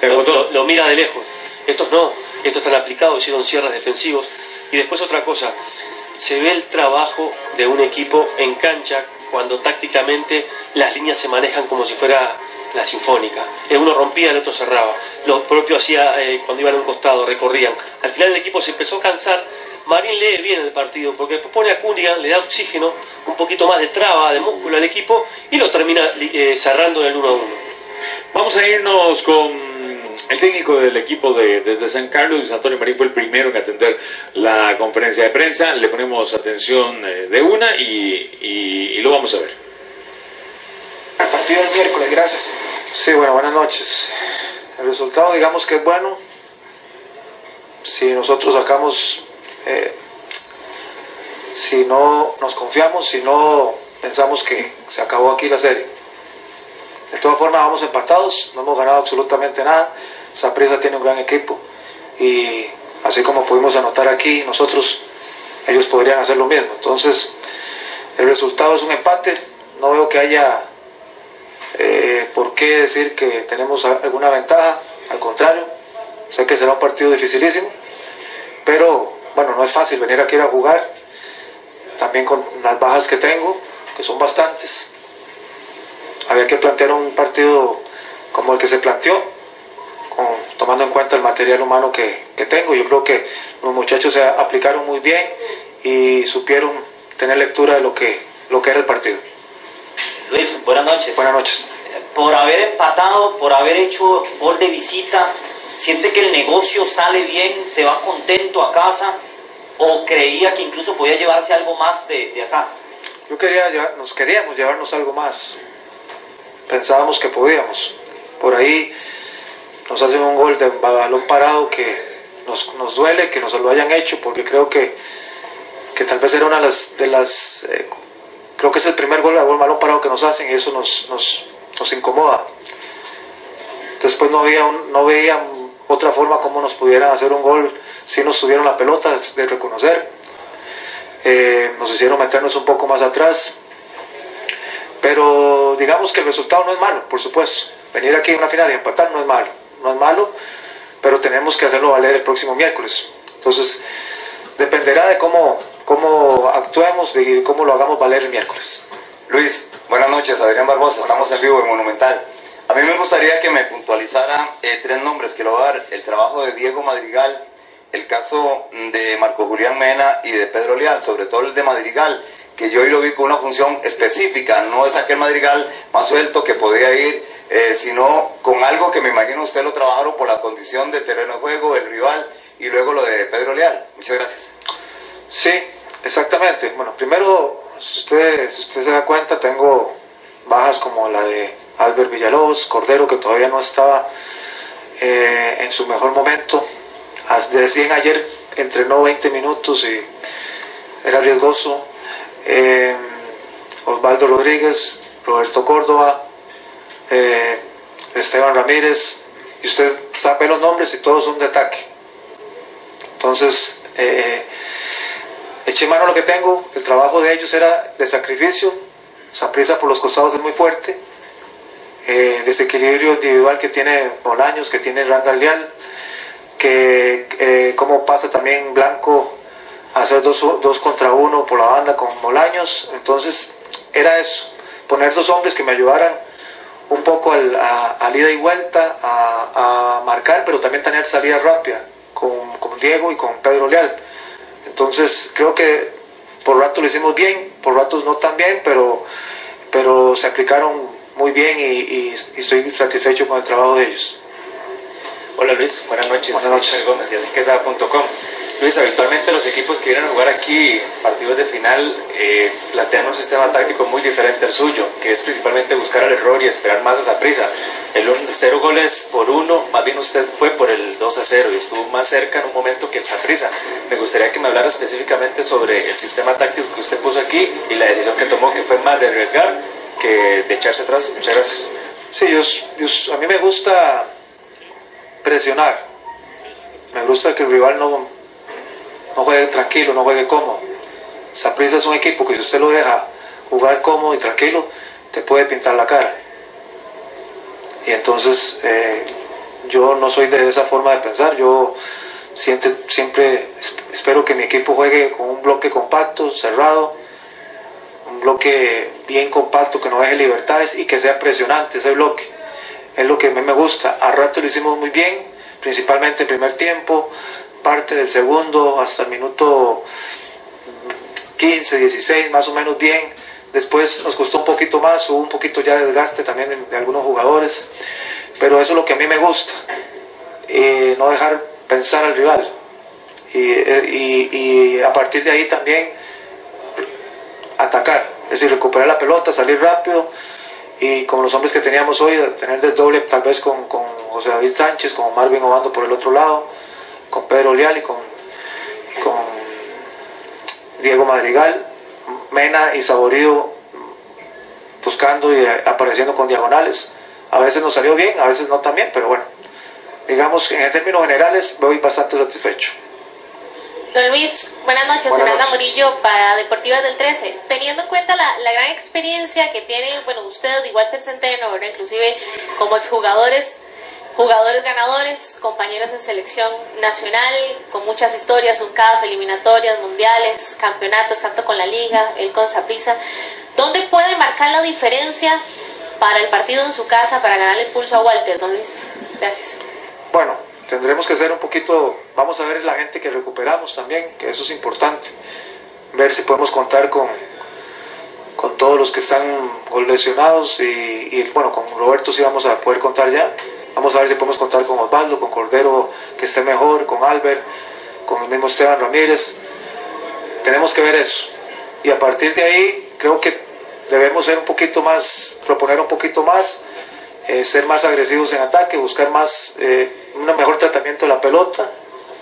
lo mira de lejos. Estos no. Estos están aplicados, hicieron cierres defensivos. Y después otra cosa. Se ve el trabajo de un equipo en cancha cuando tácticamente las líneas se manejan como si fuera la sinfónica. Uno rompía, el otro cerraba. Lo propio hacía cuando iban a un costado, recorrían. Al final el equipo se empezó a cansar. Marín lee bien el partido, porque después pone a Cunningham, le da oxígeno, un poquito más de traba, de músculo al equipo, y lo termina cerrando en el 1-1. Vamos a irnos con el técnico del equipo de San Carlos, Luis Antonio Marín, fue el primero en atender la conferencia de prensa. Le ponemos atención de una y lo vamos a ver. El partido del miércoles, gracias. Sí, bueno, buenas noches. El resultado, digamos que es bueno. Si nosotros sacamos, si no nos confiamos, si no pensamos que se acabó aquí la serie. De todas formas, vamos empatados, no hemos ganado absolutamente nada. Saprissa tiene un gran equipo y así como pudimos anotar aquí, ellos podrían hacer lo mismo. Entonces, el resultado es un empate. No veo que haya por qué decir que tenemos alguna ventaja, al contrario, sé que será un partido dificilísimo, pero bueno, no es fácil venir aquí a jugar, también con las bajas que tengo, que son bastantes. Había que plantear un partido como el que se planteó, tomando en cuenta el material humano que tengo. Yo creo que los muchachos se aplicaron muy bien y supieron tener lectura de lo que era el partido. Luis, buenas noches. Buenas noches. Por haber empatado, por haber hecho gol de visita, ¿siente que el negocio sale bien, se va contento a casa o creía que incluso podía llevarse algo más de acá? Nos queríamos llevarnos algo más. Pensábamos que podíamos. Por ahí nos hacen un gol de balón parado que nos duele que nos lo hayan hecho, porque creo que tal vez era una de las creo que es el primer gol de balón parado que nos hacen y eso nos incomoda. Después no veía otra forma como nos pudieran hacer un gol si nos tuvieron la pelota, de reconocer. Nos hicieron meternos un poco más atrás, pero digamos que el resultado no es malo, por supuesto. Venir aquí a una final y empatar no es malo, pero tenemos que hacerlo valer el próximo miércoles. Entonces dependerá de cómo actuemos y de cómo lo hagamos valer el miércoles. Luis, buenas noches, Adrián Barbosa, estamos en vivo en Monumental. A mí me gustaría que me puntualizara 3 nombres que le voy a dar: el trabajo de Diego Madrigal, el caso de Marco Julián Mena y de Pedro Leal, sobre todo el de Madrigal, que yo hoy lo vi con una función específica, no es aquel Madrigal más suelto que podía ir sino con algo que me imagino usted lo trabajaron por la condición de terreno de juego, el rival y luego lo de Pedro Leal. Muchas gracias. Sí, exactamente. Bueno, primero, si usted se da cuenta, tengo bajas como la de Albert Villalobos, Cordero, que todavía no estaba en su mejor momento. Recién ayer entrenó 20 minutos y era riesgoso. Osvaldo Rodríguez, Roberto Córdoba, Esteban Ramírez, y usted sabe los nombres y todos son de ataque. Entonces, eché mano a lo que tengo. El trabajo de ellos era de sacrificio. Saprissa por los costados es muy fuerte. El desequilibrio individual que tiene Bolaños, que tiene Randall Leal, que cómo pasa también Blanco a hacer 2 contra 1 por la banda con Bolaños. Entonces era eso, poner 2 hombres que me ayudaran un poco al ida y vuelta, a marcar, pero también tener salida rápida con Diego y con Pedro Leal. Entonces creo que por rato lo hicimos bien, por ratos no tan bien, pero se aplicaron muy bien y estoy satisfecho con el trabajo de ellos. Hola Luis, buenas noches. Buenas noches. Michel Gómez, quesada.com. Luis, habitualmente los equipos que vienen a jugar aquí partidos de final plantean un sistema táctico muy diferente al suyo, que es principalmente buscar el error y esperar más a Saprissa. El 0 goles por 1, más bien usted fue por el 2-0 y estuvo más cerca en un momento que el Saprissa. Me gustaría que me hablara específicamente sobre el sistema táctico que usted puso aquí y la decisión que tomó, que fue más de arriesgar que de echarse atrás. Muchas gracias. Sí, a mí me gusta presionar. Me gusta que el rival no juegue tranquilo, no juegue cómodo. Saprissa es un equipo que si usted lo deja jugar cómodo y tranquilo, te puede pintar la cara. Y entonces yo no soy de esa forma de pensar. Yo siempre espero que mi equipo juegue con un bloque compacto, cerrado, un bloque bien compacto, que no deje libertades y que sea presionante ese bloque. Es lo que a mí me gusta. A rato lo hicimos muy bien, principalmente el primer tiempo, parte del segundo hasta el minuto 15, 16, más o menos bien. Después nos costó un poquito más, hubo un poquito ya de desgaste también de algunos jugadores, pero eso es lo que a mí me gusta, no dejar pensar al rival, y a partir de ahí también atacar, es decir, recuperar la pelota, salir rápido, y con los hombres que teníamos hoy, tener desdoble tal vez con José David Sánchez, con Marvin Obando por el otro lado, con Pedro Leal y con Diego Madrigal, Mena y Saborío buscando y apareciendo con diagonales. A veces nos salió bien, a veces no tan bien, pero bueno, digamos que en términos generales voy bastante satisfecho. Don Luis, buenas noches. Fernanda Murillo para Deportivas del 13. Teniendo en cuenta la gran experiencia que tienen, bueno, usted y Walter Centeno, ¿verdad? Inclusive como exjugadores, jugadores ganadores, compañeros en selección nacional, con muchas historias, un CAF, eliminatorias, mundiales, campeonatos, tanto con la Liga, él con Saprissa. ¿Dónde puede marcar la diferencia para el partido en su casa, para ganarle el pulso a Walter, don Luis? Gracias. Bueno, tendremos que ser un poquito, vamos a ver la gente que recuperamos también, que eso es importante, ver si podemos contar con todos los que están lesionados y bueno, con Roberto sí vamos a poder contar ya. Vamos a ver si podemos contar con Osvaldo, con Cordero, que esté mejor, con Albert, con el mismo Esteban Ramírez. Tenemos que ver eso. Y a partir de ahí, creo que debemos ser un poquito más, proponer un poquito más, ser más agresivos en ataque, buscar más, un mejor tratamiento de la pelota.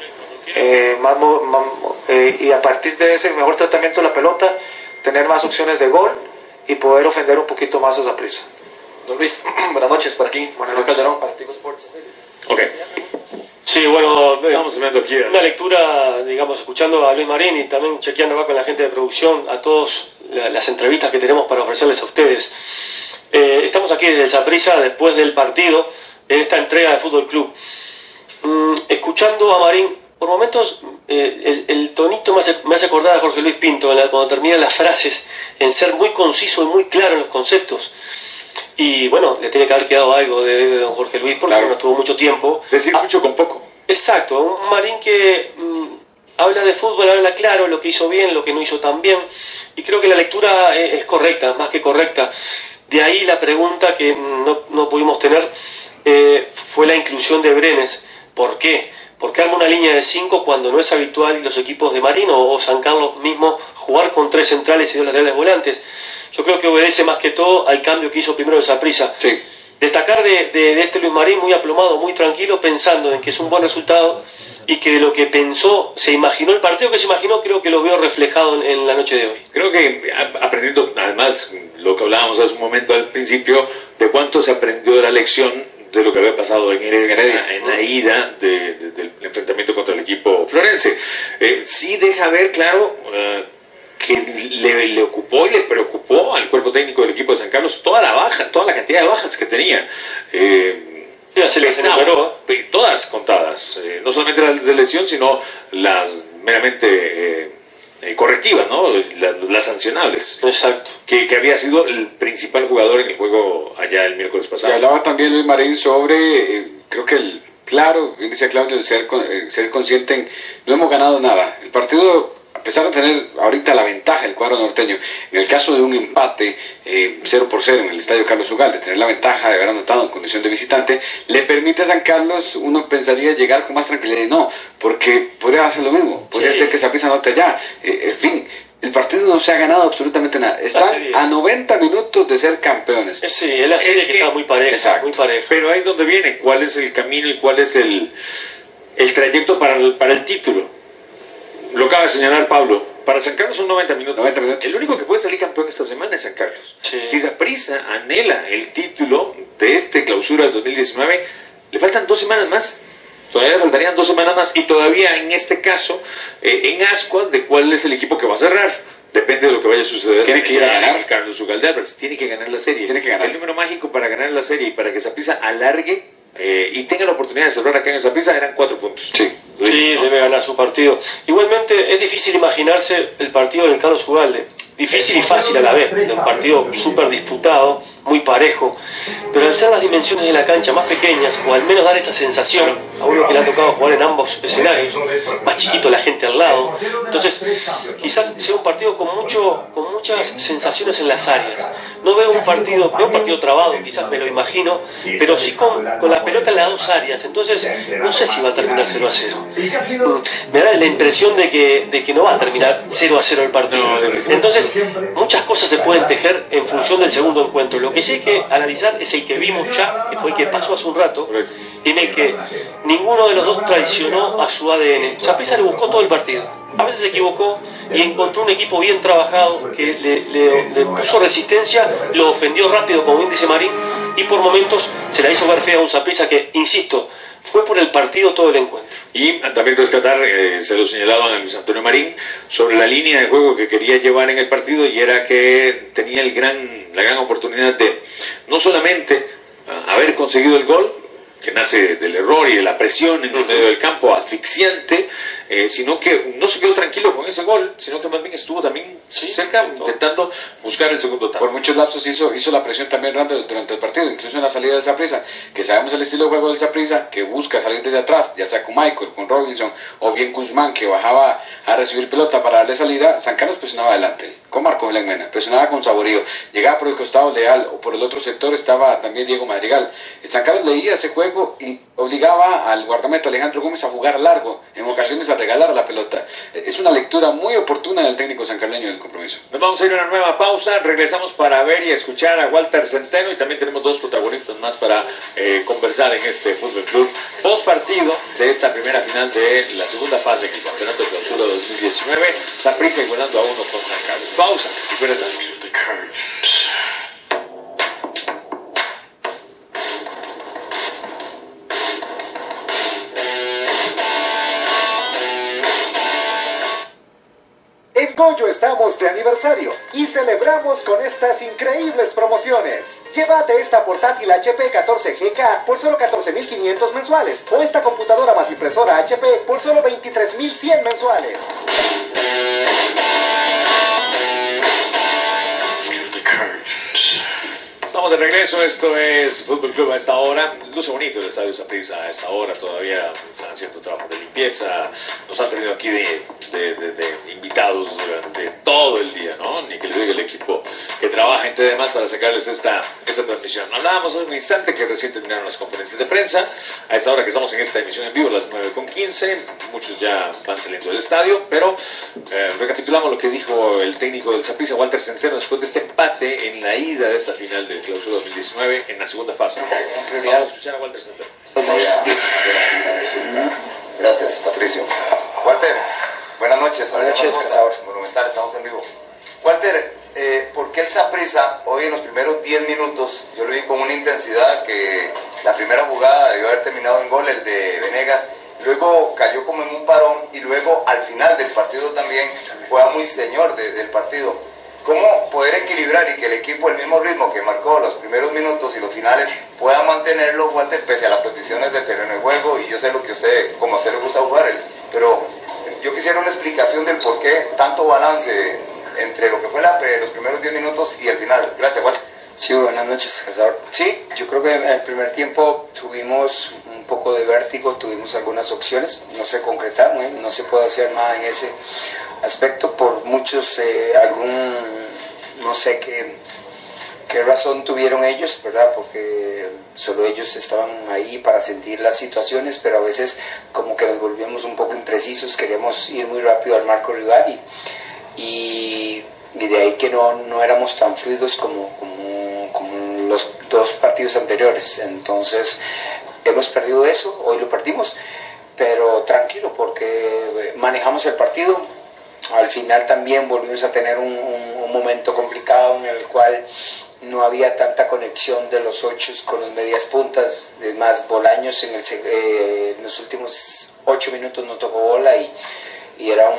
Y a partir de ese mejor tratamiento de la pelota, tener más opciones de gol y poder ofender un poquito más a Saprissa. Don Luis, buenas noches por aquí. Buenas noches. Calderón para Tigo Sports. Ok. Sí, bueno, estamos viendo aquí una lectura, digamos, escuchando a Luis Marín y también chequeando acá con la gente de producción, a todos las entrevistas que tenemos para ofrecerles a ustedes. Estamos aquí desde Saprissa después del partido, en esta entrega de Fútbol Club. Escuchando a Marín, por momentos el tonito me hace acordar a Jorge Luis Pinto cuando terminan las frases, en ser muy conciso y muy claro en los conceptos. Y bueno, le tiene que haber quedado algo de don Jorge Luis, porque no estuvo mucho tiempo. Decir mucho con poco. Exacto, un Marín que habla de fútbol, habla claro lo que hizo bien, lo que no hizo tan bien, y creo que la lectura es correcta, más que correcta. De ahí la pregunta que no pudimos tener fue la inclusión de Brenes. ¿Por qué? Porque arma una línea de 5 cuando no es habitual los equipos de Marín o San Carlos mismo jugar con 3 centrales y 2 laterales volantes. Yo creo que obedece más que todo al cambio que hizo primero el Saprissa. Sí. Destacar de este Luis Marín muy aplomado, muy tranquilo, pensando en que es un buen resultado y que de lo que pensó, se imaginó el partido que se imaginó, creo que lo veo reflejado en la noche de hoy. Creo que aprendiendo, además, lo que hablábamos hace un momento al principio, de cuánto se aprendió de la lección de lo que había pasado en Heredia, en la ida del enfrentamiento contra el equipo florense. Sí deja ver, claro, que le ocupó y le preocupó al cuerpo técnico del equipo de San Carlos toda la cantidad de bajas que tenía. Se les recuperó, todas contadas, no solamente las de lesión, sino las meramente correctivas, ¿no? Las sancionables. Exacto. Que había sido el principal jugador en el juego allá el miércoles pasado. Y hablaba también Luis Marín sobre, creo que claro, bien decía Claudio, el ser consciente en, no hemos ganado nada. El partido, a pesar de tener ahorita la ventaja el cuadro norteño, en el caso de un empate 0-0 en el estadio Carlos Ugalde, tener la ventaja de haber anotado en condición de visitante, le permite a San Carlos, uno pensaría, llegar con más tranquilidad. No, porque podría hacer lo mismo, podría ser que Saprissa anote allá. En fin, el partido no se ha ganado absolutamente nada. Están a 90 minutos de ser campeones. Sí, es la serie que está muy pareja. Exacto. Muy pareja. Pero ahí es donde viene, cuál es el camino y cuál es el trayecto para el título. Lo acaba de señalar Pablo. Para San Carlos son 90 minutos. El único que puede salir campeón esta semana es San Carlos. Sí. Si Saprissa anhela el título de este clausura del 2019, le faltan 2 semanas más. Todavía le faltarían 2 semanas más. Y todavía en este caso, en ascuas de cuál es el equipo que va a cerrar. Depende de lo que vaya a suceder. Tiene que ir a ganar. Carlos Ugalde Álvarez tiene que ganar la serie. Tiene que ganar. El número mágico para ganar la serie y para que Saprissa alargue y tenga la oportunidad de cerrar acá en Saprissa eran 4 puntos. Sí. Sí, debe ganar su partido. Igualmente es difícil imaginarse el partido del Carlos Ugalde. Difícil y fácil a la vez. Un partido súper disputado, muy parejo. Pero al ser las dimensiones de la cancha más pequeñas, o al menos dar esa sensación a uno que le ha tocado jugar en ambos escenarios, más chiquito la gente al lado. Entonces, quizás sea un partido con muchas sensaciones en las áreas. No veo un partido trabado, quizás me lo imagino, pero sí con la pelota en las 2 áreas. Entonces, no sé si va a terminar 0-0. Me da la impresión de que no va a terminar 0-0 el partido. Entonces, muchas cosas se pueden tejer en función del segundo encuentro. Lo que sí hay que analizar es el que vimos ya, que fue el que pasó hace un rato, en el que ninguno de los dos traicionó a su ADN. Saprissa le buscó todo el partido. A veces se equivocó y encontró un equipo bien trabajado que le puso resistencia, lo ofendió rápido, como bien dice Marín, y por momentos se la hizo ver fea a un Saprissa que, insisto, fue por el partido todo el encuentro. Y también rescatar, se lo señalaban a Luis Antonio Marín, sobre la línea de juego que quería llevar en el partido, y era que tenía la gran oportunidad de no solamente haber conseguido el gol, que nace del error y de la presión en el medio del campo asfixiante, sino que no se quedó tranquilo con ese gol, sino que más bien estuvo también cerca intentando buscar el segundo tanto. Por muchos lapsos hizo la presión también durante el partido, incluso en la salida del Saprissa, que sabemos el estilo de juego del Saprissa, que busca salir desde atrás, ya sea con Michael, con Robinson, o bien Guzmán, que bajaba a recibir pelota para darle salida. San Carlos presionaba adelante, con Marco Mena, presionaba con saborío, llegaba por el costado Leal, o por el otro sector estaba también Diego Madrigal. San Carlos leía ese juego y obligaba al guardameta Alejandro Gómez a jugar largo, en ocasiones a regalar la pelota. Es una lectura muy oportuna del técnico sancarleño del compromiso. Nos vamos a ir a una nueva pausa, regresamos para ver y escuchar a Walter Centeno, y también tenemos 2 protagonistas más para conversar en este Fútbol Club post partido de esta primera final de la segunda fase del Campeonato de Clausura 2019. Saprissa igualando a 1 con San Carlos. Pausa y regresamos. En Goyo estamos de aniversario y celebramos con estas increíbles promociones. Llévate esta portátil HP 14GK por solo 14.500 mensuales, o esta computadora más impresora HP por solo 23.100 mensuales. Estamos Estamos de regreso, esto es Fútbol Club a esta hora. Luce bonito el Estadio Saprissa a esta hora, todavía están haciendo trabajo de limpieza. Nos han tenido aquí de invitados durante todo el día, ¿no? Ni que le diga el equipo que trabaja entre demás para sacarles esta transmisión. Hablábamos hace un instante que recién terminaron las conferencias de prensa. A esta hora que estamos en esta emisión en vivo, las 9:15, muchos ya van saliendo del estadio, pero recapitulamos lo que dijo el técnico del Saprissa, Walter Centeno, después de este empate en la ida de esta final de Clausura 2019 en la segunda fase. Vamos a escuchar a Walter Centeno. Gracias, Patricio. Walter, buenas noches. Buenas noches, Monumental, estamos en vivo. Walter, ¿por qué el Saprissa hoy en los primeros 10 minutos, yo lo vi con una intensidad que la primera jugada debió haber terminado en gol, el de Venegas, luego cayó como en un parón y luego al final del partido también fue muy señor del partido? ¿Cómo poder equilibrar y que el equipo, el mismo ritmo que marcó los primeros minutos y los finales, pueda mantenerlo, Walter, pese a las condiciones del terreno de juego? Y yo sé lo que como a usted le gusta jugar, pero yo quisiera una explicación del por qué tanto balance entre lo que fue los primeros 10 minutos y el final. Gracias, Walter. Sí, buenas noches, Cazador. Sí, yo creo que en el primer tiempo tuvimos un poco de vértigo, tuvimos algunas opciones, no se concretaron, no se puede hacer nada en ese aspecto por muchos, no sé qué razón tuvieron ellos, ¿verdad? Porque solo ellos estaban ahí para sentir las situaciones, pero a veces como que nos volvíamos un poco imprecisos, queríamos ir muy rápido al marco rival y de ahí que no éramos tan fluidos como los dos partidos anteriores. Entonces hemos perdido eso, hoy lo perdimos, pero tranquilo porque manejamos el partido. Al final también volvimos a tener un momento complicado en el cual no había tanta conexión de los 8 con los medias puntas, más Bolaños en los últimos 8 minutos no tocó bola y era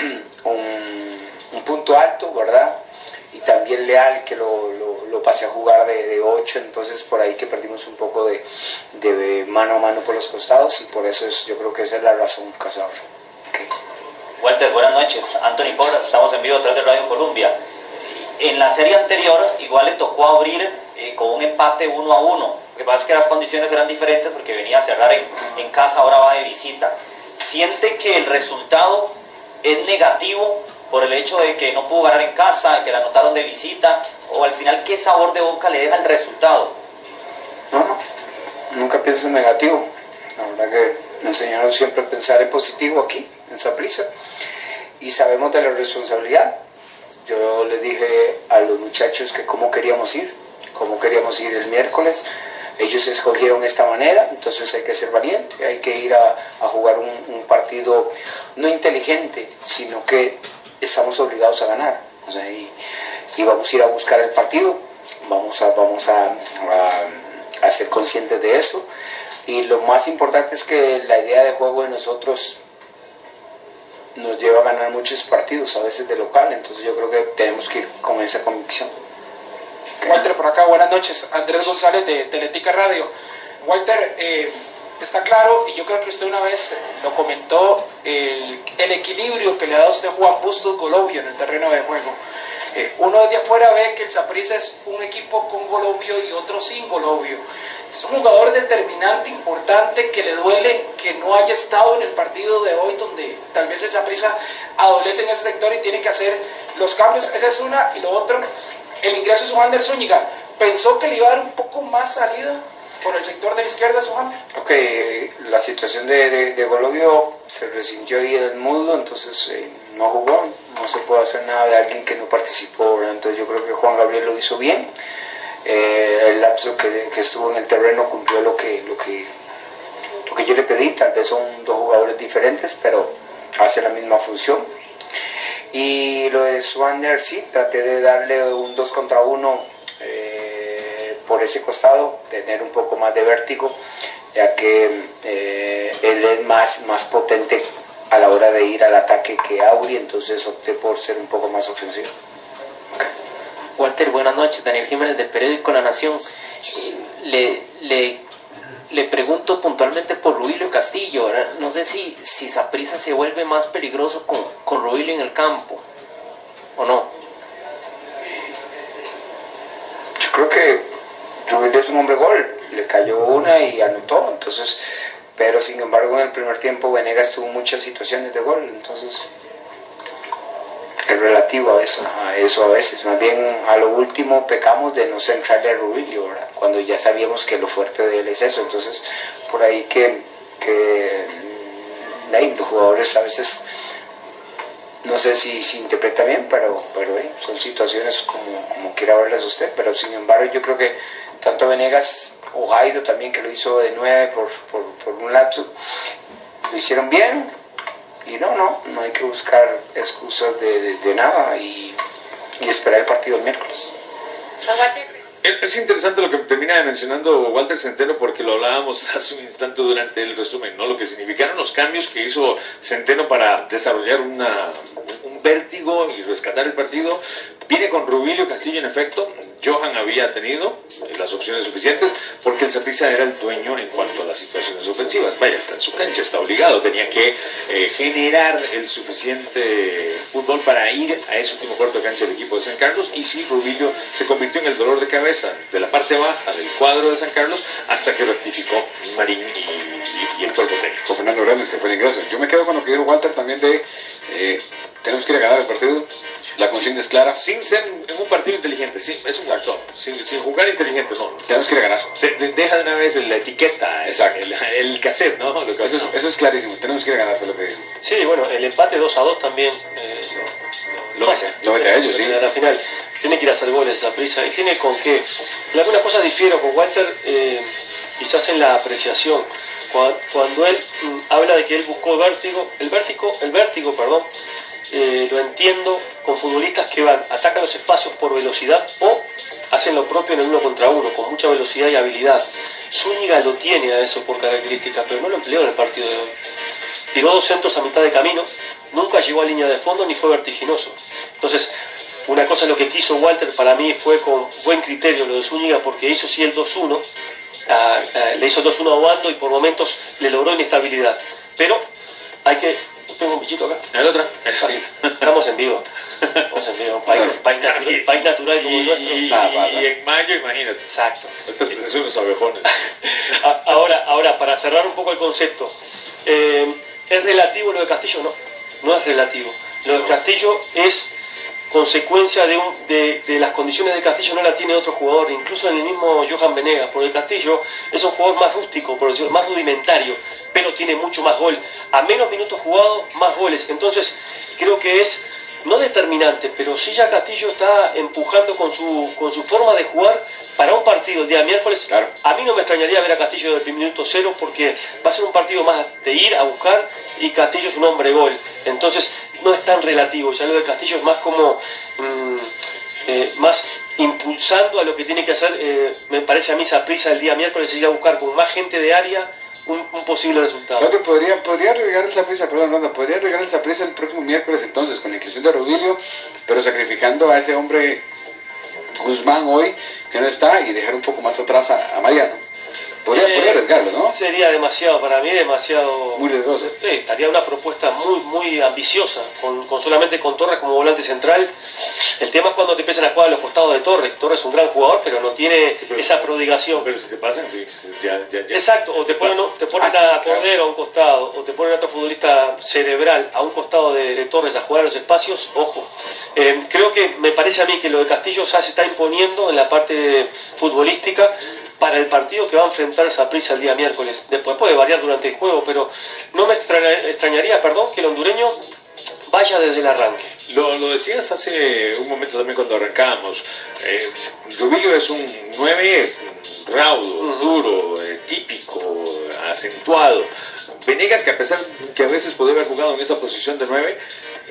un punto alto, ¿verdad? Y también Leal que lo pasé a jugar de 8, entonces por ahí que perdimos un poco de mano a mano por los costados y por eso yo creo que esa es la razón, Cazador. Okay. Walter, buenas noches. Anthony Porras, estamos en vivo a través de Radio Colombia. En la serie anterior igual le tocó abrir con un empate 1-1. Lo que pasa es que las condiciones eran diferentes porque venía a cerrar en casa, ahora va de visita. ¿Siente que el resultado es negativo por el hecho de que no pudo ganar en casa, que la anotaron de visita, o al final qué sabor de boca le deja el resultado? No, nunca pienso en negativo. La verdad que me enseñaron siempre a pensar en positivo aquí, en Saprissa, y sabemos de la responsabilidad. Yo le dije a los muchachos que cómo queríamos ir el miércoles. Ellos escogieron esta manera, entonces hay que ser valiente, hay que ir a jugar un partido no inteligente, sino que estamos obligados a ganar. O sea, y vamos a ir a buscar el partido, vamos a ser conscientes de eso. Y lo más importante es que la idea de juego de nosotros nos lleva a ganar muchos partidos, a veces de local, entonces yo creo que tenemos que ir con esa convicción. Walter, por acá, buenas noches. Andrés González de Teletica Radio. Walter, está claro, y yo creo que usted una vez lo comentó, el equilibrio que le ha dado usted Juan Bustos Golovio en el terreno de juego. Uno desde afuera ve que el Saprissa es un equipo con Golovio y otro sin Golovio. Es un jugador determinante, importante, que le duele que no haya estado en el partido de hoy, donde tal vez el Saprissa adolece en ese sector y tiene que hacer los cambios. Esa es una. Y lo otro, el ingreso de Suander Zúñiga. ¿Pensó que le iba a dar un poco más salida por el sector de la izquierda, Suander? Ok, la situación de Golovio se resintió ahí en el muslo, entonces no jugó, no se puede hacer nada de alguien que no participó, ¿verdad? Entonces yo creo que Juan Gabriel lo hizo bien. El lapso que estuvo en el terreno cumplió lo que yo le pedí. Tal vez son dos jugadores diferentes, pero hace la misma función. Y lo de Suander, sí, traté de darle un 2 contra 1 por ese costado, tener un poco más de vértigo, ya que él es más potente a la hora de ir al ataque que Auri, entonces opté por ser un poco más ofensivo. Walter, buenas noches. Daniel Jiménez del periódico La Nación. Le pregunto puntualmente por Rubilio Castillo, ¿verdad? No sé si Saprissa se vuelve más peligroso con Rubilio en el campo, ¿o no? Yo creo que Rubilio es un hombre gol, le cayó una y anotó, entonces, pero sin embargo en el primer tiempo Venegas tuvo muchas situaciones de gol, entonces es relativo a eso a veces, más bien a lo último pecamos de no centrarle a Rubilio, ¿verdad? Cuando ya sabíamos que lo fuerte de él es eso, entonces por ahí que los jugadores a veces no sé si se interpreta bien, pero son situaciones como quiera verlas usted, pero sin embargo yo creo que tanto Venegas o Jairo también, que lo hizo de 9 por un lapso, lo hicieron bien, y no hay que buscar excusas de nada y esperar el partido el miércoles. Es interesante lo que termina mencionando Walter Centeno, porque lo hablábamos hace un instante durante el resumen, ¿no? Lo que significaron los cambios que hizo Centeno para desarrollar un vértigo y rescatar el partido. Viene con Rubilio Castillo, en efecto. Johan había tenido las opciones suficientes porque el Saprissa era el dueño en cuanto a las situaciones ofensivas. Vaya, está en su cancha, está obligado, tenía que generar el suficiente fútbol para ir a ese último cuarto de cancha del equipo de San Carlos, y sí, Rubilio se convirtió en el dolor de cabeza de la parte baja del cuadro de San Carlos hasta que rectificó Marín y el cuerpo técnico. Fernando Brenes, que fue el ingreso. Yo me quedo con lo que dijo Walter también de tenemos que ir a ganar el partido. La consigna es clara. Sin ser en un partido inteligente, sí, es un factor. Sin jugar inteligente, no. Tenemos que ir a ganar. Deja de una vez la etiqueta, el cassette, ¿no? Eso es clarísimo. Tenemos que ir a ganar, fue lo que dijo. Sí, bueno, el empate 2-2 también lo mete a ellos, sí. A la final tiene que ir a hacer goles a prisa y tiene con qué. En alguna cosa difiero con Walter, quizás en la apreciación. Cuando él habla de que él buscó el vértigo, lo entiendo con futbolistas que atacan los espacios por velocidad o hacen lo propio en el 1 contra 1, con mucha velocidad y habilidad. Zúñiga lo tiene a eso por característica, pero no lo empleó en el partido de hoy. Tiró 2 centros a mitad de camino, nunca llegó a línea de fondo ni fue vertiginoso. Entonces, una cosa lo que quiso Walter para mí fue con buen criterio lo de Zúñiga, porque hizo sí el 2-1, le hizo el 2-1 a Obando y por momentos le logró inestabilidad. Pero hay que... Tengo un bichito acá. ¿El otro? Estamos en vivo. País natural como el nuestro. Y en mayo, imagínate. Exacto. Estos son unos abejones. Ahora, para cerrar un poco el concepto, ¿es relativo lo de Castillo? No es relativo. Lo de Castillo es consecuencia de las condiciones de Castillo, no la tiene otro jugador, incluso en el mismo Johan Venegas, porque Castillo es un jugador más rústico, por decirlo, más rudimentario, pero tiene mucho más gol. A menos minutos jugados, más goles. Entonces, creo que es no determinante, pero sí ya Castillo está empujando con su forma de jugar para un partido el día miércoles. Claro. A mí no me extrañaría ver a Castillo desde el minuto 0, porque va a ser un partido más de ir a buscar, y Castillo es un hombre gol. Entonces no es tan relativo, ya lo de Castillo es más como más impulsando a lo que tiene que hacer. Me parece a mí Saprissa el día miércoles ir a buscar con más gente de área un posible resultado. Claro, podría regar el Saprissa, podría regar el Saprissa el próximo miércoles entonces, con la inclusión de Rubilio, pero sacrificando a ese hombre Guzmán hoy, que no está, y dejar un poco más atrás a Mariano. Podría arriesgarlo, ¿no? Sería demasiado, para mí demasiado... Muy riesgoso. Estaría una propuesta muy ambiciosa, solamente con Torres como volante central. El tema es cuando te empiezan a jugar a los costados de Torres. Torres es un gran jugador, pero no tiene esa prodigación. Pero si te pasan, sí, ya. Exacto, o te ponen a Cordero a un costado, o te ponen a otro futbolista cerebral a un costado de Torres a jugar a los espacios, ojo. Creo que me parece a mí que lo de Castillo ya se está imponiendo en la parte futbolística para el partido que va a enfrentar Saprissa el día miércoles. Después puede variar durante el juego, pero no me extrañaría, que el hondureño vaya desde el arranque. Lo decías hace un momento también cuando arrancábamos. Rubilio es un 9 raudo, duro, típico, acentuado. Venegas, que a pesar que a veces puede haber jugado en esa posición de 9,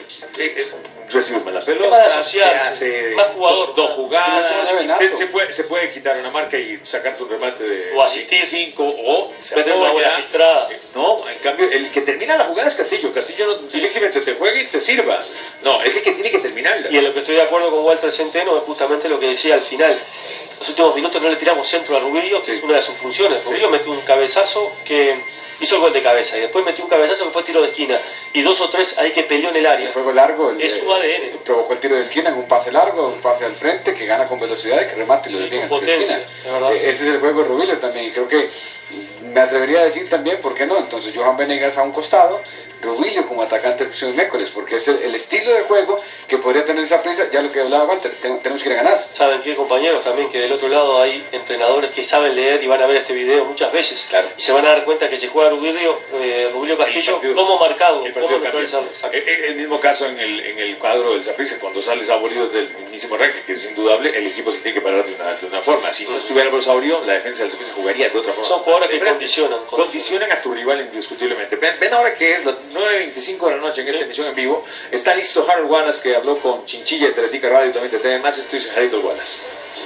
recibe la pelota, más de asociarse, hace más jugador, dos jugadas, se puede quitar una marca y sacarte un remate de o asistir 5 o se meter una buena filtrada. No, en cambio el que termina la jugada es Castillo. Castillo difícilmente te juegue y te sirva. No, es el que tiene que terminarla. Y en lo que estoy de acuerdo con Walter Centeno es justamente lo que decía al final. Los últimos minutos no le tiramos centro a Rubilio, que es una de sus funciones. Rubilio mete un cabezazo que hizo el gol de cabeza y después metió un cabezazo que fue tiro de esquina y 2 o 3 ahí que peleó en el área. El juego largo, es su ADN. Provocó el tiro de esquina en un pase largo, un pase al frente que gana con velocidad y que remate y lo desvía en el tiro de esquina. Ese es el juego de Rubilio también, y creo que me atrevería a decir también, ¿por qué no? Entonces Johan Venegas a un costado, Rubilio como atacante de opción miércoles, porque es el estilo de juego que podría tener esa prisa, ya lo que hablaba Walter, tenemos que ir a ganar. Saben qué, compañeros, también que del otro lado hay entrenadores que saben leer y van a ver este video muchas veces, claro, y se van a dar cuenta que se juega Rubilio Castillo como marcado, como neutralizarlo. El mismo caso en el cuadro del Saprissa, cuando sale Saborío del mismísimo arranque, que es indudable, el equipo se tiene que parar de una forma. Si no estuviera por Saborío, la defensa del Saprissa jugaría de otra forma. Son jugadores que condicionan a tu rival indiscutiblemente. Ven ahora que es las 9:25 de la noche en esta emisión en vivo. Está listo Harold Wallace, que habló con Chinchilla de Teletica Radio, también de TV Más. Estoy en Harold Wallace.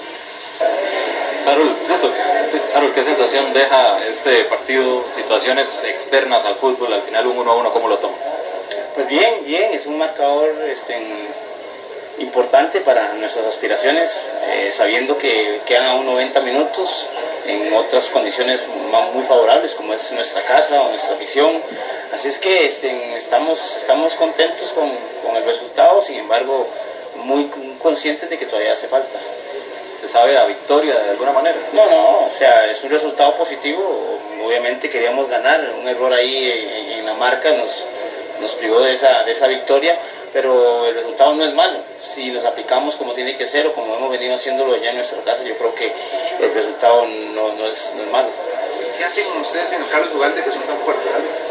Harold, ¿qué sensación deja este partido, situaciones externas al fútbol, al final un 1-1, cómo lo toma? Pues bien, es un marcador importante para nuestras aspiraciones, sabiendo que quedan aún 90 minutos en otras condiciones muy favorables, como es nuestra casa o nuestra afición. Así es que estamos contentos con el resultado, sin embargo, muy conscientes de que todavía hace falta. ¿Se sabe a victoria de alguna manera? No, o sea, es un resultado positivo. Obviamente queríamos ganar, un error ahí en la marca nos privó de esa victoria, pero el resultado no es malo. Si nos aplicamos como tiene que ser o como hemos venido haciéndolo ya en nuestra casa, yo creo que el resultado no es malo. ¿Qué hacen ustedes en el Carlos Ugalde que son tan fuertes?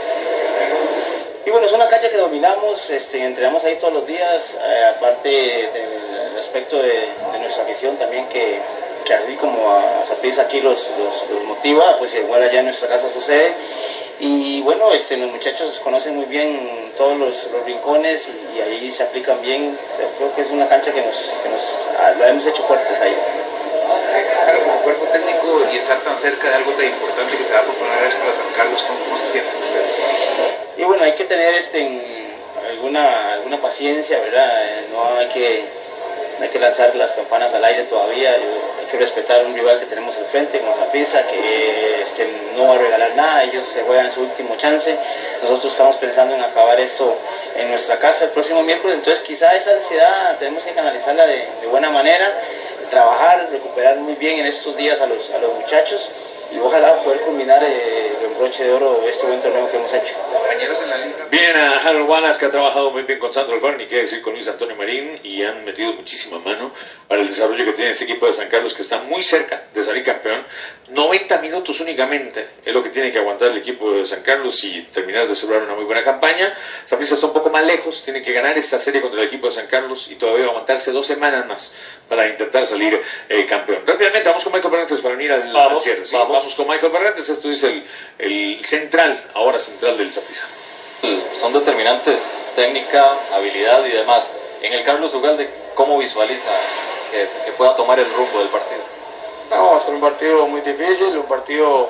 Y bueno, es una cancha que dominamos, entrenamos ahí todos los días, aparte del aspecto de nuestra afición también, que así como a Saprissa aquí los motiva, pues igual allá en nuestra casa sucede. Y bueno, los muchachos conocen muy bien todos los rincones y ahí se aplican bien. O sea, creo que es una cancha que la hemos hecho fuertes ahí. Claro, como cuerpo técnico y estar tan cerca de algo tan importante que se va a proponer es para San Carlos, ¿cómo se sienten ustedes? Y bueno, hay que tener alguna paciencia, ¿verdad? No hay que lanzar las campanas al aire todavía. Hay que respetar un rival que tenemos al frente, como Saprissa, que no va a regalar nada. Ellos se juegan su último chance. Nosotros estamos pensando en acabar esto en nuestra casa el próximo miércoles. Entonces quizá esa ansiedad tenemos que canalizarla de buena manera, trabajar, recuperar muy bien en estos días a los muchachos y ojalá poder culminar el broche de oro de este buen torneo que hemos hecho. Compañeros en la liga. Bien, a Harold Wallace, que ha trabajado muy bien con Sandro Alfaro, y quiere decir con Luis Antonio Marín, y han metido muchísima mano para el desarrollo que tiene este equipo de San Carlos, que está muy cerca de salir campeón. 90 minutos únicamente es lo que tiene que aguantar el equipo de San Carlos y terminar de celebrar una muy buena campaña. Saprissa está un poco más lejos, tiene que ganar esta serie contra el equipo de San Carlos y todavía aguantarse 2 semanas más para intentar salir campeón. Rápidamente vamos con Michael Barrantes para venir al cierre. ¿Sí? Vamos con Michael Barrantes, esto es el central, ahora central del Saprissa. Son determinantes técnica, habilidad y demás. En el Carlos Ugalde, ¿cómo visualiza que pueda tomar el rumbo del partido? No, va a ser un partido muy difícil, un partido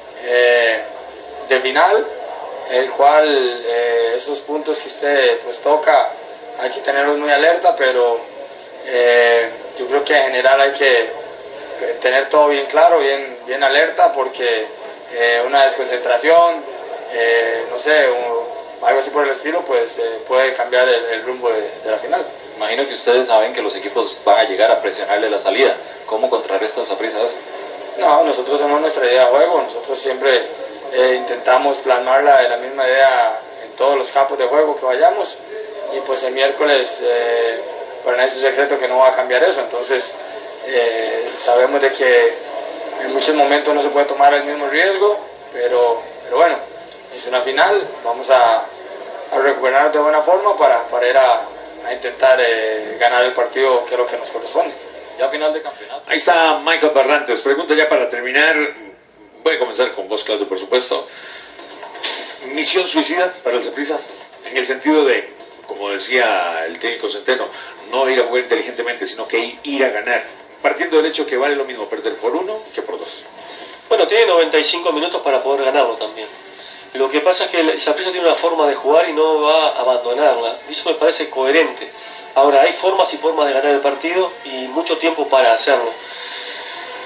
de final, el cual esos puntos que usted pues toca hay que tenerlos muy alerta, pero yo creo que en general hay que tener todo bien claro, bien alerta, porque una desconcentración, no sé, algo así por el estilo, pues puede cambiar el rumbo de la final. Imagino que ustedes saben que los equipos van a llegar a presionarle la salida. ¿Cómo contrarresta el Saprissa eso? No, nosotros tenemos nuestra idea de juego, nosotros siempre intentamos plasmarla de la misma idea en todos los campos de juego que vayamos, y pues el miércoles para nadie es un secreto que no va a cambiar eso. Entonces sabemos de que en muchos momentos no se puede tomar el mismo riesgo, pero bueno, es una final, vamos a recuperarnos de buena forma para ir a intentar ganar el partido, que es lo que nos corresponde. Ya final de campeonato. Ahí está Michael Barrantes. Pregunta ya para terminar. Voy a comenzar con vos, Claudio, por supuesto. ¿Misión suicida para el Saprissa? En el sentido de, como decía el técnico Centeno, no ir a jugar inteligentemente, sino que ir a ganar. Partiendo del hecho que vale lo mismo perder por 1 que por 2. Bueno, tiene 95 minutos para poder ganarlo también. Lo que pasa es que el Saprissa tiene una forma de jugar y no va a abandonarla. Eso me parece coherente. Ahora, hay formas y formas de ganar el partido y mucho tiempo para hacerlo.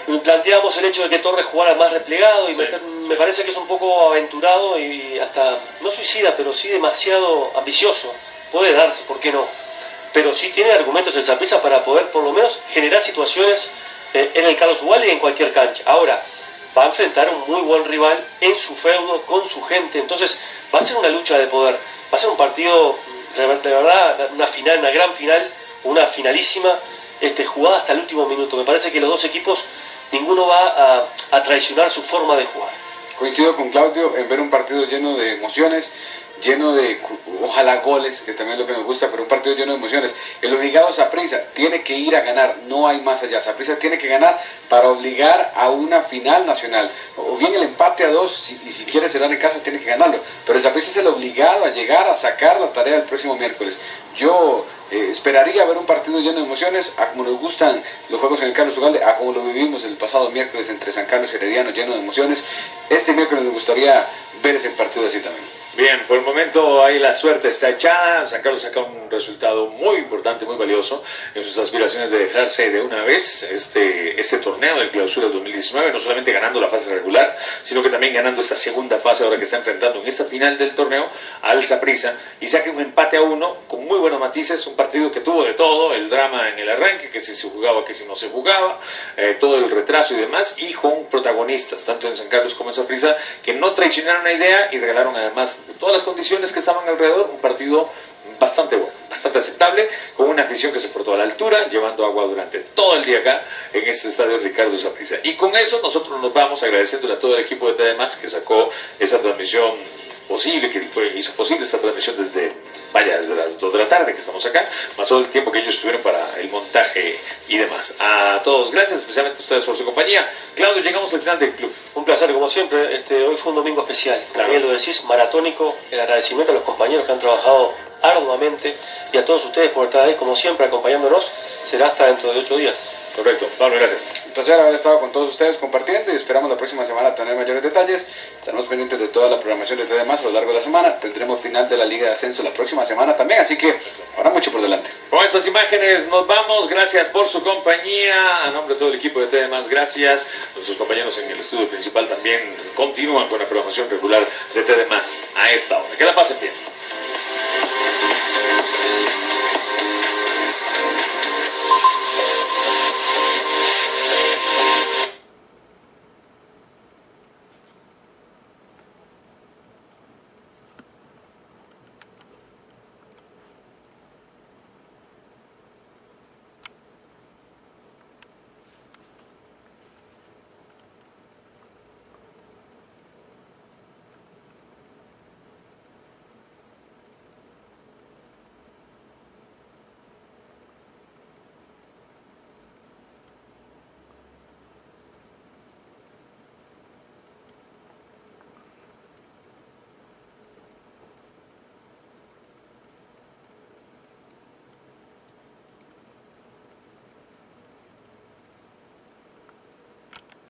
planteamos el hecho de que Torres jugara más replegado y me parece que es un poco aventurado y hasta, no suicida, pero sí demasiado ambicioso. Puede darse, ¿por qué no? Pero sí tiene argumentos el Saprissa para poder por lo menos generar situaciones en el Carlos Ugalde y en cualquier cancha. Ahora, va a enfrentar a un muy buen rival en su feudo, con su gente, entonces va a ser una lucha de poder, va a ser un partido de verdad, una final, una gran final, una finalísima, jugada hasta el último minuto. Me parece que los dos equipos, ninguno va a traicionar su forma de jugar. Coincido con Claudio en ver un partido lleno de emociones, lleno de, ojalá, goles, que también es lo que nos gusta, pero un partido lleno de emociones. El obligado Saprissa tiene que ir a ganar, no hay más allá. Saprissa tiene que ganar para obligar a una final nacional, o bien el empate a 2, y si quiere cerrar en casa tiene que ganarlo, pero el Saprissa es el obligado a llegar a sacar la tarea el próximo miércoles. Yo esperaría ver un partido lleno de emociones, a como nos gustan los juegos en el Carlos Ugalde, a como lo vivimos el pasado miércoles entre San Carlos y Herediano, lleno de emociones. Este miércoles nos gustaría ver ese partido así también. Bien, por el momento ahí la suerte está echada. San Carlos saca un resultado muy importante, muy valioso en sus aspiraciones de dejarse de una vez este torneo del Clausura 2019, no solamente ganando la fase regular, sino que también ganando esta segunda fase ahora que está enfrentando en esta final del torneo al Saprissa, y saca un empate a 1 con muy buenos matices, un partido que tuvo de todo, el drama en el arranque, que si se jugaba, que si no se jugaba, todo el retraso y demás, y con protagonistas, tanto en San Carlos como en Saprissa, que no traicionaron la idea y regalaron además todas las condiciones que estaban alrededor, un partido bastante bueno, bastante aceptable, con una afición que se portó a la altura, llevando agua durante todo el día acá en este estadio Ricardo Saprissa. Y con eso nosotros nos vamos agradeciéndole a todo el equipo de TDMás que sacó esa transmisión posible, que hizo posible esta transmisión desde las 2 de la tarde que estamos acá, más todo el tiempo que ellos tuvieron para el montaje y demás. A todos, gracias, especialmente a ustedes por su compañía. Claudio, llegamos al final del club. Un placer, como siempre. Hoy fue un domingo especial, también lo decís, maratónico. El agradecimiento a los compañeros que han trabajado arduamente y a todos ustedes por estar ahí, como siempre, acompañándonos. Será hasta dentro de 8 días. Correcto, Pablo, gracias. Un placer haber estado con todos ustedes compartiendo y esperamos la próxima semana tener mayores detalles. Estaremos pendientes de toda la programación de TD Más a lo largo de la semana. Tendremos final de la Liga de Ascenso la próxima semana también, así que habrá mucho por delante. Con estas imágenes nos vamos, gracias por su compañía, a nombre de todo el equipo de TD Más, gracias. Nuestros compañeros en el estudio principal también continúan con la programación regular de TD Más a esta hora. Que la pasen bien.